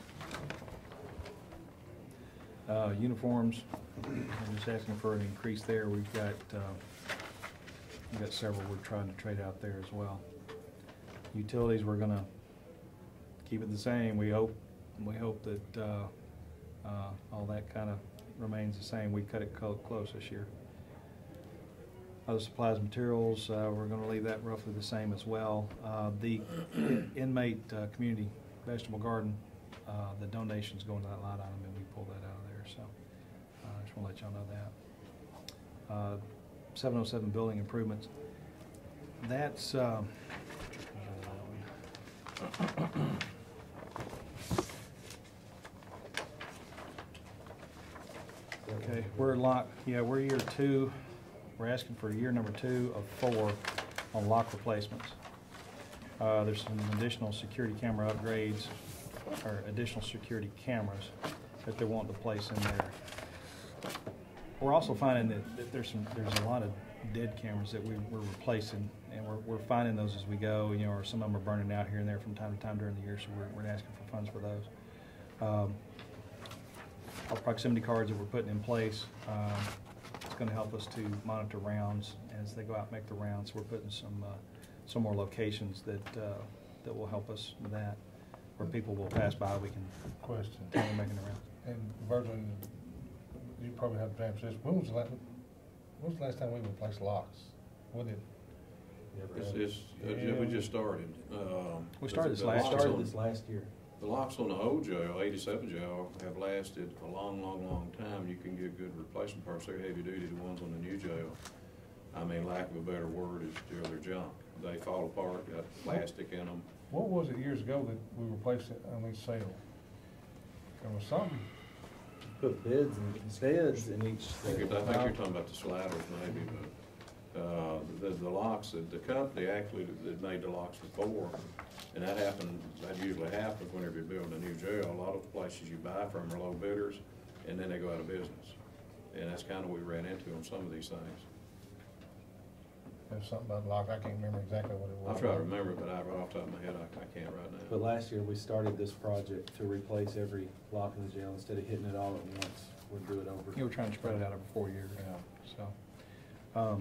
S11: Uh, uniforms, I'm just asking for an increase there. We've got, uh, we've got several we're trying to trade out there as well. Utilities, we're gonna keep it the same. We hope, we hope that, uh, uh, all that kinda remains the same. We cut it co- close this year. Other supplies, materials, uh, we're gonna leave that roughly the same as well. Uh, the inmate, uh, community vegetable garden, uh, the donations go into that line item, and we pull that out of there, so, uh, I just wanna let y'all know that. Uh, seven oh seven building improvements, that's, um, Okay, we're lock, yeah, we're year two, we're asking for year number two of four on lock replacements. Uh, there's some additional security camera upgrades, or additional security cameras that they're wanting to place in there. We're also finding that, that there's some, there's a lot of dead cameras that we, we're replacing, and we're, we're finding those as we go, you know, or some of them are burning out here and there from time to time during the year, so we're, we're asking for funds for those. Um, our proximity cards that we're putting in place, um, it's gonna help us to monitor rounds as they go out and make the rounds. We're putting some, uh, some more locations that, uh, that will help us with that, where people will pass by, we can
S1: Question.
S11: tell them making the rounds.
S1: And Virgil, you probably have to answer this. When was the last, when was the last time we replaced locks? When did?
S13: It's, it's, uh, we just started. Um,
S11: We started this
S13: the
S11: last-
S13: locks
S10: Started
S13: on-
S10: this last year.
S13: The locks on the old jail, eighty-seven jail, have lasted a long, long, long time. You can get good replacement parts. They're heavy duty, the ones on the new jail. I mean, lack of a better word is they're junk. They fall apart, got plastic in them.
S1: What was it years ago that we replaced it on each cell? There was something.
S10: Put beds and beds in each.
S13: I think you're I think you're talking about the sliders maybe, but, uh, the, the locks, the, the company actually that that made the locks before, and that happened, that usually happens whenever you're building a new jail. A lot of the places you buy from are low bidders, and then they go out of business. And that's kind of what we ran into on some of these things.
S1: There's something about lock. I can't remember exactly what it was.
S13: I'll try to remember it, but I, right off the top of my head, I, I can't right now.
S10: But last year, we started this project to replace every lock in the jail. Instead of hitting it all at once, we'll do it over.
S11: You were trying to spread it out over four years, so. Um,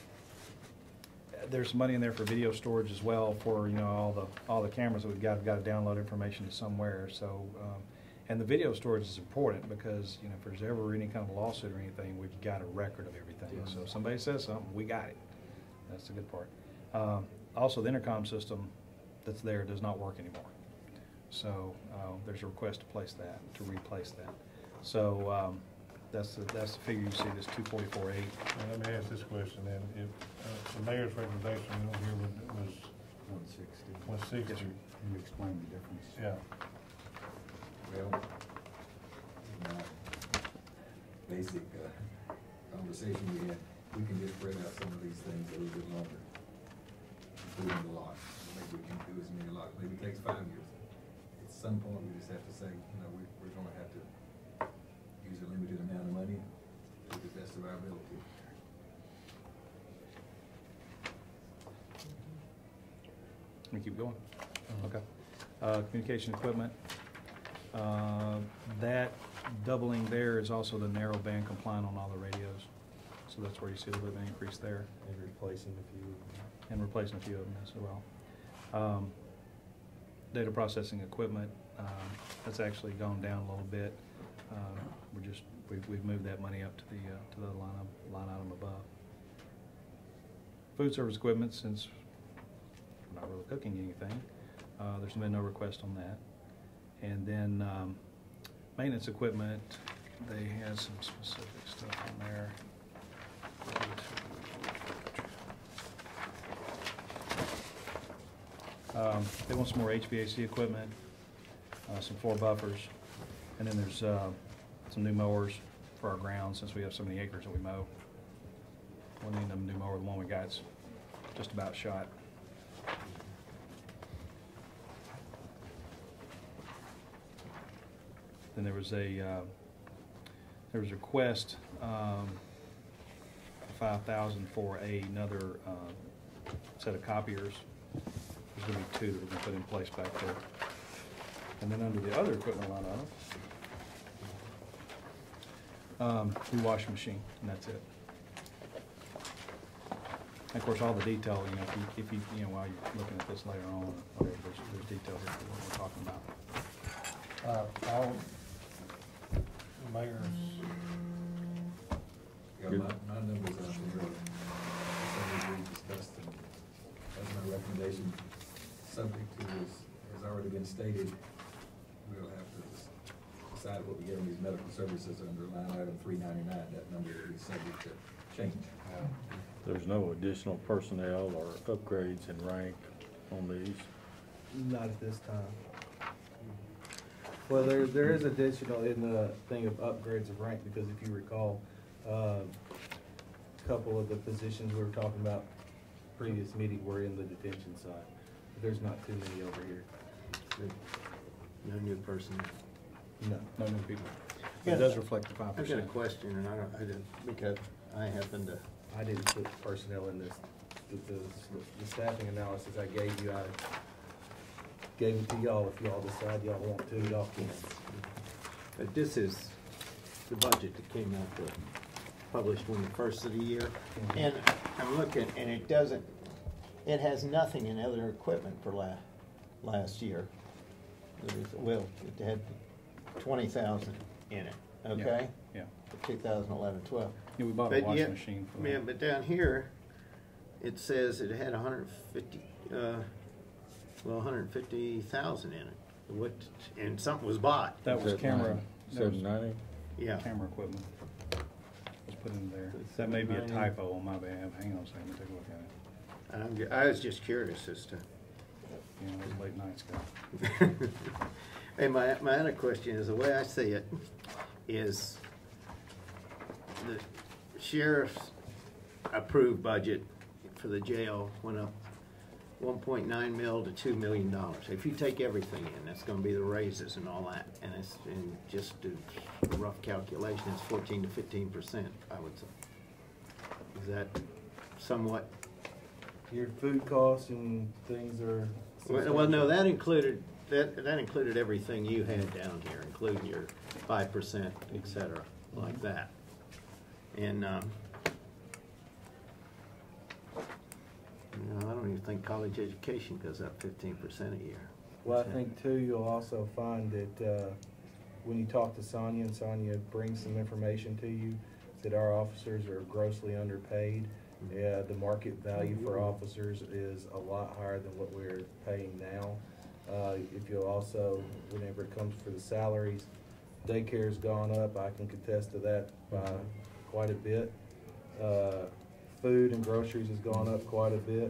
S11: There's money in there for video storage as well for, you know, all the, all the cameras that we've got, we've got to download information to somewhere, so. um, And the video storage is important because, you know, if there's ever any kind of lawsuit or anything, we've got a record of everything. So if somebody says something, we got it. That's the good part. Um, Also, the intercom system that's there does not work anymore. So uh, there's a request to place that, to replace that. So um, that's the, that's the figure you see, this two forty-four eight.
S1: Let me ask this question then. If, uh, the mayor's recommendation over here was
S4: One sixty.
S1: one sixty.
S4: Can you explain the difference?
S1: Yeah.
S5: Well, in our basic uh, conversation we had, we can just spread out some of these things a little bit longer, including the lock. Maybe we can do as many locks, maybe it takes five years. At some point, we just have to say, you know, we, we're gonna have to use a limited amount of money to the best of our ability.
S11: Let me keep going. Okay. Uh, Communication equipment. Uh, That doubling there is also the narrow band compliant on all the radios. So that's where you see a little bit of an increase there.
S10: And replacing a few.
S11: And replacing a few of them as well. Um, Data processing equipment, um, that's actually gone down a little bit. Uh, We're just, we've, we've moved that money up to the, uh, to the line, up- line item above. Food service equipment, since we're not really cooking anything, uh, there's been no request on that. And then, um, maintenance equipment, they had some specific stuff on there. Um, they want some more H V A C equipment, uh, some floor buffers, and then there's, uh, some new mowers for our grounds, since we have so many acres that we mow. We need a new mower, the one we got's just about shot. Then there was a, uh, there was a request, um, five thousand for a- another, uh, set of copiers. There's gonna be two that we're gonna put in place back there. And then under the other equipment line item, um, new washing machine, and that's it. And of course, all the detail, you know, if you, if you, you know, while you're looking at this later on, whatever, there's, there's detail here for what we're talking about.
S1: Uh, all mayors,
S5: Yeah, my, my numbers are from earlier. Some we discussed, and as my recommendation, subject to is, has already been stated, we'll have to decide what we get on these medical services under line item three ninety-nine. That number will be subject to change.
S6: There's no additional personnel or upgrades in rank on these.
S10: Not at this time. Well, there, there is additional in the thing of upgrades of rank, because if you recall, uh, a couple of the positions we were talking about previous meeting were in the detention side. There's not too many over here.
S12: No new person.
S10: No.
S11: No new people.
S12: Yeah.
S11: It does reflect the five
S12: I've got a
S11: percent.
S12: question, and I don't, I didn't, because I happen to,
S10: I didn't put personnel in this, the, the, the staffing analysis I gave you, I gave it to y'all. If y'all decide y'all want to, y'all can.
S12: but this is the budget that came out, the, published on the first of the year.
S10: Mm-hmm.
S12: And I'm looking, and it doesn't, it has nothing in other equipment for la, last year. There was- Well, it had twenty thousand in it, okay?
S11: Yeah.
S12: For two thousand eleven twelve.
S11: Yeah, we bought a
S12: But
S11: washing
S12: yet-
S11: machine for
S12: Yeah,
S11: that.
S12: but down here, it says it had a hundred fifty, uh, well, a hundred fifty thousand in it. What, and something was bought.
S11: That was camera, that was
S6: Seven ninety?
S12: Yeah.
S11: camera equipment. Was put in there.
S12: It's
S11: That may be a
S12: seven ninety.
S11: typo on my behalf. Hang on a second, let me take a look at it.
S12: And I'm, ju- I was just curious as to.
S11: You know, those late nights go.
S12: Hey, my, my other question is, the way I see it, is the sheriff's approved budget for the jail went up one point nine mil to two million dollars. If you take everything in, that's gonna be the raises and all that, and it's, and just a rough calculation, it's fourteen to fifteen percent, I would say. Is that somewhat?
S10: Your food costs and things are.
S12: Well, well, no, that included, that, that included everything you had down here, including your five percent, et cetera, like that. And, um, you know, I don't even think college education goes up fifteen percent a year.
S10: Well, I think too, you'll also find that, uh, when you talk to Sonia, and Sonia brings some information to you, that our officers are grossly underpaid. Yeah, the market value for officers is a lot higher than what we're paying now. Uh, if you'll also, whenever it comes for the salaries, daycare's gone up, I can contest to that by quite a bit. Uh, food and groceries has gone up quite a bit.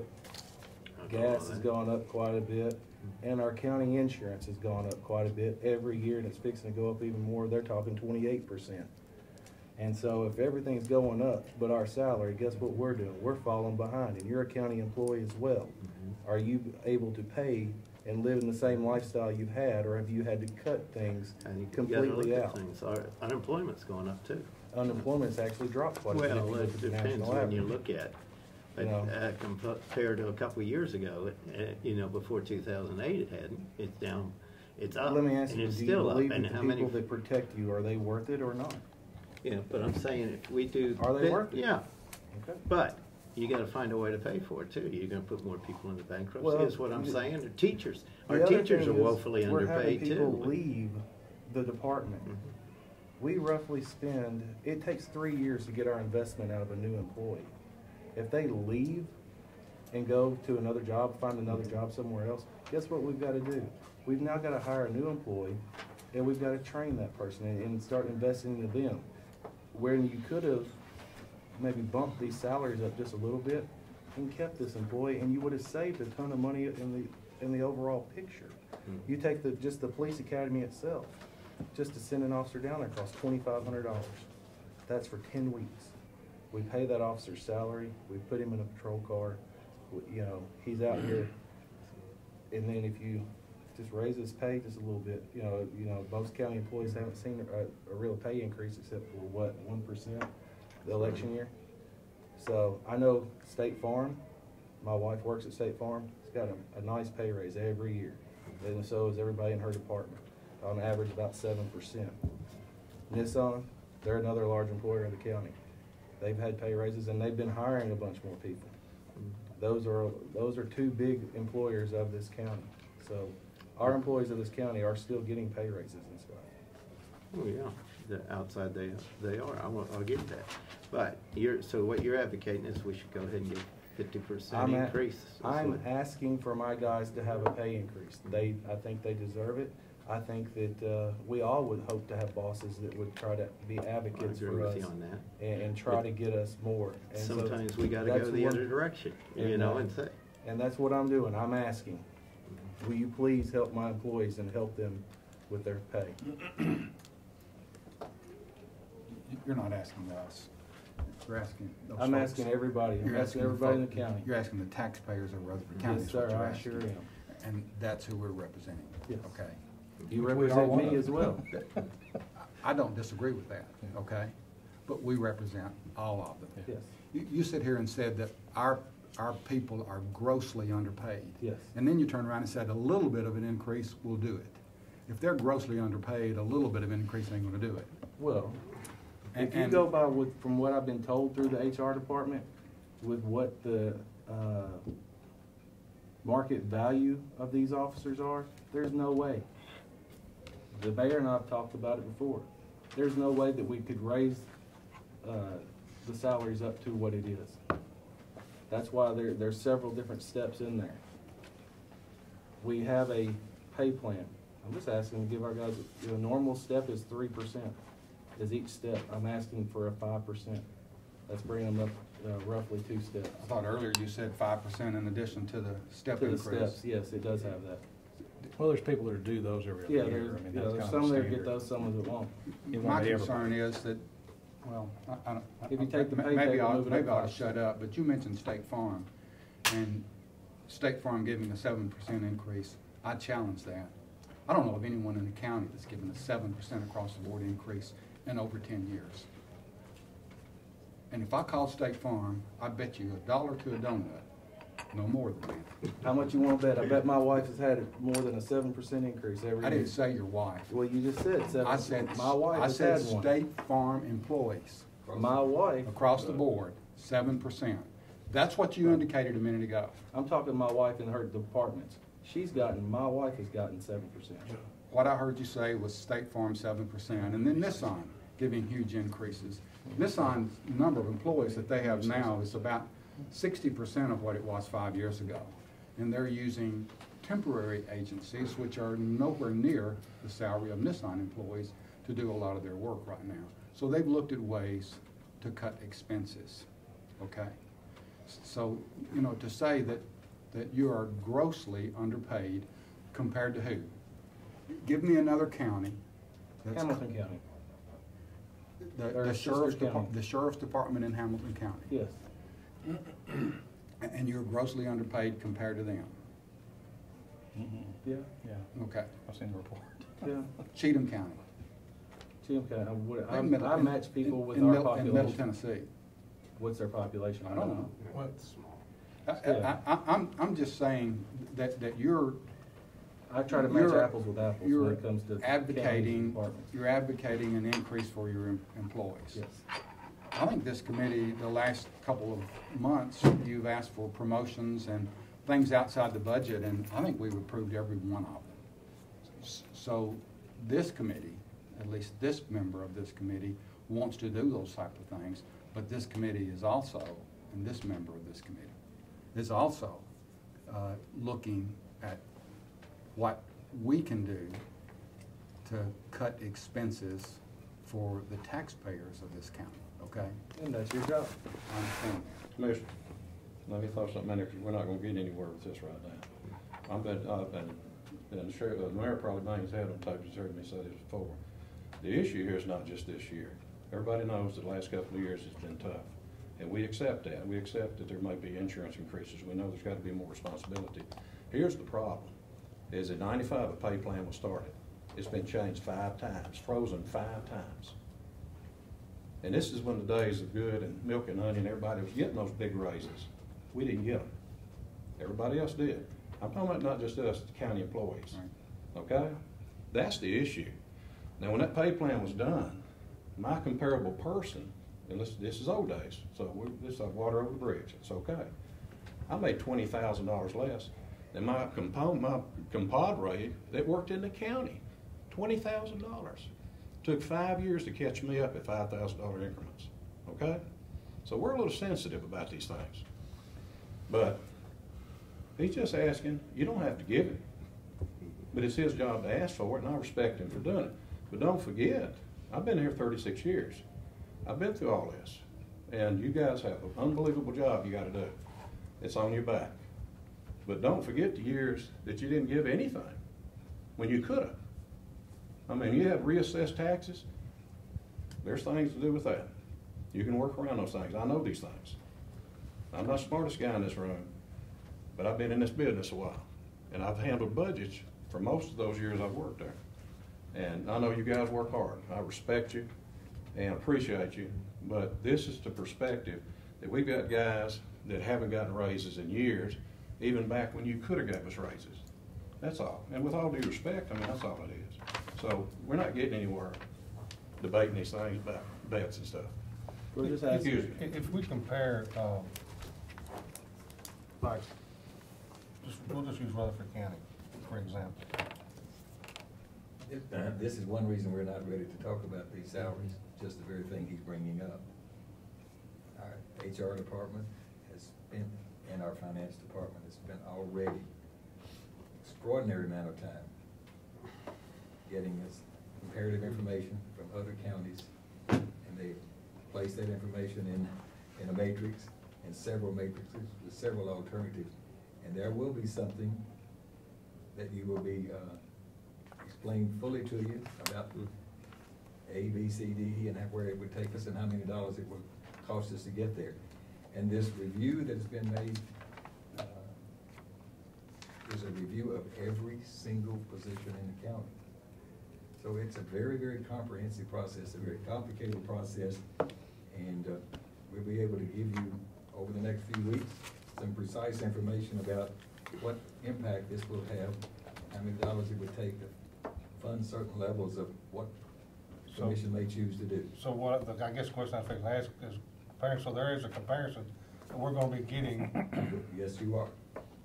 S10: Gas has gone up quite a bit. And our county insurance has gone up quite a bit every year, and it's fixing to go up even more. They're talking twenty-eight percent. And so if everything's going up but our salary, guess what we're doing? We're falling behind, and you're a county employee as well.
S12: Mm-hmm.
S10: Are you able to pay and live in the same lifestyle you've had, or have you had to cut things
S12: And you gotta look
S10: completely
S12: at
S10: out?
S12: things. Our unemployment's going up too.
S10: Unemployment's actually dropped quite a bit if you
S12: Well,
S10: look
S12: it
S10: at the
S12: depends
S10: national
S12: when you
S10: average.
S12: look at. But
S10: You know.
S12: uh, compared to a couple of years ago, uh, you know, before two thousand eight, it hadn't. It's down, it's up.
S10: Let me ask
S12: and
S10: you,
S12: it's
S10: do you
S12: still up.
S10: believe
S12: And
S10: that
S12: how
S10: the
S12: many?
S10: people that protect you, are they worth it or not?
S12: Yeah, but I'm saying if we do.
S10: Are they
S12: bit-
S10: worth it?
S12: Yeah,
S10: Okay.
S12: but you gotta find a way to pay for it too. You're gonna put more people into bankruptcy,
S10: Well,
S12: is what I'm
S10: the-
S12: saying. The teachers,
S10: The
S12: our
S10: other
S12: teachers
S10: thing
S12: are
S10: is,
S12: woefully
S10: we're having
S12: underpaid
S10: people
S12: too.
S10: leave the department.
S12: Mhm.
S10: We roughly spend, it takes three years to get our investment out of a new employee. If they leave and go to another job, find another job somewhere else, guess what we've gotta do? We've now gotta hire a new employee, and we've gotta train that person and, and start investing into them. When you could have maybe bumped these salaries up just a little bit and kept this employee, and you would have saved a ton of money in the, in the overall picture.
S12: Mhm.
S10: You take the, just the police academy itself, just to send an officer down there costs twenty-five hundred dollars. That's for ten weeks. We pay that officer's salary, we put him in a patrol car, we- you know, he's out here. And then if you just raise his pay just a little bit, you know, you know, most county employees haven't seen a, a real pay increase except for what, one percent the election year? So I know State Farm, my wife works at State Farm, it's got a, a nice pay raise every year. And so is everybody in her department, on average about seven percent. Nissan, they're another large employer in the county. They've had pay raises and they've been hiring a bunch more people. Those are, those are two big employers of this county. So our employees of this county are still getting pay raises and stuff.
S12: Oh, yeah, the outside they, they are, I will, I'll give that. But you're, so what you're advocating is we should go ahead and give fifty percent
S10: I'm a-
S12: increase. is
S10: I'm
S12: what-
S10: asking for my guys to have a pay increase. They, I think they deserve it. I think that, uh, we all would hope to have bosses that would try to be
S12: I
S10: advocates
S12: agree
S10: for
S12: with
S10: us
S12: you on that.
S10: and, and try to get us more. And so
S12: Sometimes we gotta
S10: that's
S12: go the
S10: one-
S12: other direction, you
S10: and,
S12: know,
S10: uh,
S12: and say,
S10: And that's what I'm doing. I'm asking, will you please help my employees and help them with their pay.
S16: You're not asking us. You're asking those
S10: I'm
S16: folks.
S10: asking everybody. I'm
S16: You're
S10: asking everybody in the
S16: folk-
S10: county.
S16: You're asking the taxpayers of Rutherford County.
S10: Yes,
S16: is what
S10: sir,
S16: you're
S10: I
S16: asking.
S10: sure am.
S16: And that's who we're representing.
S10: Yes.
S16: Okay.
S10: You
S16: Which we are
S10: represent
S16: one
S10: me
S16: of.
S10: as well.
S16: I don't disagree with that, okay? But we represent all of them.
S10: Yes.
S16: You, you sit here and said that our, our people are grossly underpaid.
S10: Yes.
S16: And then you turn around and said a little bit of an increase will do it. If they're grossly underpaid, a little bit of increase ain't gonna do it.
S10: Well,
S16: And-
S10: if you
S16: and-
S10: go by with, from what I've been told through the H R department, with what the, uh, market value of these officers are, there's no way. The mayor and I have talked about it before. There's no way that we could raise, uh, the salaries up to what it is. That's why there, there's several different steps in there. We have a pay plan. I'm just asking to give our guys, a normal step is three percent, is each step. I'm asking for a five percent. That's bringing them up uh, roughly two steps.
S16: I thought earlier you said five percent in addition to the step
S10: To the
S16: increase.
S10: steps, yes, it does have that.
S11: Well, there's people that do those every
S10: Yeah,
S11: other year.
S10: there's,
S11: I mean,
S10: yeah,
S11: that's
S10: there's
S11: kind
S10: some
S11: of
S10: that
S11: standard.
S10: get those, some that won't.
S11: You
S16: My
S11: want
S16: concern
S11: everybody.
S16: is that, well, I, I don't. I-
S10: If you take the pay
S16: maybe
S10: table,
S16: I'll-
S10: move it up
S16: Maybe I'll
S10: five
S16: shut up, but you mentioned State Farm, and State Farm giving a seven percent increase. I challenge that. I don't know of anyone in the county that's given a seven percent across the board increase in over ten years. And if I called State Farm, I bet you a dollar to a donut, no more than that.
S10: How much you wanna bet? I bet my wife has had more than a seven percent increase every year.
S16: I didn't say your wife.
S10: Well, you just said seven.
S16: I said,
S10: My wife
S16: I
S10: has
S16: said
S10: had one.
S16: State Farm employees.
S10: My wife.
S16: Across the board, seven percent. That's what you indicated a minute ago.
S10: I'm talking to my wife in her departments. She's gotten, my wife has gotten seven percent.
S16: What I heard you say was State Farm seven percent, and then Nissan giving huge increases. Nissan's number of employees that they have now is about sixty percent of what it was five years ago. And they're using temporary agencies, which are nowhere near the salary of Nissan employees, to do a lot of their work right now. So they've looked at ways to cut expenses, okay? So, you know, to say that, that you are grossly underpaid compared to who? Give me another county. that's-
S10: Hamilton County.
S16: The,
S10: Or
S16: the
S10: sister
S16: sheriff's
S10: county.
S16: department, the sheriff's department in Hamilton County.
S10: Yes.
S16: And- And you're grossly underpaid compared to them.
S11: Mhm.
S10: Yeah.
S11: Yeah,
S16: Okay.
S11: I've seen the report.
S10: Yeah.
S16: Cheatham County.
S10: Cheatham County, I would, I,
S16: In Middle-
S10: I
S16: in-
S10: match people
S16: in-
S10: with
S16: in
S10: our
S16: Middle- In Middle
S10: population.
S16: Tennessee.
S10: What's their population?
S16: I don't know.
S1: What's
S16: I,
S10: Yeah.
S16: I, I, I'm, I'm just saying that, that you're.
S10: I try to match
S16: you're-
S10: apples with apples when
S16: you're
S10: it comes to counties and
S16: advocating,
S10: departments.
S16: you're advocating an increase for your em- employees.
S10: Yes.
S16: I think this committee, the last couple of months, you've asked for promotions and things outside the budget, and I think we've approved every one of them. S- So this committee, at least this member of this committee, wants to do those type of things, but this committee is also, and this member of this committee, is also uh, looking at what we can do to cut expenses for the taxpayers of this county, okay?
S10: And that's your job.
S16: I understand that.
S13: Commissioner, let me throw something in there, because we're not gonna get anywhere with this right now. I've been, I've been, been sure, the mayor probably bangs his head on tape, he's heard me say this before. The issue here is not just this year. Everybody knows that the last couple of years has been tough, and we accept that. We accept that there may be insurance increases. We know there's gotta be more responsibility. Here's the problem, is in ninety-five, a pay plan was started. It's been changed five times, frozen five times. And this is when the days of good and milk and honey and everybody was getting those big raises. We didn't get them. Everybody else did. I'm talking about not just us, the county employees. Okay? That's the issue. Now, when that pay plan was done, my comparable person, and this, this is old days, so we, this is like water over the bridge, it's okay. I made twenty thousand dollars less than my compo, my compadre that worked in the county, twenty thousand dollars. Took five years to catch me up at five thousand dollar increments, okay? So we're a little sensitive about these things. But he's just asking, you don't have to give it, but it's his job to ask for it, and I respect him for doing it. But don't forget, I've been here thirty-six years. I've been through all this, and you guys have an unbelievable job you gotta do. It's on your back. But don't forget the years that you didn't give anything, when you could have. I mean, you have reassessed taxes, there's things to do with that. You can work around those things. I know these things. I'm not the smartest guy in this room, but I've been in this business a while. And I've handled budgets for most of those years I've worked there. And I know you guys work hard. I respect you and appreciate you, but this is the perspective that we've got guys that haven't gotten raises in years, even back when you could have gave us raises. That's all. And with all due respect, I mean, that's all it is. So we're not getting anywhere debating these things about bets and stuff.
S10: We're just
S1: If-
S10: asking.
S1: If, if we compare, um, like, just, we'll just use Rutherford County, for example.
S5: It- uh, This is one reason we're not ready to talk about these salaries, just the very thing he's bringing up. Our H R department has spent, and our finance department has spent already extraordinary amount of time getting us comparative information from other counties, and they place that information in, in a matrix, and several matrices with several alternatives. And there will be something that you will be uh, explained fully to you about A, B, C, D, and where it would take us and how many dollars it would cost us to get there. And this review that's been made uh, is a review of every single position in the county. So it's a very, very comprehensive process, a very complicated process, and uh, we'll be able to give you, over the next few weeks, some precise information about what impact this will have, how many dollars it would take to fund certain levels of what the
S1: So-
S5: commission may choose to do.
S1: So what, the- I guess the question I think to ask is, comparing, so there is a comparison that we're gonna be getting.
S5: Yes, you are.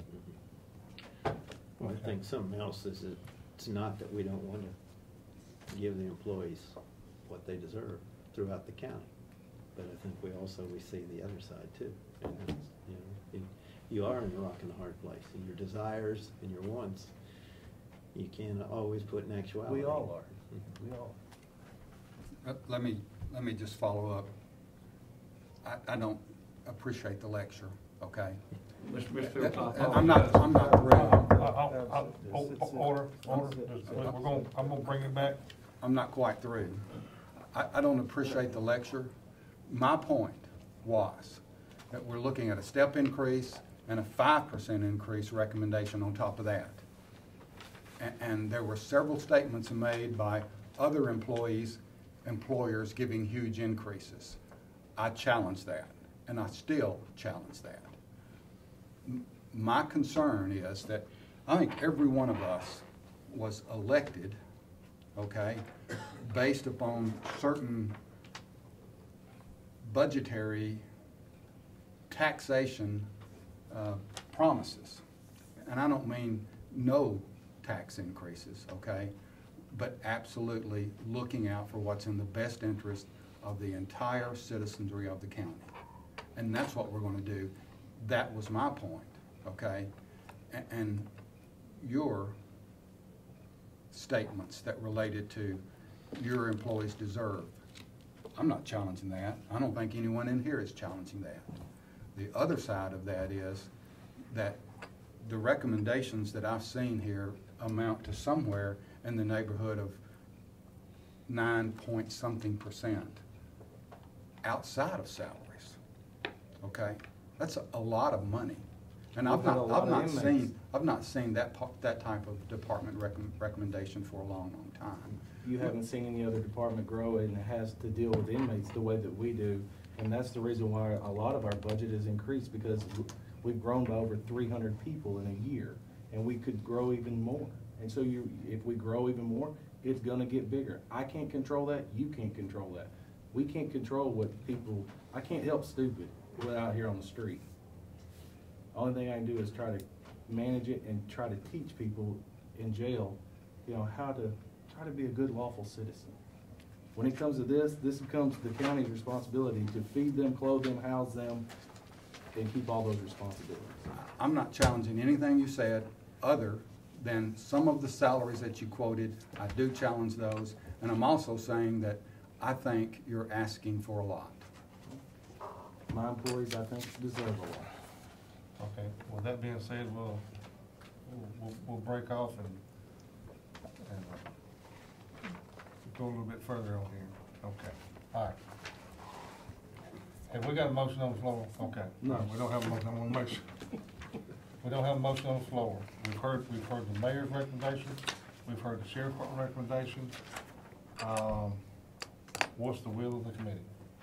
S12: Well, I think something else is that it's not that we don't want to give the employees what they deserve throughout the county. But I think we also, we see the other side too. And it's, you know, you- you are in a rock and a hard place, and your desires and your wants, you can't always put in actuality.
S10: We all are. We all.
S16: Let- Let me, let me just follow up. I, I don't appreciate the lecture, okay?
S13: Mister Mister
S16: I'm not, I'm not through.
S1: Uh, uh, uh, o- o- Order, order, Just- we're gonna, I'm gonna bring it back.
S16: I'm not quite through. I, I don't appreciate the lecture. My point was that we're looking at a step increase and a five percent increase recommendation on top of that. And, and there were several statements made by other employees, employers giving huge increases. I challenge that, and I still challenge that. M- My concern is that I think every one of us was elected, okay, based upon certain budgetary taxation uh, promises. And I don't mean no tax increases, okay, but absolutely looking out for what's in the best interest of the entire citizenry of the county. And that's what we're going to do. That was my point, okay? A- And your statements that related to your employees deserve, I'm not challenging that. I don't think anyone in here is challenging that. The other side of that is that the recommendations that I've seen here amount to somewhere in the neighborhood of nine point something percent outside of salaries, okay? That's a, a lot of money. And I've
S10: We've got a
S16: not,
S10: lot
S16: I've
S10: of
S16: not
S10: inmates.
S16: seen, I've not seen that, pa- that type of department recom- recommendation for a long, long time.
S10: You haven't seen any other department grow and it has to deal with inmates the way that we do. And that's the reason why a lot of our budget is increased, because w- we've grown by over three hundred people in a year, and we could grow even more. And so you, if we grow even more, it's gonna get bigger. I can't control that, you can't control that. We can't control what people, I can't help stupid out here on the street. Only thing I can do is try to manage it and try to teach people in jail, you know, how to, try to be a good lawful citizen. When it comes to this, this becomes the county's responsibility to feed them, clothe them, house them, and keep all those responsibilities.
S16: I'm not challenging anything you said, other than some of the salaries that you quoted. I do challenge those, and I'm also saying that I think you're asking for a lot.
S10: My employees, I think, deserve a lot.
S1: Okay, with that being said, we'll, we'll, we'll break off and, and uh, go a little bit further on here. Okay, all right. Have we got a motion on the floor? Okay.
S2: No.
S1: We don't have a motion, I wanna make sure. We don't have a motion on the floor. We've heard, we've heard the mayor's recommendation, we've heard the sheriff's department recommendation. Um, what's the will of the committee?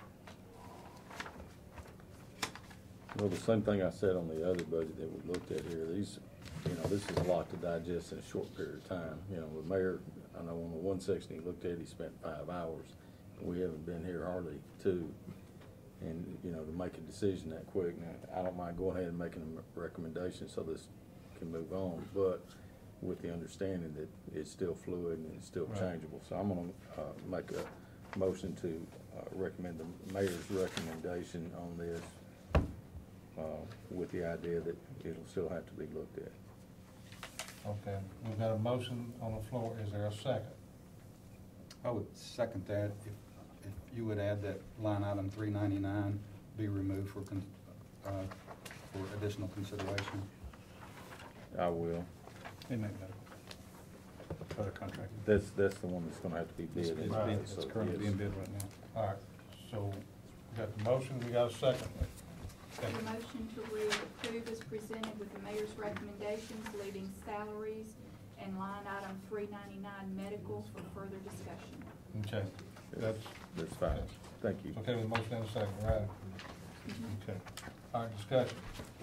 S6: Well, the same thing I said on the other budget that we looked at here, these, you know, this is a lot to digest in a short period of time. You know, the mayor, I know on the one section he looked at, he spent five hours. We haven't been here hardly two. And, you know, to make a decision that quick, now, I don't mind going ahead and making a recommendation so this can move on, but with the understanding that it's still fluid and it's still
S1: Right.
S6: changeable. So I'm gonna, uh, make a motion to, uh, recommend the mayor's recommendation on this, uh, with the idea that it'll still have to be looked at.
S1: Okay, we've got a motion on the floor. Is there a second?
S16: I would second that if, if you would add that line item three ninety-nine be removed for, con- uh, for additional consideration.
S6: I will.
S11: Inmate medical. Other contract.
S6: That's, that's the one that's gonna have to be bid.
S11: It's, it's,
S6: anyway,
S11: being-
S6: so
S11: it's currently
S6: yes.
S11: being bid right now.
S1: All right, so we got the motion, we got a second.
S7: The motion to reapprove is presented with the mayor's recommendations, leaving salaries and line item three ninety-nine medical for further discussion.
S1: Okay, that's,
S6: That's fine. Thank you.
S1: okay with the motion and a second, right? Okay, all right, discussion.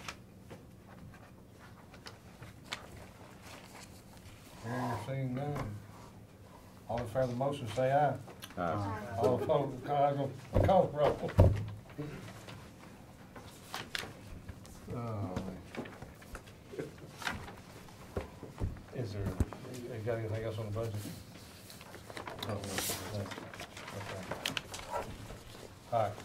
S1: Hearing or seeing none. All in favor of the motion, say aye.
S6: Aye.
S1: All opposed, I go, call the roll. Oh, is there, you got anything else on the budget? No. Okay. All right.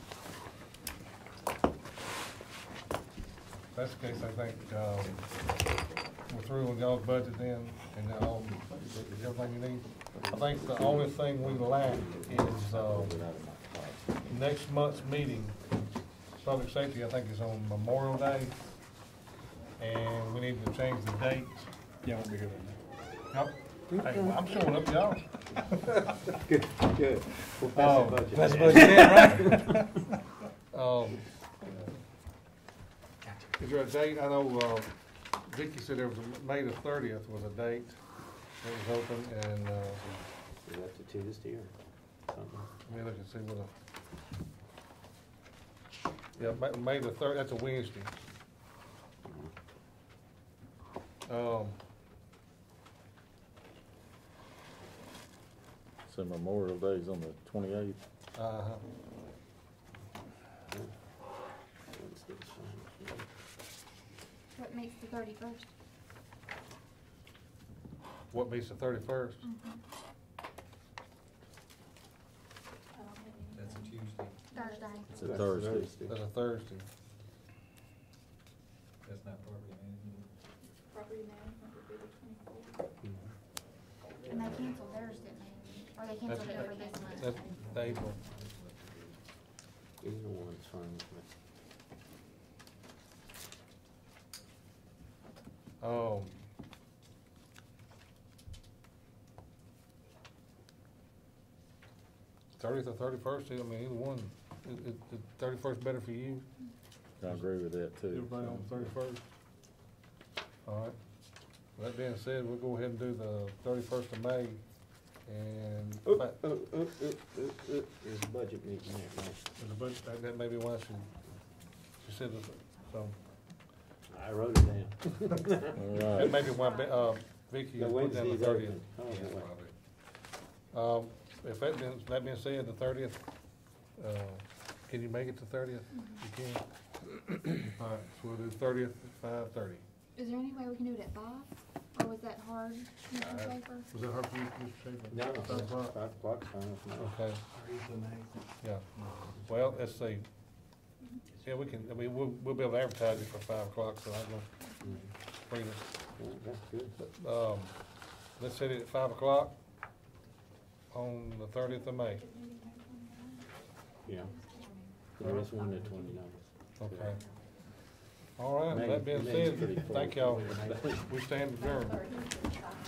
S1: If that's the case, I think, um, we're through with y'all's budget then, and then all, everything you need. I think the only thing we lack is, uh, next month's meeting, public safety, I think is on Memorial Day, and we need to change the date.
S11: Yeah, I won't be here that night.
S1: Yep. Hey, well, I'm showing up, y'all.
S12: Good, good. We'll pass
S1: Oh,
S12: the budget.
S1: Pass the budget, yeah, right? Um, is there a date? I know, uh, Vicky said there was, a May the thirtieth was a date that was open, and, uh,
S12: Is that the Tuesday or something?
S1: let me look and see what a, yeah, May, May the third, that's a Wednesday. Um,
S6: So Memorial Day is on the twenty-eighth.
S1: uh-huh.
S12: Wednesday's fine.
S15: What makes the thirty-first?
S1: What meets the thirty-first?
S5: That's a Tuesday.
S15: Thursday.
S6: It's a
S12: That's
S6: Thursday.
S1: That's a Thursday.
S5: That's not property management.
S7: Property management would be the twenty-fourth.
S15: And they canceled theirs, didn't they? Or they canceled it
S1: That's-
S15: for this month?
S1: That's April.
S12: Either one's fine with me.
S1: Um, thirtieth or thirty-first, I mean, either one. Is, is the thirty-first better for you?
S6: I agree with that too.
S1: Everybody on the thirty-first? All right. With that being said, we'll go ahead and do the thirty-first of May, and.
S12: Oh,
S1: but-
S12: oh, oh, oh, oh, oh, there's a budget meeting that night.
S1: Is the budget- that, that may be why she, she said, this, so.
S12: I wrote it down.
S6: All
S1: That
S6: right.
S1: may be why, Be- uh, Vicky
S12: The
S1: put down the
S12: Wednesday's
S1: thirtieth.
S12: open. Oh,
S5: Yes,
S12: wait.
S5: probably.
S1: Um, if that being, that being said, the thirtieth, uh, can you make it to thirtieth? You can? All right, so we'll do thirtieth at five thirty.
S15: Is there any way we can do it at five? Or was that hard, Mister
S1: Uh,
S15: Schaefer?
S1: Was that hard for you, Mister Schaefer?
S12: No, no,
S1: Five
S12: five
S1: o'clock?
S12: o'clock's fine with me.
S1: Okay, yeah. Well, let's see. Yeah, we can, I mean, we'll, we'll be able to advertise it for five o'clock, so I'm gonna bring it.
S12: Yeah, that's good.
S1: Um, let's set it at five o'clock on the thirtieth of May.
S12: Yeah. There is one at twenty-nine.
S1: Okay. All right, with
S12: May-
S1: that being
S12: May's
S1: said,
S12: pretty full.
S1: thank y'all. We stand adjourned.
S7: thirty.